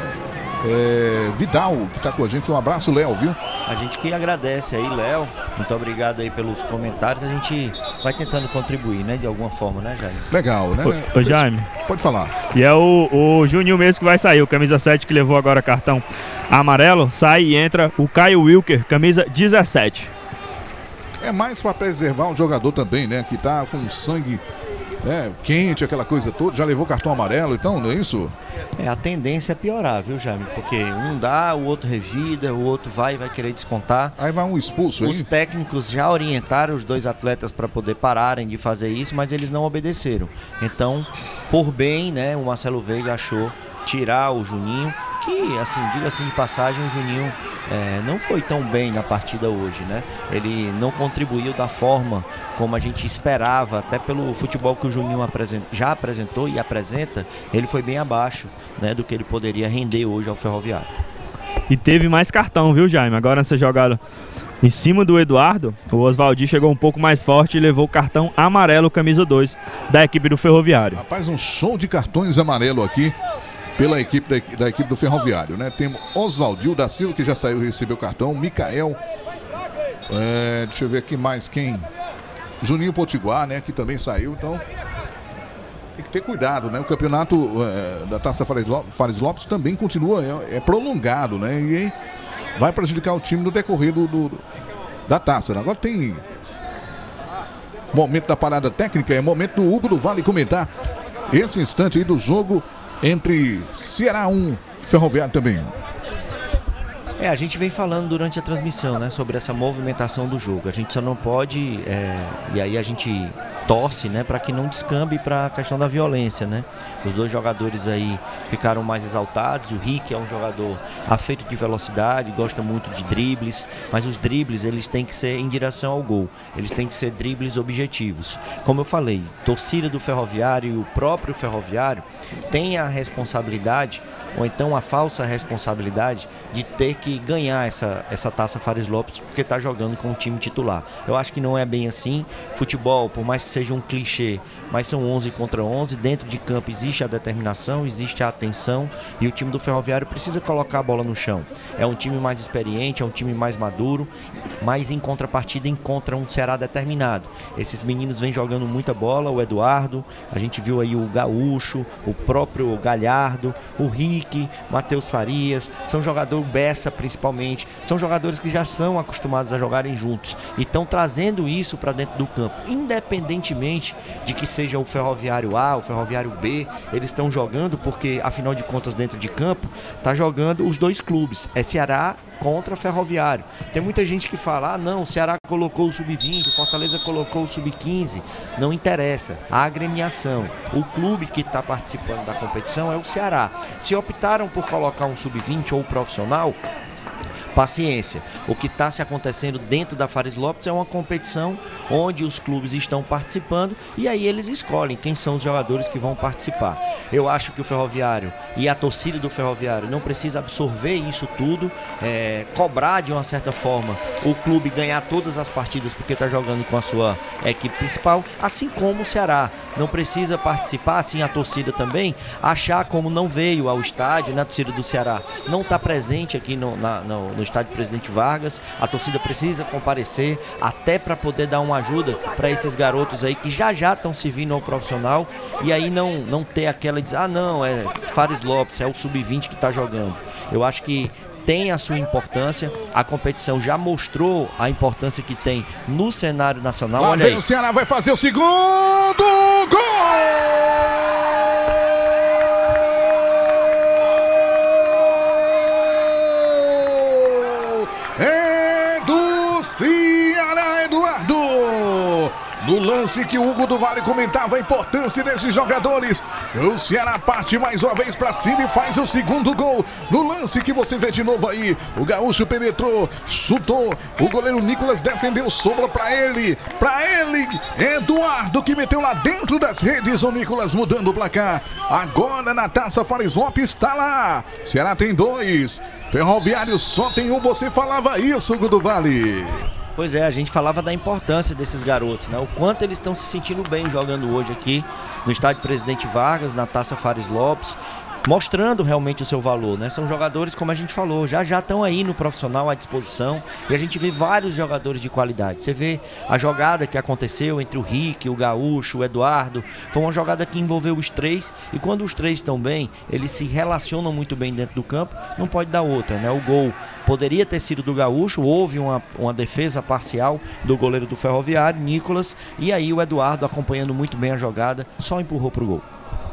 Vidal, que tá com a gente. Um abraço, Léo, viu? A gente que agradece aí, Léo. Muito obrigado aí pelos comentários. A gente vai tentando contribuir, né? De alguma forma, né, Jaime? Legal, né? Ô Jaime. Pode falar. E é o Juninho mesmo que vai sair. O camisa 7 que levou agora cartão amarelo. Sai e entra o Caio Wilker, camisa 17. É mais para preservar o jogador também, né? Que tá com sangue, né, quente, aquela coisa toda. Já levou cartão amarelo, então, não é isso? A tendência é piorar, viu, Jaime? Porque um dá, o outro revida, o outro vai querer descontar. Aí vai um expulso, hein? Os técnicos já orientaram os dois atletas para poder pararem de fazer isso, mas eles não obedeceram. Então, por bem, né, o Marcelo Veiga achou tirar o Juninho, que, assim, diga-se de passagem, o Juninho não foi tão bem na partida hoje, né? Ele não contribuiu da forma como a gente esperava, até pelo futebol que o Juninho já apresentou e apresenta, ele foi bem abaixo, né, do que ele poderia render hoje ao Ferroviário. E teve mais cartão, viu, Jaime? Agora nessa jogada em cima do Eduardo, o Oswaldi chegou um pouco mais forte e levou o cartão amarelo, camisa 2, da equipe do Ferroviário. Rapaz, um show de cartões amarelo aqui pela equipe da equipe do Ferroviário, né? Temos Oswaldil da Silva, que já saiu e recebeu o cartão. Micael. Deixa eu ver aqui mais quem. Juninho Potiguar, né? Que também saiu. Então, tem que ter cuidado, né? O campeonato da Taça Fares Lopes também continua, prolongado, né? E aí vai prejudicar o time no decorrer da taça, né? Agora tem momento da parada técnica, é momento do Hugo do Vale comentar esse instante aí do jogo entre Ceará 1 e Ferroviário também. A gente vem falando durante a transmissão, né, sobre essa movimentação do jogo. A gente só não pode, e aí a gente torce, né, para que não descambe para a questão da violência, né. Os dois jogadores aí ficaram mais exaltados. O Rick é um jogador afeito de velocidade, gosta muito de dribles, mas os dribles eles têm que ser em direção ao gol. Eles têm que ser dribles objetivos. Como eu falei, torcida do Ferroviário e o próprio Ferroviário tem a responsabilidade, ou então a falsa responsabilidade, de ter que ganhar essa Taça Fares Lopes porque está jogando com o time titular. Eu acho que não é bem assim. Futebol, por mais que seja um clichê, mas são 11 contra 11, dentro de campo existe a determinação, existe a atenção, e o time do Ferroviário precisa colocar a bola no chão. é um time mais experiente, é um time mais maduro, mas em contrapartida encontra um Ceará determinado. Esses meninos vêm jogando muita bola, o Eduardo, a gente viu aí o Gaúcho, o próprio Galhardo, o Rick, Matheus Farias, são jogadores, Bessa principalmente, são jogadores que já são acostumados a jogarem juntos e estão trazendo isso para dentro do campo, independentemente de que seja o Ferroviário A, o Ferroviário B, eles estão jogando porque, afinal de contas, dentro de campo, tá jogando os dois clubes, é Ceará contra Ferroviário. Tem muita gente que fala, não, o Ceará colocou o sub-20, o Fortaleza colocou o sub-15, não interessa, a agremiação, o clube que está participando da competição é o Ceará. Se optaram por colocar um sub-20 ou profissional, paciência. O que está se acontecendo dentro da Fares Lopes é uma competição onde os clubes estão participando e aí eles escolhem quem são os jogadores que vão participar. Eu acho que o Ferroviário e a torcida do Ferroviário não precisa absorver isso tudo, cobrar de uma certa forma o clube ganhar todas as partidas porque está jogando com a sua equipe principal, assim como o Ceará não precisa participar, assim a torcida também, achar como não veio ao estádio, a torcida do Ceará não está presente aqui no estádio Presidente Vargas, a torcida precisa comparecer até para poder dar uma ajuda para esses garotos aí que já estão servindo ao profissional e aí não ter aquela de dizer, não, é Fares Lopes, é o sub-20 que está jogando. Eu acho que tem a sua importância, a competição já mostrou a importância que tem no cenário nacional. Lá olha vem aí. O Ceará vai fazer o segundo gol! É do Ceará, Eduardo! No lance que o Hugo do Vale comentava a importância desses jogadores, o Ceará parte mais uma vez pra cima e faz o segundo gol. No lance que você vê de novo aí, o Gaúcho penetrou, chutou, o goleiro Nicolas defendeu, sobra pra ele, Eduardo que meteu lá dentro das redes, o Nicolas mudando o placar. Agora na taça Fares Lopes tá lá, Ceará tem 2, Ferroviário só tem 1, você falava isso, Hugo do Vale. Pois é, a gente falava da importância desses garotos, né? O quanto eles estão se sentindo bem jogando hoje aqui no estádio Presidente Vargas, na Taça Fares Lopes, mostrando realmente o seu valor, né? São jogadores, como a gente falou, já estão aí no profissional à disposição e a gente vê vários jogadores de qualidade. Você vê a jogada que aconteceu entre o Rick, o Gaúcho, o Eduardo, foi uma jogada que envolveu os três e quando os três estão bem, eles se relacionam muito bem dentro do campo, não pode dar outra, né? O gol poderia ter sido do Gaúcho, houve uma defesa parcial do goleiro do Ferroviário, Nicolas, e aí o Eduardo, acompanhando muito bem a jogada, só empurrou pro gol.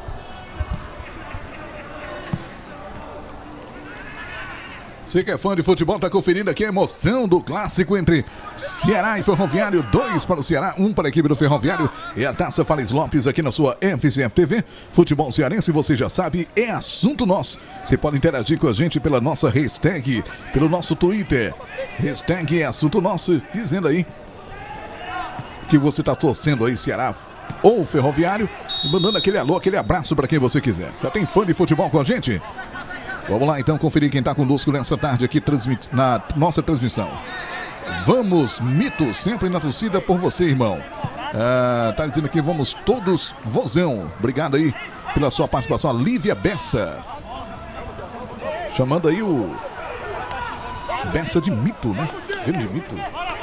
Você que é fã de futebol, tá conferindo aqui a emoção do clássico entre Ceará e Ferroviário. 2 para o Ceará, 1 para a equipe do Ferroviário. É a Taça Fares Lopes aqui na sua FCF TV. Futebol cearense, você já sabe, é assunto nosso. Você pode interagir com a gente pela nossa hashtag, pelo nosso Twitter. Hashtag é assunto nosso, dizendo aí que você tá torcendo aí Ceará ou Ferroviário. E mandando aquele alô, aquele abraço para quem você quiser. Já tem fã de futebol com a gente? Vamos lá então conferir quem está conosco nessa tarde aqui na nossa transmissão. Vamos, Mito, sempre na torcida por você, irmão. Tá dizendo aqui, vamos todos, vozão. Obrigado aí pela sua participação. A Lívia Bessa. Chamando aí o Bessa de Mito, né? Grande Mito.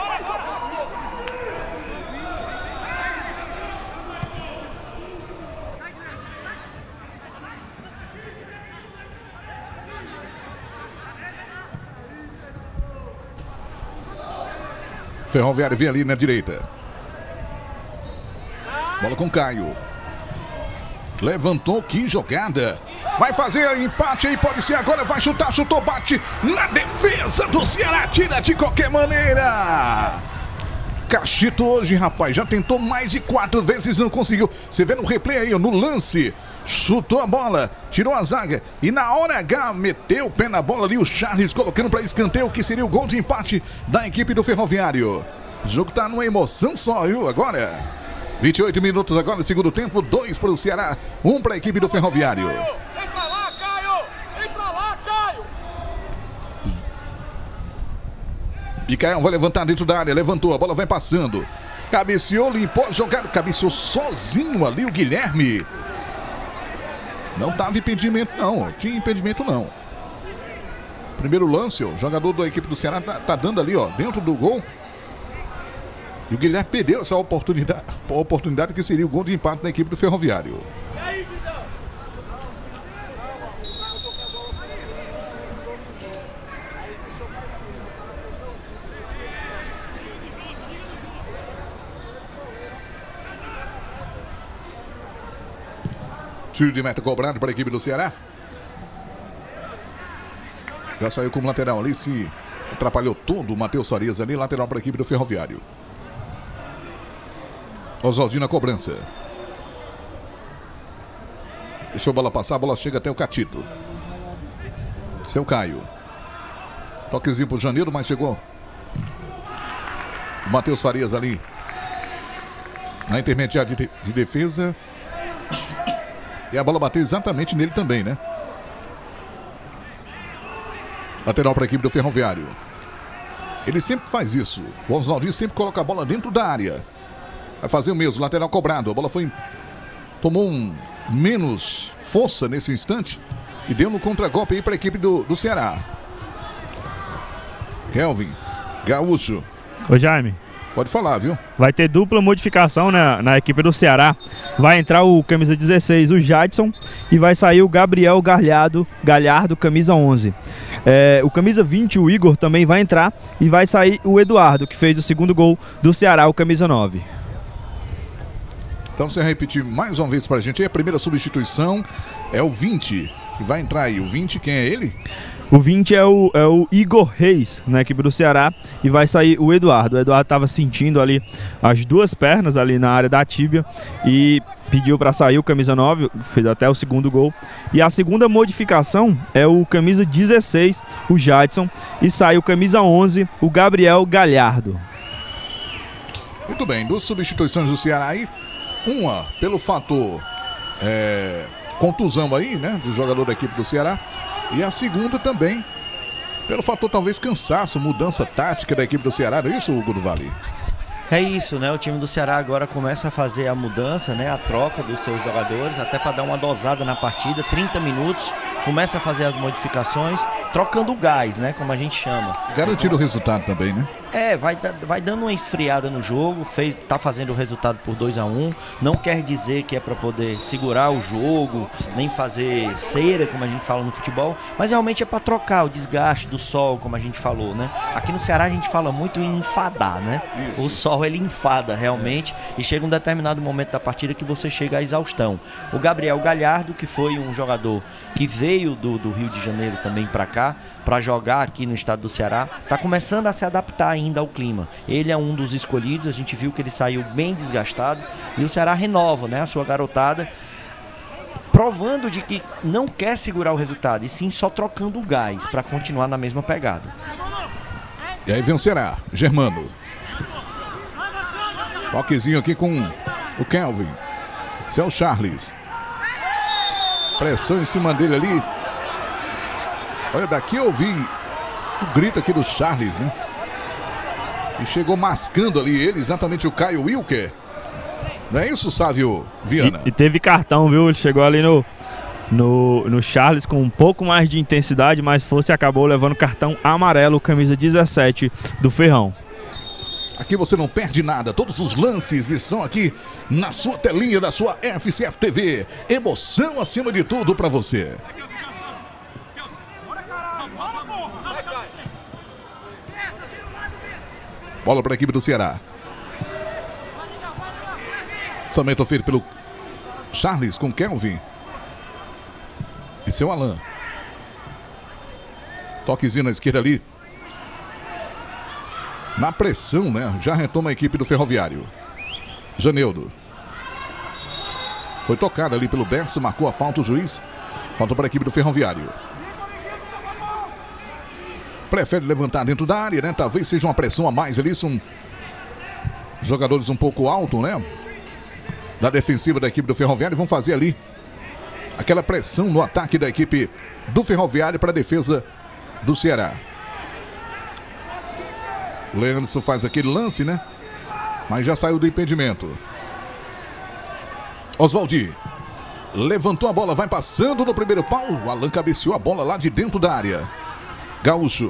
Ferroviário vem ali na direita. Bola com Caio. Levantou, que jogada. Vai fazer empate aí, pode ser agora. Vai chutar, chutou, bate na defesa do Ceará. Tira de qualquer maneira. Cachito hoje, rapaz, já tentou mais de 4 vezes, não conseguiu. Você vê no replay aí, no lance. Chutou a bola, tirou a zaga e na hora H meteu o pé na bola ali, o Charles colocando para escanteio, que seria o gol de empate da equipe do Ferroviário. O jogo tá numa emoção só, viu? Agora, 28 minutos agora no segundo tempo, 2 para o Ceará, 1 para a equipe do Ferroviário. Entra lá, Caio! Entra lá, Caio! Micael vai levantar dentro da área, levantou, a bola vai passando. Cabeceou, limpou a jogada, cabeceou sozinho ali o Guilherme. Não tava impedimento não, tinha impedimento não. Primeiro lance, ó, o jogador da equipe do Ceará tá dando ali, ó, dentro do gol. E o Guilherme perdeu essa oportunidade que seria o gol de empate da equipe do Ferroviário. Tiro de meta cobrado para a equipe do Ceará. Já saiu como lateral ali, se atrapalhou todo o Matheus Farias ali, lateral para a equipe do Ferroviário. Oswaldinho na cobrança. Deixou a bola passar, a bola chega até o Catito. Seu Caio. Toquezinho pro Janeiro, mas chegou o Matheus Farias ali na intermediária de defesa. E a bola bateu exatamente nele também, né? Lateral para a equipe do Ferroviário. Ele sempre faz isso. O Oswaldinho sempre coloca a bola dentro da área. Vai fazer o mesmo, lateral cobrado. A bola tomou menos força nesse instante e deu no contragolpe aí para a equipe do Ceará. Kelvin, Gaúcho. Ô Jaime. Pode falar, viu? Vai ter dupla modificação na equipe do Ceará. Vai entrar o camisa 16, o Jadson, e vai sair o Gabriel Galhardo, camisa 11. O camisa 20, o Igor, também vai entrar, e vai sair o Eduardo, que fez o segundo gol do Ceará, o camisa 9. Então você repetir mais uma vez pra gente aí, a primeira substituição é o 20, que vai entrar aí. O 20, quem é ele? O 20 é o Igor Reis, na equipe do Ceará, e vai sair o Eduardo. O Eduardo estava sentindo ali as duas pernas ali na área da tíbia e pediu para sair o camisa 9, fez até o segundo gol. E a segunda modificação é o camisa 16, o Jadson, e sai o camisa 11, o Gabriel Galhardo. Muito bem, duas substituições do Ceará aí. Uma pelo fator contusão aí, né, do jogador da equipe do Ceará. E a segunda também pelo fator talvez cansaço, mudança tática da equipe do Ceará. Não é isso, Hugo do Vale? É isso, né? O time do Ceará agora começa a fazer a mudança, né? A troca dos seus jogadores, até para dar uma dosada na partida, 30 minutos, começa a fazer as modificações, trocando o gás, né? Como a gente chama. Garantir o resultado também, né? Vai dando uma esfriada no jogo, tá fazendo o resultado por 2-1, não quer dizer que é para poder segurar o jogo, nem fazer cera, como a gente fala no futebol, mas realmente é para trocar o desgaste do sol, como a gente falou, né? Aqui no Ceará a gente fala muito em enfadar, né? Isso. O sol ele enfada realmente e chega um determinado momento da partida que você chega à exaustão. O Gabriel Galhardo, que foi um jogador que veio do Rio de Janeiro também para cá, para jogar aqui no estado do Ceará, está começando a se adaptar ainda ao clima. Ele é um dos escolhidos, a gente viu que ele saiu bem desgastado e o Ceará renova, né, a sua garotada, provando de que não quer segurar o resultado e sim só trocando o gás para continuar na mesma pegada. E aí vem o Ceará, Germano. Toquezinho aqui com o Kelvin. Esse é o Charles. Pressão em cima dele ali. Olha, daqui eu ouvi o grito aqui do Charles, né? E chegou mascando ali ele, exatamente o Caio Wilker. Não é isso, Sávio Viana? E teve cartão, viu? Ele chegou ali no Charles com um pouco mais de intensidade, mas força e acabou levando cartão amarelo, camisa 17 do Ferrão. Aqui você não perde nada, todos os lances estão aqui na sua telinha da sua FCF TV. Emoção acima de tudo para você. Bola para a equipe do Ceará. Lançamento feito pelo Charles com Kelvin. E seu Alan. Toquezinho na esquerda ali. Na pressão, né? Já retoma a equipe do Ferroviário. Janeudo. Foi tocado ali pelo Berço, marcou a falta o juiz. Falta para a equipe do Ferroviário. Prefere levantar dentro da área, né? Talvez seja uma pressão a mais ali. São jogadores um pouco altos, né? Da defensiva da equipe do Ferroviário. Vão fazer ali aquela pressão no ataque da equipe do Ferroviário para a defesa do Ceará. O Leandro faz aquele lance, né? Mas já saiu do impedimento. Oswaldi levantou a bola, vai passando no primeiro pau. O Alan cabeceou a bola lá de dentro da área. Gaúcho.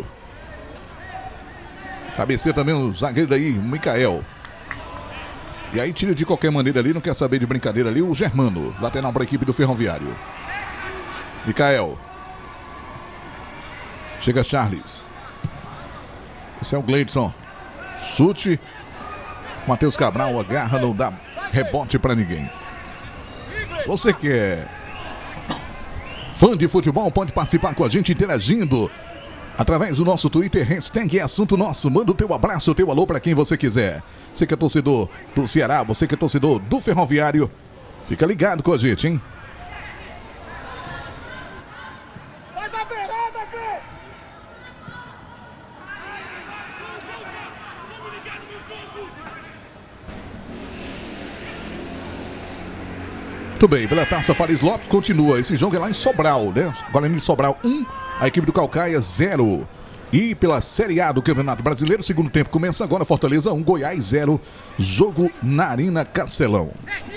Cabeceia também o zagueiro daí, Micael. E aí tira de qualquer maneira ali, não quer saber de brincadeira ali, o Germano. Lateral para a equipe do Ferroviário. Micael. Chega Charles. Esse é o Gleidson. Chute. Matheus Cabral agarra, não dá rebote para ninguém. Você que é fã de futebol, pode participar com a gente interagindo através do nosso Twitter, hashtag assunto nosso. Manda o teu abraço, o teu alô para quem você quiser. Você que é torcedor do Ceará, você que é torcedor do Ferroviário, fica ligado com a gente, hein? Vai dar beirada, Cleiton! Muito bem, pela Taça Fares Lopes continua. Esse jogo é lá em Sobral, né? Guarani de Sobral 1, a equipe do Caucaia 0. E pela Série A do Campeonato Brasileiro, segundo tempo começa agora, Fortaleza 1, Goiás 0. Jogo na Arena Castelão.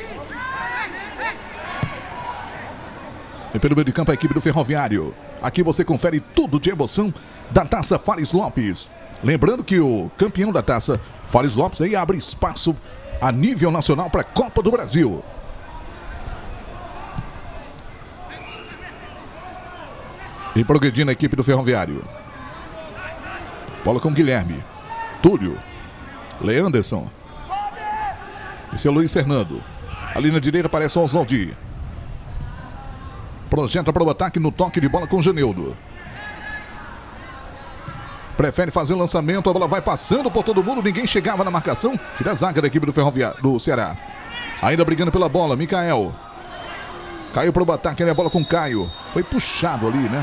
E pelo meio de campo a equipe do Ferroviário. Aqui você confere tudo de emoção da Taça Fares Lopes. Lembrando que o campeão da Taça Fares Lopes aí abre espaço a nível nacional para a Copa do Brasil. E progredindo a equipe do Ferroviário. Bola com Guilherme. Túlio. Leanderson. Esse é o Luiz Fernando. Ali na direita aparece o Oswaldi. Projeta para o ataque no toque de bola com Geneudo. Prefere fazer o lançamento, a bola vai passando por todo mundo, ninguém chegava na marcação. Tira a zaga da equipe do Ferroviário, do Ceará. Ainda brigando pela bola, Micael. Caiu para o ataque, a bola com Caio. Foi puxado ali, né?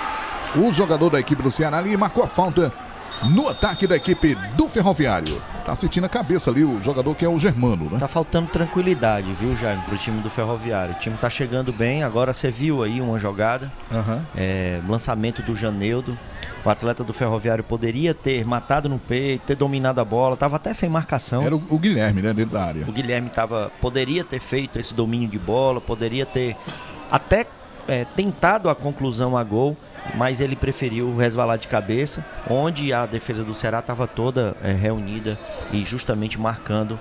O jogador da equipe do Ceará ali marcou a falta no ataque da equipe do Ferroviário. Tá sentindo a cabeça ali o jogador que é o Germano, né? Tá faltando tranquilidade, viu, Jaime, pro time do Ferroviário. O time tá chegando bem, agora você viu aí uma jogada. Lançamento do Janeudo. O atleta do Ferroviário poderia ter matado no peito, ter dominado a bola, tava até sem marcação. Era o Guilherme, né, dentro da área. O Guilherme poderia ter feito esse domínio de bola, poderia ter até tentado a conclusão a gol, mas ele preferiu resvalar de cabeça, onde a defesa do Ceará estava toda reunida e justamente marcando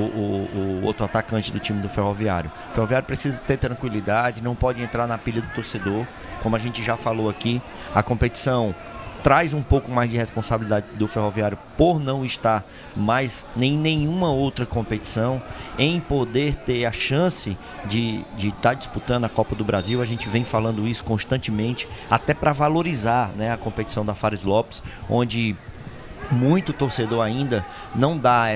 o outro atacante do time do Ferroviário. O Ferroviário precisa ter tranquilidade, não pode entrar na pilha do torcedor, como a gente já falou aqui. A competição traz um pouco mais de responsabilidade do Ferroviário por não estar mais em nenhuma outra competição, em poder ter a chance de estar disputando a Copa do Brasil. A gente vem falando isso constantemente, até para valorizar, né, a competição da Fares Lopes, onde muito torcedor ainda não dá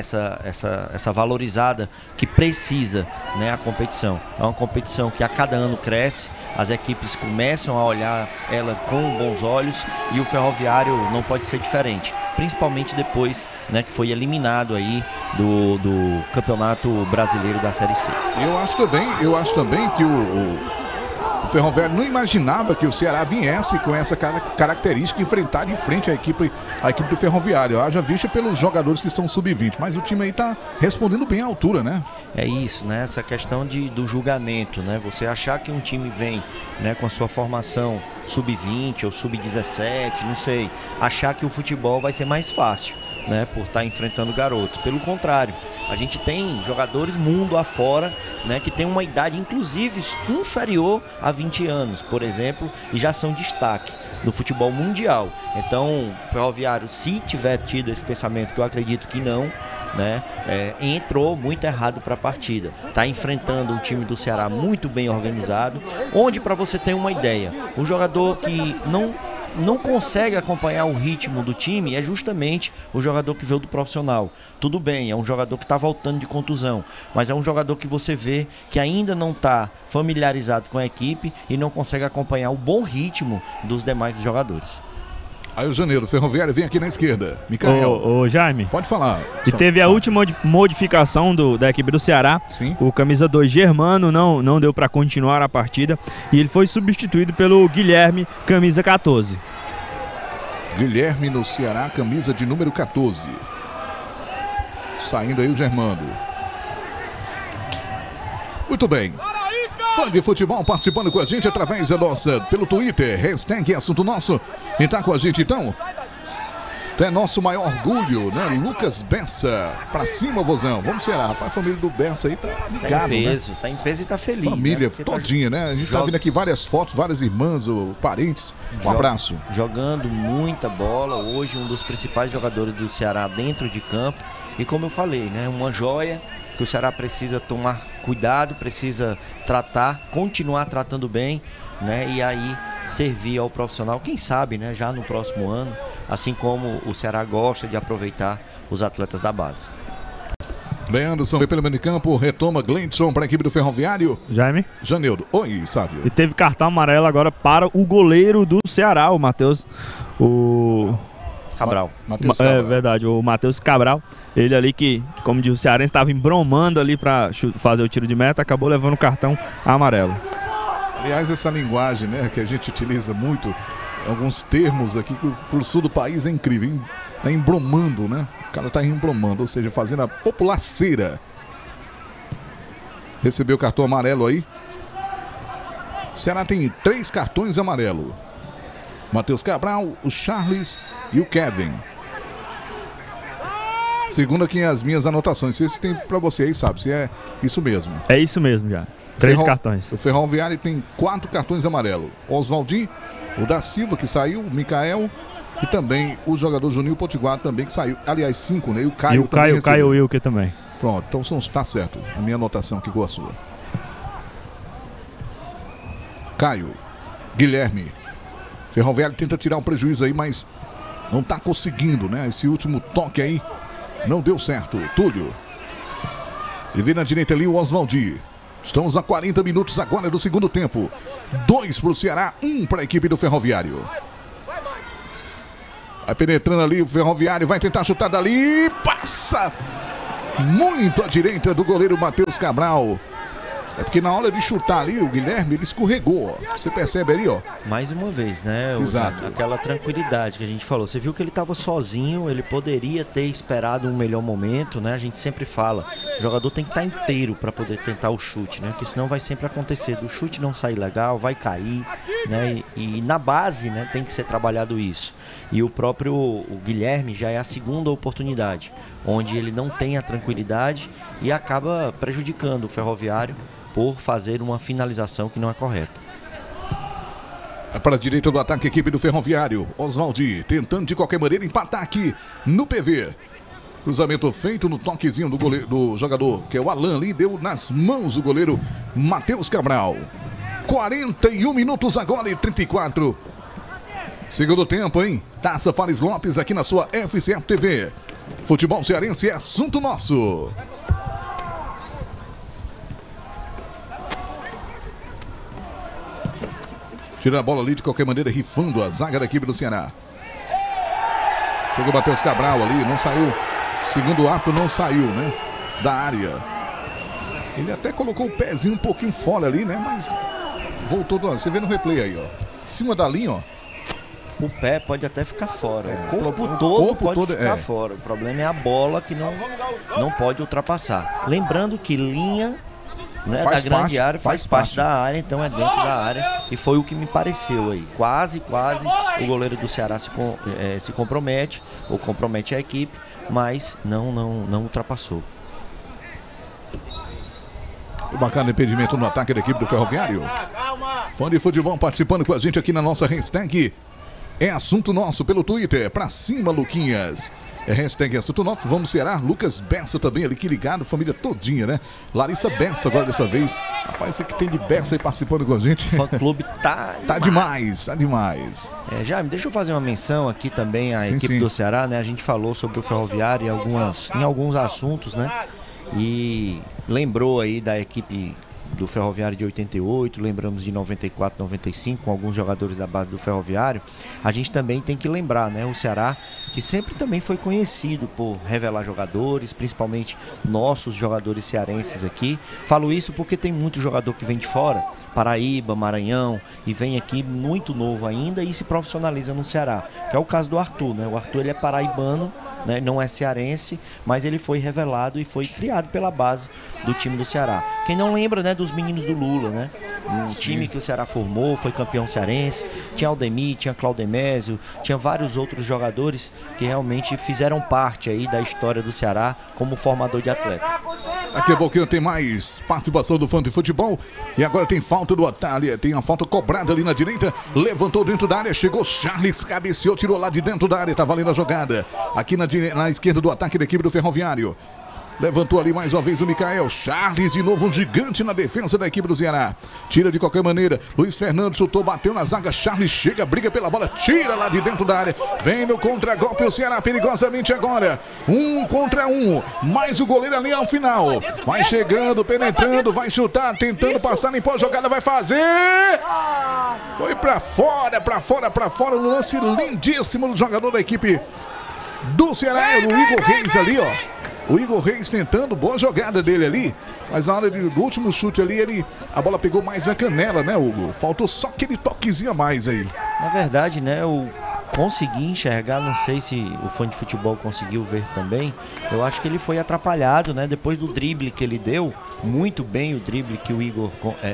essa valorizada que precisa, né, a competição. É uma competição que a cada ano cresce, as equipes começam a olhar ela com bons olhos e o Ferroviário não pode ser diferente, principalmente depois, né, que foi eliminado aí do Campeonato Brasileiro da Série C. Eu acho também que o Ferroviário não imaginava que o Ceará viesse com essa característica, enfrentar de frente a equipe do Ferroviário. Haja vista pelos jogadores que são sub-20, mas o time aí tá respondendo bem à altura, né? É isso, né? Essa questão do julgamento, né? Você achar que um time vem, né, com a sua formação sub-20 ou sub-17, não sei, achar que o futebol vai ser mais fácil, né, por estar enfrentando garotos. Pelo contrário, a gente tem jogadores mundo afora, né, que tem uma idade inclusive inferior a 20 anos, por exemplo, e já são destaque no futebol mundial. Então, o Ferroviário, se tiver tido esse pensamento, que eu acredito que não, né, entrou muito errado para a partida. Está enfrentando um time do Ceará muito bem organizado, onde, para você ter uma ideia, o jogador que não consegue acompanhar o ritmo do time é justamente o jogador que veio do profissional. Tudo bem, é um jogador que está voltando de contusão, mas é um jogador que você vê que ainda não está familiarizado com a equipe e não consegue acompanhar o bom ritmo dos demais jogadores. Aí o Janeiro, Ferroviário vem aqui na esquerda. Micael. Ô Jaime. Pode falar. E teve a última modificação da equipe do Ceará. Sim. O camisa 2 Germano não deu para continuar a partida. E ele foi substituído pelo Guilherme, camisa 14. Guilherme no Ceará, camisa de número 14. Saindo aí o Germano. Muito bem. fã de futebol participando com a gente através da nossa, pelo Twitter, hashtag assunto nosso. Quem tá com a gente então? É nosso maior orgulho, né? Lucas Bessa. Pra cima, vozão. Vamos Ceará. Rapaz, a família do Bessa aí tá ligado, tá em peso e tá feliz. Família né? todinha, né? A gente tá vendo aqui várias fotos, várias irmãs ou parentes. Um abraço. Jogando muita bola. Hoje, um dos principais jogadores do Ceará dentro de campo. E como eu falei, né? Uma joia que o Ceará precisa tomar cuidado, precisa tratar, continuar tratando bem, né? E aí servir ao profissional, quem sabe, né? Já no próximo ano, assim como o Ceará gosta de aproveitar os atletas da base. Leandro pelo meio de campo, retoma Gleidson para a equipe do Ferroviário. Jaime. Janeudo. Oi, Sávio. E teve cartão amarelo agora para o goleiro do Ceará, o Matheus. Cabral. Matheus Cabral. É verdade, o Matheus Cabral. Ele ali que, como diz o cearense, estava embromando ali para fazer o tiro de meta, acabou levando o cartão amarelo. Aliás, essa linguagem, né, que a gente utiliza muito, alguns termos aqui pro sul do país é incrível, hein? É embromando, né? O cara tá embromando, ou seja, fazendo a populaceira. Recebeu o cartão amarelo aí. O Ceará tem 3 cartões amarelos. Matheus Cabral, o Charles e o Kevin. Segundo aqui as minhas anotações, se tem pra você aí, sabe, se é isso mesmo. É isso mesmo já. 3 cartões. O Ferroviário tem 4 cartões amarelos. Oswaldinho, o da Silva que saiu, o Mikael e também o jogador Juninho Potiguar também que saiu. Aliás, 5, né? E o Caio também. E o Caio Wilker também. Pronto, então tá certo. A minha anotação aqui com a sua. Caio, Guilherme. Ferroviário tenta tirar um prejuízo aí, mas não tá conseguindo, né? Esse último toque aí não deu certo. Túlio. Ele vem na direita ali o Oswaldinho. Estamos a 40 minutos agora do segundo tempo. 2 para o Ceará, 1 para a equipe do Ferroviário. Vai penetrando ali o Ferroviário, vai tentar chutar dali. Passa muito à direita do goleiro Matheus Cabral. É porque na hora de chutar ali, o Guilherme, ele escorregou. Você percebe ali, ó. Mais uma vez, né? Exato. Aquela tranquilidade que a gente falou. Você viu que ele estava sozinho, ele poderia ter esperado um melhor momento, né? A gente sempre fala, o jogador tem que estar inteiro para poder tentar o chute, né? Porque senão vai sempre acontecer do chute não sair legal, vai cair, né? E na base, né, tem que ser trabalhado isso. E o próprio Guilherme já é a segunda oportunidade, onde ele não tem a tranquilidade e acaba prejudicando o Ferroviário por fazer uma finalização que não é correta. É para a direita do ataque, a equipe do Ferroviário. Oswaldi tentando de qualquer maneira empatar aqui no PV. Cruzamento feito no toquezinho do goleiro, do jogador, que é o Alan ali, deu nas mãos do goleiro Matheus Cabral. 41 minutos agora e 34. Segundo tempo, hein? Taça Fares Lopes aqui na sua FCF TV. Futebol cearense é assunto nosso. Tira a bola ali de qualquer maneira, rifando a zaga da equipe do Ceará. Chegou o Matheus Cabral ali, não saiu. Segundo ato, não saiu, né? Da área. Ele até colocou o pezinho um pouquinho fora ali, né? Mas voltou. Você vê no replay aí, ó. Em cima da linha, ó. O pé pode até ficar fora. O corpo todo pode ficar fora. O problema é a bola que não pode ultrapassar. Lembrando que linha, né, da grande área faz parte da área, então é dentro da área. E foi o que me pareceu aí. Quase o goleiro do Ceará se compromete, ou compromete a equipe, mas não ultrapassou. O bacana impedimento no ataque da equipe do Ferroviário. Fã de futebol participando com a gente aqui na nossa hashtag. É assunto nosso pelo Twitter. Pra cima, Luquinhas. É hashtag assunto nosso. Vamos Ceará. Lucas Bessa também ali que ligado. Família todinha, né? Larissa Bessa agora dessa vez. Rapaz, você que tem de Bessa aí participando com a gente. O fã-clube tá demais. Tá demais. Jaime, deixa eu fazer uma menção aqui também à equipe do Ceará, né? A gente falou sobre o Ferroviário em alguns assuntos, né? E lembrou aí da equipe do Ferroviário de 88, lembramos de 94, 95, com alguns jogadores da base do Ferroviário. A gente também tem que lembrar, né, o Ceará, que sempre também foi conhecido por revelar jogadores, principalmente nossos jogadores cearenses aqui. Falo isso porque tem muito jogador que vem de fora, Paraíba, Maranhão, e vem aqui muito novo ainda e se profissionaliza no Ceará, que é o caso do Arthur, né? O Arthur, ele é paraibano, né? Não é cearense, mas ele foi revelado e foi criado pela base do time do Ceará. Quem não lembra, né, dos meninos do Lula, né? Um time que o Ceará formou, foi campeão cearense, tinha Aldemir, tinha Claudemésio, tinha vários outros jogadores que realmente fizeram parte aí da história do Ceará como formador de atleta. Daqui a pouquinho tem mais participação do fã de futebol. E agora tem falta do Otália. Tem a falta cobrada ali na direita. Levantou dentro da área. Chegou Charles, cabeceou, tirou lá de dentro da área. Tá valendo a jogada. Aqui na esquerda do ataque da equipe do Ferroviário. Levantou ali mais uma vez o Mikael. Charles de novo, um gigante na defesa da equipe do Ceará. Tira de qualquer maneira. Luiz Fernando chutou, bateu na zaga. Charles chega, briga pela bola, tira lá de dentro da área. Vem no contra-golpe o Ceará perigosamente agora. 1 contra 1. Mais o goleiro ali ao final. Vai chegando, penetrando, vai chutar, tentando passar, limpou a jogada, vai fazer. Foi pra fora, pra fora, pra fora. Um lance lindíssimo do jogador da equipe do Ceará. O Igor Reis ali, ó. O Igor Reis tentando, boa jogada dele ali, mas na hora do último chute ali, a bola pegou mais a canela, né, Hugo? Faltou só aquele toquezinho a mais aí. Na verdade, né, eu consegui enxergar, não sei se o fã de futebol conseguiu ver também, eu acho que ele foi atrapalhado, né, depois do drible que ele deu, muito bem o drible que o Igor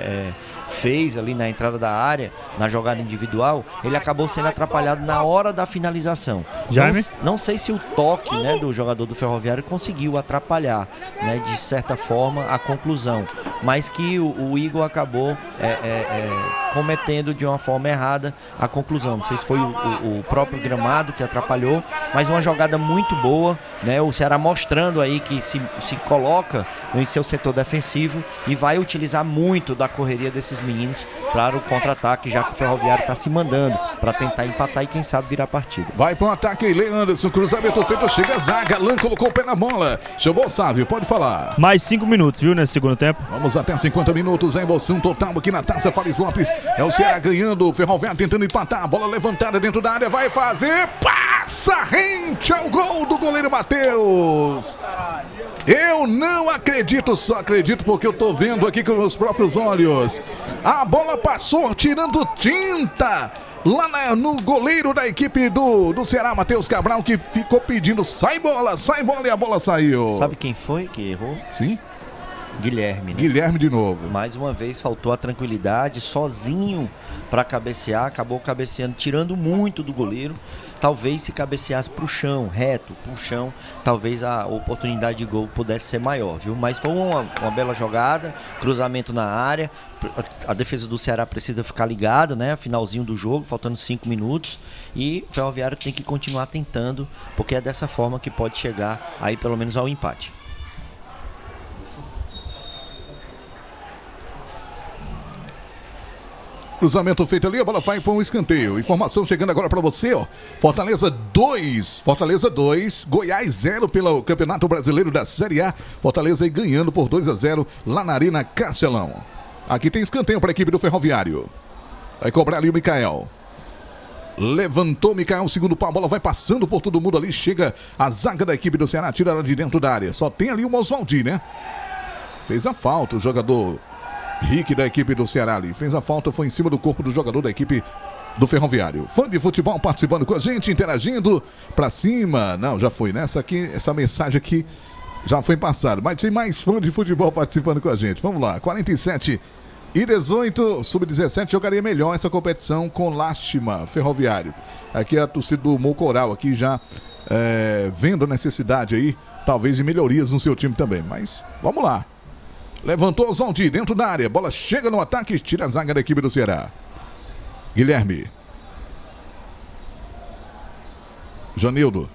fez ali na entrada da área, na jogada individual, ele acabou sendo atrapalhado na hora da finalização. Não sei se o toque, né, do jogador do Ferroviário conseguiu atrapalhar, né, de certa forma a conclusão, mas que o Igor acabou cometendo de uma forma errada a conclusão. Não sei se foi o próprio gramado que atrapalhou, mas uma jogada muito boa, né, o Ceará mostrando aí que se coloca em seu setor defensivo e vai utilizar muito da correria desses meninos para o contra-ataque, já que o Ferroviário está se mandando para tentar empatar e quem sabe virar a partida. Vai para o ataque aí, Leanderson, cruzamento feito, chega a zaga, Alan colocou o pé na bola, chamou o Sávio, pode falar. Mais 5 minutos, viu, nesse segundo tempo. Vamos até 50 minutos, a emoção total aqui na Taça Fares Lopes, é o Ceará ganhando, o Ferroviário tentando empatar, a bola levantada dentro da área, vai fazer, passa rente ao gol do goleiro Matheus. Eu não acredito, só acredito porque eu tô vendo aqui com meus próprios olhos. A bola passou tirando tinta lá no goleiro da equipe do Ceará, Matheus Cabral, que ficou pedindo sai bola, e a bola saiu. Sabe quem foi que errou? Sim. Guilherme, né? Guilherme de novo. Mais uma vez faltou a tranquilidade, sozinho para cabecear, acabou cabeceando, tirando muito do goleiro. Talvez se cabeceasse para o chão, reto, para o chão, talvez a oportunidade de gol pudesse ser maior, viu? Mas foi uma bela jogada, cruzamento na área, a defesa do Ceará precisa ficar ligada, né? Finalzinho do jogo, faltando 5 minutos, e o Ferroviário tem que continuar tentando, porque é dessa forma que pode chegar aí pelo menos ao empate. Cruzamento feito ali, a bola vai para um escanteio. Informação chegando agora para você, ó. Fortaleza 2, Goiás 0 pelo Campeonato Brasileiro da Série A. Fortaleza aí ganhando por 2-0 lá na Arena Castelão. Aqui tem escanteio para a equipe do Ferroviário. Vai cobrar ali o Mikael. Levantou o Mikael, segundo pau, a bola vai passando por todo mundo ali. Chega a zaga da equipe do Ceará, tira ela de dentro da área. Só tem ali o Oswaldi, né? Fez a falta o jogador Rick da equipe do Ceará ali. Fez a falta, foi em cima do corpo do jogador da equipe do Ferroviário. Fã de futebol participando com a gente, interagindo pra cima. Não, já foi, né? Essa mensagem aqui já foi passada. Mas tem mais fã de futebol participando com a gente. Vamos lá, 47 e 18, sub-17 jogaria melhor essa competição com lástima, Ferroviário. Aqui a torcida do Mocoral aqui já vendo a necessidade aí, talvez de melhorias no seu time também. Mas vamos lá. Levantou o Oswaldi dentro da área. Bola chega no ataque, tira a zaga da equipe do Ceará. Guilherme. Janildo.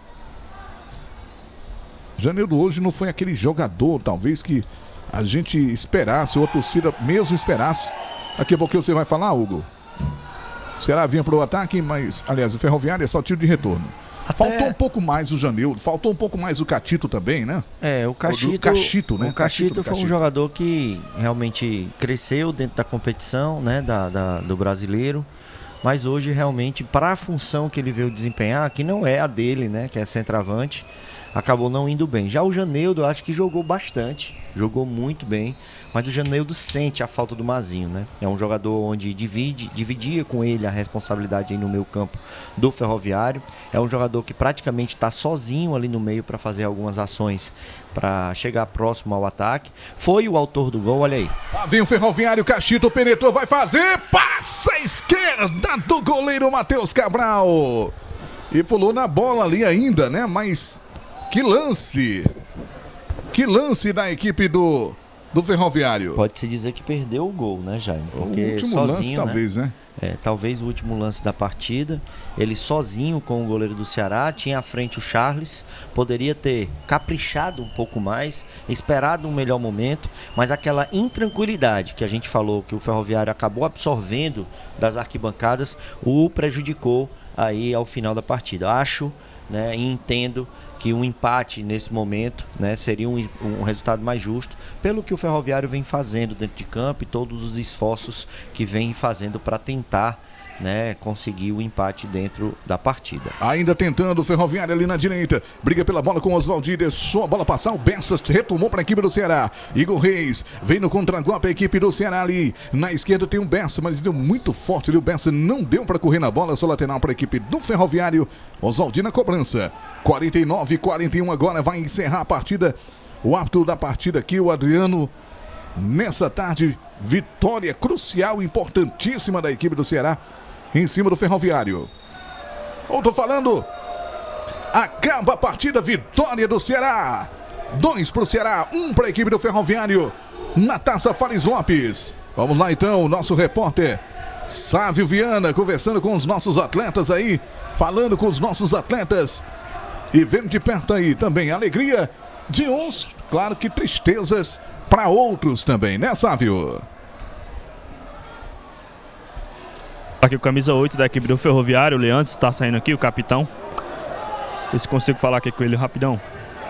Janildo hoje não foi aquele jogador, talvez, que a gente esperasse, ou a torcida mesmo esperasse. Daqui a pouquinho você vai falar, Hugo. O Ceará vinha para o ataque, mas, aliás, o Ferroviário é só tiro de retorno. Faltou um pouco mais o Janildo, faltou um pouco mais o Catito também, né? O Cachito, né? O Cachito foi um jogador que realmente cresceu dentro da competição, né, do brasileiro, mas hoje realmente para a função que ele veio desempenhar, que não é a dele, né, que é centroavante, acabou não indo bem. Já o Janeudo, eu acho que jogou bastante, jogou muito bem, mas o Janeudo sente a falta do Mazinho, né? É um jogador onde dividia com ele a responsabilidade aí no meio campo do Ferroviário. É um jogador que praticamente está sozinho ali no meio para fazer algumas ações para chegar próximo ao ataque. Foi o autor do gol, olha aí. Lá vem o Ferroviário, Cachito penetrou, vai fazer, passa à esquerda do goleiro Matheus Cabral. E pulou na bola ali ainda, né? Mas que lance! Que lance da equipe do Ferroviário. Pode-se dizer que perdeu o gol, né, Jaime? Porque o último sozinho, lance, talvez, né? Talvez o último lance da partida. Ele sozinho com o goleiro do Ceará, tinha à frente o Charles, poderia ter caprichado um pouco mais, esperado um melhor momento, mas aquela intranquilidade que a gente falou que o Ferroviário acabou absorvendo das arquibancadas, o prejudicou aí ao final da partida. Acho, né, e entendo que um empate nesse momento, né, seria um resultado mais justo, pelo que o Ferroviário vem fazendo dentro de campo e todos os esforços que vem fazendo para tentar, né, conseguir o empate dentro da partida. Ainda tentando o Ferroviário ali na direita, briga pela bola com o Oswaldi, deixou a bola passar, o Bessas retomou para a equipe do Ceará. Igor Reis vem no contragolpe a equipe do Ceará ali, na esquerda tem o Bessa, mas deu muito forte ali, o Bessa não deu para correr na bola, só lateral para a equipe do Ferroviário. Oswaldi na cobrança, 49-41 agora, vai encerrar a partida. O árbitro da partida aqui, o Adriano, nessa tarde, vitória crucial, importantíssima da equipe do Ceará em cima do Ferroviário. Ou tô falando, acaba a partida, vitória do Ceará. 2 para o Ceará, 1 para a equipe do Ferroviário na Taça Fares Lopes. Vamos lá então, o nosso repórter Sávio Viana conversando com os nossos atletas aí, falando com os nossos atletas e vendo de perto aí também a alegria de uns, claro que tristezas para outros também, né, Sávio? Aqui com a camisa 8 da equipe do Ferroviário, o Leandro está saindo aqui, o capitão. Ver se consigo falar aqui com ele rapidão.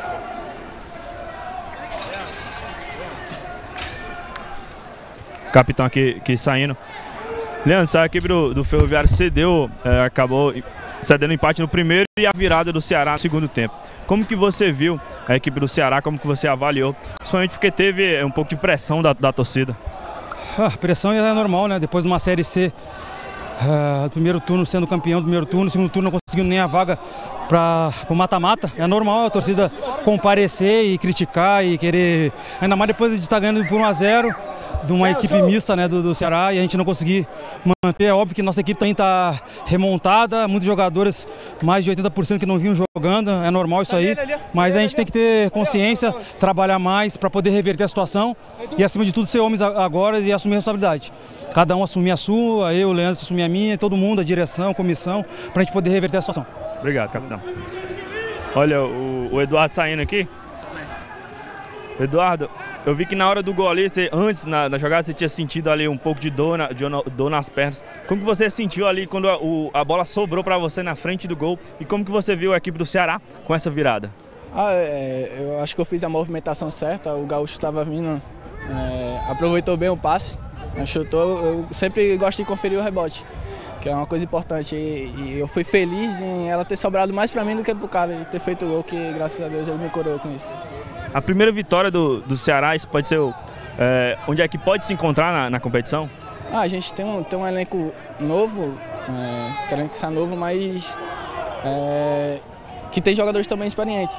Capitão aqui saindo. Leandro, a equipe do Ferroviário cedeu, acabou cedendo empate no primeiro e a virada do Ceará no segundo tempo. Como que você viu a equipe do Ceará, como que você avaliou? Principalmente porque teve um pouco de pressão da torcida. A pressão é normal, né? Depois de uma Série C, primeiro turno sendo campeão do primeiro turno, segundo turno não conseguindo nem a vaga para o mata-mata. É normal a torcida comparecer e criticar e querer, ainda mais depois de estar ganhando por 1-0 de uma equipe mista, né, do Ceará, e a gente não conseguir manter. É óbvio que nossa equipe também está remontada, muitos jogadores, mais de 80% que não vinham jogando, é normal isso aí, mas a gente tem que ter consciência, trabalhar mais para poder reverter a situação e, acima de tudo, ser homens agora e assumir a responsabilidade. Cada um assumir a sua, eu, o Leandro, assumir a minha, todo mundo, a direção, a comissão, para a gente poder reverter a situação. Obrigado, capitão. Olha, o Eduardo saindo aqui. Eduardo, eu vi que na hora do gol ali, antes na jogada, você tinha sentido ali um pouco de dor nas pernas. Como que você sentiu ali quando a bola sobrou para você na frente do gol? E como que você viu a equipe do Ceará com essa virada? Eu acho que eu fiz a movimentação certa, o Gaúcho estava vindo, aproveitou bem o passe, chutou. Eu sempre gosto de conferir o rebote, que é uma coisa importante. E eu fui feliz em ela ter sobrado mais para mim do que pro cara e ter feito o gol, que graças a Deus ele me coroou com isso. A primeira vitória do Ceará, isso pode ser onde é que pode se encontrar na competição? A gente tem um elenco novo, elenco que está novo, mas que tem jogadores também experientes.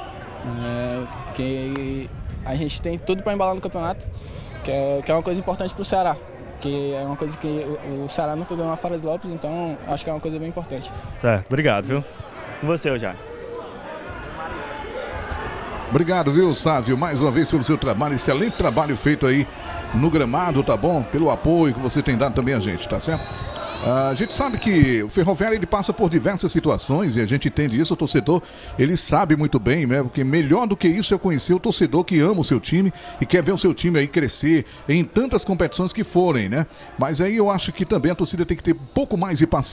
Que a gente tem tudo para embalar no campeonato, que é uma coisa importante para o Ceará. Que é uma coisa que o Ceará nunca ganhou a Fares Lopes, então acho que é uma coisa bem importante. Certo, obrigado, viu? Com você, Jair. Obrigado, viu, Sávio, mais uma vez pelo seu trabalho, excelente trabalho feito aí no gramado, tá bom? Pelo apoio que você tem dado também a gente, tá certo? A gente sabe que o Ferroviário ele passa por diversas situações e a gente entende isso, o torcedor ele sabe muito bem, né? Porque melhor do que isso é conhecer o torcedor que ama o seu time e quer ver o seu time aí crescer em tantas competições que forem, né? Mas aí eu acho que também a torcida tem que ter um pouco mais de paciência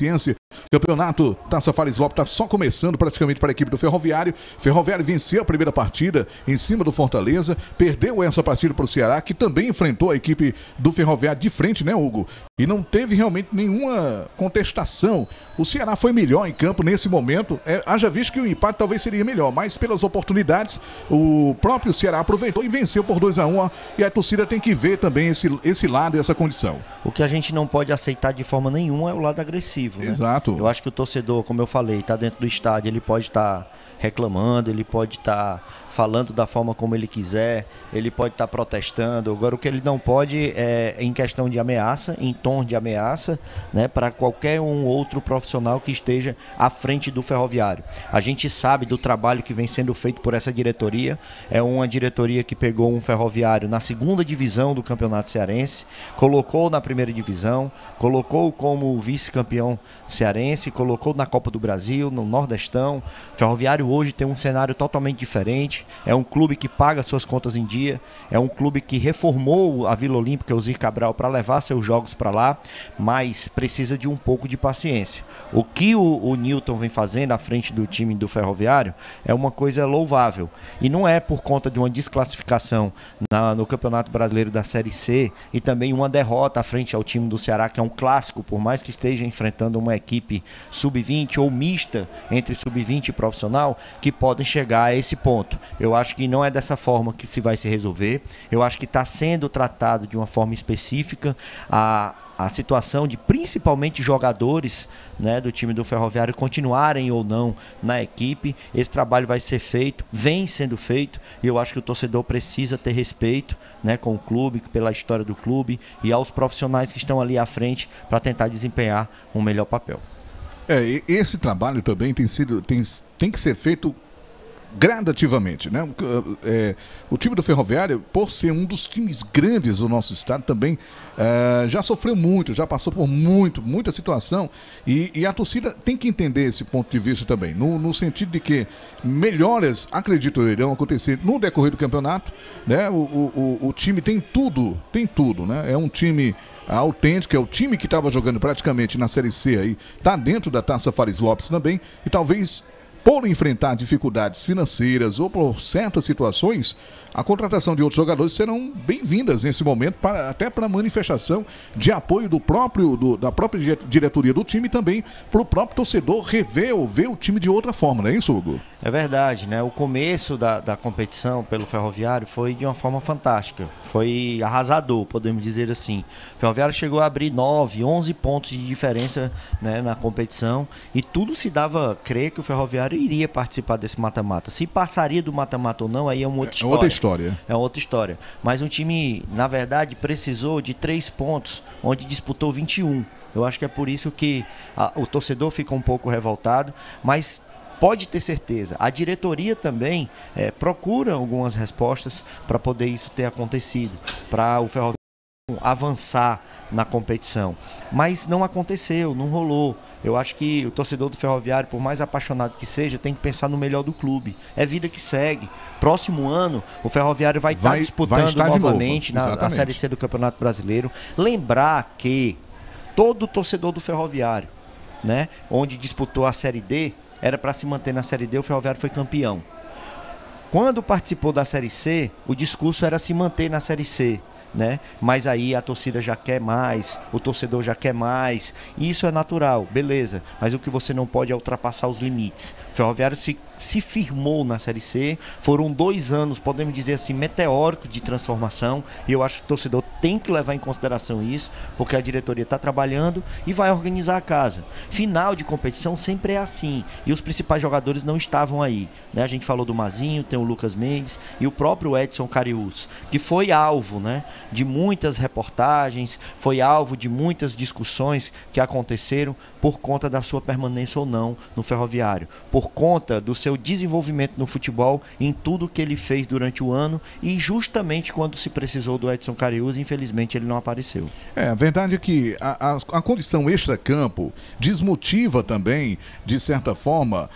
Campeonato Taça Fares Lopes está só começando praticamente para a equipe do Ferroviário. Ferroviário venceu a primeira partida em cima do Fortaleza, perdeu essa partida para o Ceará, que também enfrentou a equipe do Ferroviário de frente, né, Hugo? E não teve realmente nenhuma contestação. O Ceará foi melhor em campo nesse momento. Haja visto que o empate talvez seria melhor, mas pelas oportunidades, o próprio Ceará aproveitou e venceu por 2-1. E a torcida tem que ver também esse lado e essa condição. O que a gente não pode aceitar de forma nenhuma é o lado agressivo, né? Exato. Eu acho que o torcedor, como eu falei, está dentro do estádio, ele pode estar reclamando, ele pode estar falando da forma como ele quiser, ele pode estar protestando. Agora, o que ele não pode é em questão de ameaça, em tom de ameaça, né, para qualquer outro profissional que esteja à frente do Ferroviário. A gente sabe do trabalho que vem sendo feito por essa diretoria. É uma diretoria que pegou um Ferroviário na segunda divisão do Campeonato Cearense, colocou na primeira divisão, colocou como vice-campeão cearense, colocou na Copa do Brasil, no Nordestão. O Ferroviário hoje tem um cenário totalmente diferente. É um clube que paga suas contas em dia, é um clube que reformou a Vila Olímpica, o Zir Cabral, para levar seus jogos para lá, mas precisa de um pouco de paciência. O que o Newton vem fazendo à frente do time do Ferroviário é uma coisa louvável, e não é por conta de uma desclassificação no Campeonato Brasileiro da Série C e também uma derrota à frente ao time do Ceará, que é um clássico, por mais que esteja enfrentando uma equipe sub-20 ou mista entre sub-20 e profissional, que podem chegar a esse ponto. Eu acho que não é dessa forma que se vai se resolver. Eu acho que está sendo tratado de uma forma específica a situação de principalmente jogadores, né, do time do Ferroviário continuarem ou não na equipe. Esse trabalho vai ser feito, vem sendo feito, e eu acho que o torcedor precisa ter respeito, né, com o clube, pela história do clube e aos profissionais que estão ali à frente para tentar desempenhar um melhor papel. Esse trabalho também tem que ser feito gradativamente, né? O time do Ferroviário, por ser um dos times grandes do nosso estado, também já sofreu muito, já passou por muita situação, e a torcida tem que entender esse ponto de vista também, no sentido de que melhoras, acredito eu, irão acontecer no decorrer do campeonato, né? O time tem tudo, né? É um time autêntico, é o time que estava jogando praticamente na Série C aí, tá dentro da Taça Fares Lopes também, e talvez por enfrentar dificuldades financeiras ou por certas situações, a contratação de outros jogadores serão bem-vindas nesse momento, até para manifestação de apoio da própria diretoria do time, e também para o próprio torcedor rever ou ver o time de outra forma, não é isso, Hugo? É verdade, né? O começo da competição pelo Ferroviário foi de uma forma fantástica, foi arrasador, podemos dizer assim. O Ferroviário chegou a abrir 9, 11 pontos de diferença, né, na competição, e tudo se dava a crer que o Ferroviário iria participar desse mata-mata. Se passaria do mata-mata ou não, aí é uma outra história. É outra história. Mas o time, na verdade, precisou de 3 pontos, onde disputou 21. Eu acho que é por isso que o torcedor fica um pouco revoltado, mas pode ter certeza, a diretoria também procura algumas respostas para poder isso ter acontecido, para o Ferroviário avançar na competição, mas não aconteceu, não rolou. Eu acho que o torcedor do Ferroviário, por mais apaixonado que seja, tem que pensar no melhor do clube. É vida que segue. Próximo ano, o Ferroviário vai estar disputando novamente na Série C do Campeonato Brasileiro. Lembrar que todo torcedor do Ferroviário, né, onde disputou a Série D, era para se manter na Série D, o Ferroviário foi campeão. Quando participou da Série C, o discurso era se manter na Série C, né? Mas aí a torcida já quer mais, o torcedor já quer mais, e isso é natural, beleza, mas o que você não pode é ultrapassar os limites. O Ferroviário se firmou na Série C, foram 2 anos, podemos dizer assim, meteóricos de transformação, e eu acho que o torcedor tem que levar em consideração isso, porque a diretoria está trabalhando e vai organizar a casa. Final de competição sempre é assim, e os principais jogadores não estavam aí, né? A gente falou do Mazinho, tem o Lucas Mendes e o próprio Edson Cariús, que foi alvo, né, de muitas reportagens, foi alvo de muitas discussões que aconteceram por conta da sua permanência ou não no Ferroviário, por conta do seu desenvolvimento no futebol, em tudo que ele fez durante o ano, e justamente quando se precisou do Edson Cariús, infelizmente ele não apareceu. A verdade é que a condição extracampo desmotiva também, de certa forma,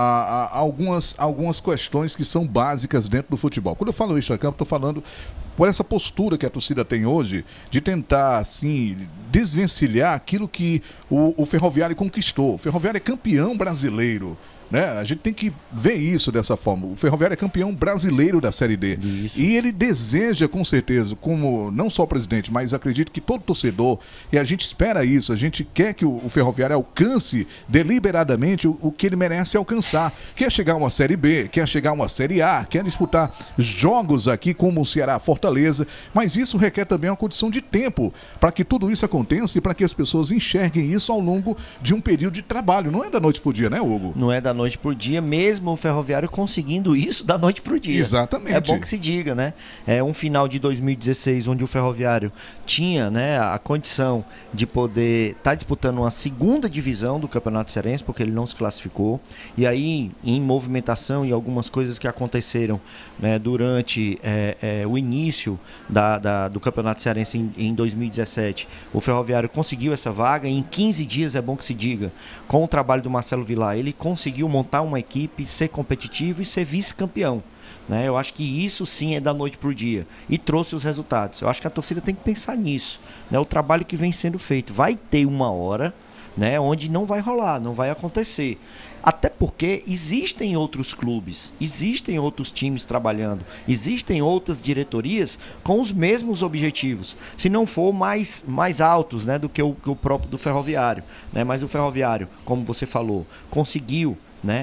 algumas questões que são básicas dentro do futebol. Quando eu falo extracampo, estou falando por essa postura que a torcida tem hoje de tentar, assim, desvencilhar aquilo que o Ferroviário conquistou. O Ferroviário é campeão brasileiro. Né? A gente tem que ver isso dessa forma. O Ferroviário é campeão brasileiro da Série D. Isso. E ele deseja, com certeza, como não só o presidente, mas acredito que todo torcedor, e a gente espera isso, a gente quer que o Ferroviário alcance deliberadamente o que ele merece alcançar. Quer chegar a uma Série B, quer chegar a uma Série A, quer disputar jogos aqui como o Ceará, Fortaleza, mas isso requer também uma condição de tempo para que tudo isso aconteça e para que as pessoas enxerguem isso ao longo de um período de trabalho. Não é da noite pro dia, né, Hugo? Não é da noite por dia, mesmo o Ferroviário conseguindo isso da noite pro dia. Exatamente. É bom que se diga, né? É um final de 2016 onde o Ferroviário tinha, né, a condição de poder estar disputando uma segunda divisão do Campeonato Cearense, porque ele não se classificou. E aí, em movimentação e algumas coisas que aconteceram, né, durante o início do Campeonato Cearense em 2017, o Ferroviário conseguiu essa vaga e em 15 dias, é bom que se diga, com o trabalho do Marcelo Vilar, ele conseguiu montar uma equipe, ser competitivo e ser vice-campeão. Né? Eu acho que isso sim é da noite para o dia e trouxe os resultados. Eu acho que a torcida tem que pensar nisso, né? O trabalho que vem sendo feito. Vai ter uma hora, né, onde não vai rolar, não vai acontecer. Até porque existem outros clubes, existem outros times trabalhando, existem outras diretorias com os mesmos objetivos, se não for mais altos, né, do que o próprio do Ferroviário. Né? Mas o Ferroviário, como você falou, conseguiu, né,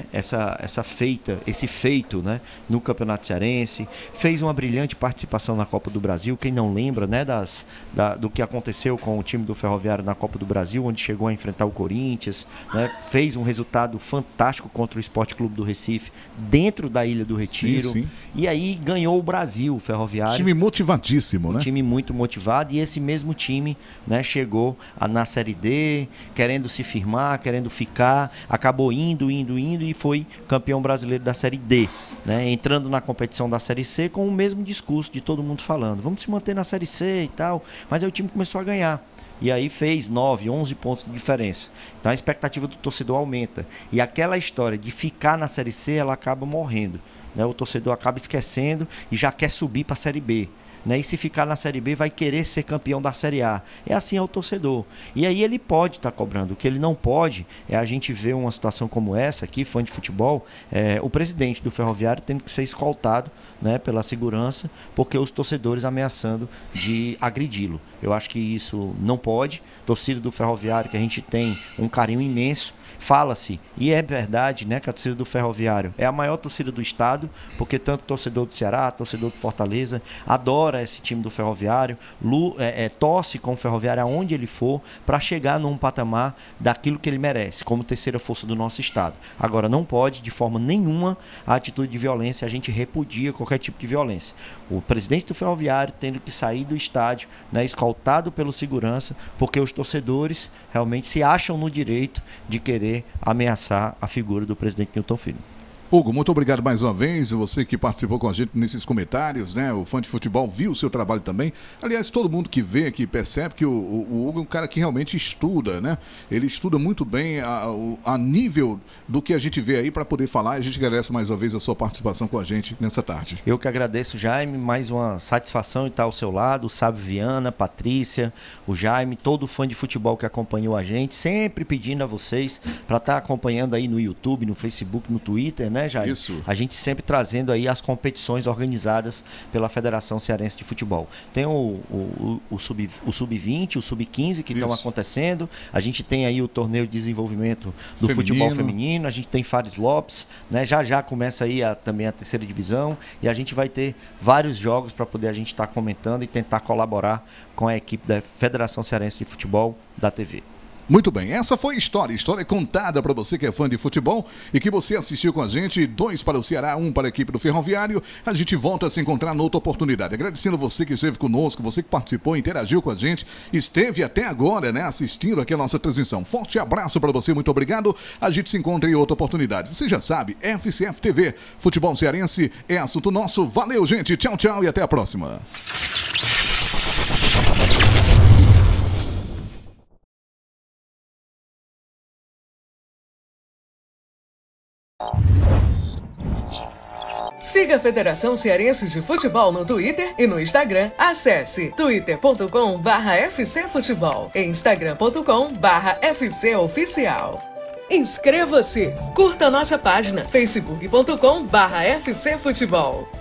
esse feito, né, no Campeonato Cearense, fez uma brilhante participação na Copa do Brasil. Quem não lembra, né, do que aconteceu com o time do Ferroviário na Copa do Brasil, onde chegou a enfrentar o Corinthians, né, fez um resultado fantástico contra o Sport Clube do Recife dentro da Ilha do Retiro. Sim, sim. E aí ganhou o Brasil, o Ferroviário. Time motivadíssimo, né? Um time muito motivado, e esse mesmo time, né, chegou na Série D, querendo se firmar, querendo ficar, acabou indo e foi campeão brasileiro da Série D, né? Entrando na competição da Série C com o mesmo discurso de todo mundo falando, vamos se manter na Série C e tal, mas aí o time começou a ganhar. E aí fez 9, 11 pontos de diferença. Então a expectativa do torcedor aumenta. E aquela história de ficar na Série C, ela acaba morrendo. Né? O torcedor acaba esquecendo e já quer subir para a Série B. Né? E se ficar na Série B, vai querer ser campeão da Série A. É assim ao torcedor. E aí ele pode estar cobrando. O que ele não pode é a gente ver uma situação como essa aqui, fã de futebol, o presidente do Ferroviário tendo que ser escoltado, né, pela segurança, porque os torcedores ameaçando de agredi-lo. Eu acho que isso não pode. Torcida do Ferroviário, que a gente tem um carinho imenso. Fala-se, e é verdade, né, que a torcida do Ferroviário é a maior torcida do estado, porque tanto torcedor do Ceará, torcedor do Fortaleza, adora esse time do Ferroviário, torce com o Ferroviário aonde ele for, para chegar num patamar daquilo que ele merece, como terceira força do nosso estado. Agora, não pode, de forma nenhuma, a atitude de violência, a gente repudia qualquer tipo de violência. O presidente do Ferroviário tendo que sair do estádio, né, escoltado pelo segurança, porque os torcedores realmente se acham no direito de querer ameaçar a figura do presidente Nilton Filho. Hugo, muito obrigado mais uma vez, você que participou com a gente nesses comentários, né? O fã de futebol viu o seu trabalho também. Aliás, todo mundo que vê, que percebe que o Hugo é um cara que realmente estuda, né? Ele estuda muito bem a nível do que a gente vê aí para poder falar. A gente agradece mais uma vez a sua participação com a gente nessa tarde. Eu que agradeço, Jaime, mais uma satisfação em estar ao seu lado, o Sábio Viana, Patrícia, o Jaime, todo fã de futebol que acompanhou a gente, sempre pedindo a vocês para estar acompanhando aí no YouTube, no Facebook, no Twitter, né, Jaime? Isso. A gente sempre trazendo aí as competições organizadas pela Federação Cearense de Futebol. Tem o Sub-20, o Sub-15 que estão acontecendo. A gente tem aí o torneio de desenvolvimento do futebol feminino. A gente tem Fares Lopes, né? Já começa aí também a terceira divisão. E a gente vai ter vários jogos para poder a gente estar comentando e tentar colaborar com a equipe da Federação Cearense de Futebol da TV. Muito bem, essa foi a história contada para você que é fã de futebol e que você assistiu com a gente, 2 para o Ceará, 1 para a equipe do Ferroviário. A gente volta a se encontrar noutra oportunidade. Agradecendo você que esteve conosco, você que participou, interagiu com a gente, esteve até agora, né, assistindo aqui a nossa transmissão. Forte abraço para você, muito obrigado. A gente se encontra em outra oportunidade. Você já sabe, FCF TV, futebol cearense é assunto nosso. Valeu, gente, tchau, tchau e até a próxima. Siga a Federação Cearense de Futebol no Twitter e no Instagram. Acesse twitter.com/FCFutebol e instagram.com/FCOficial. Inscreva-se! Curta nossa página facebook.com/FCFutebol.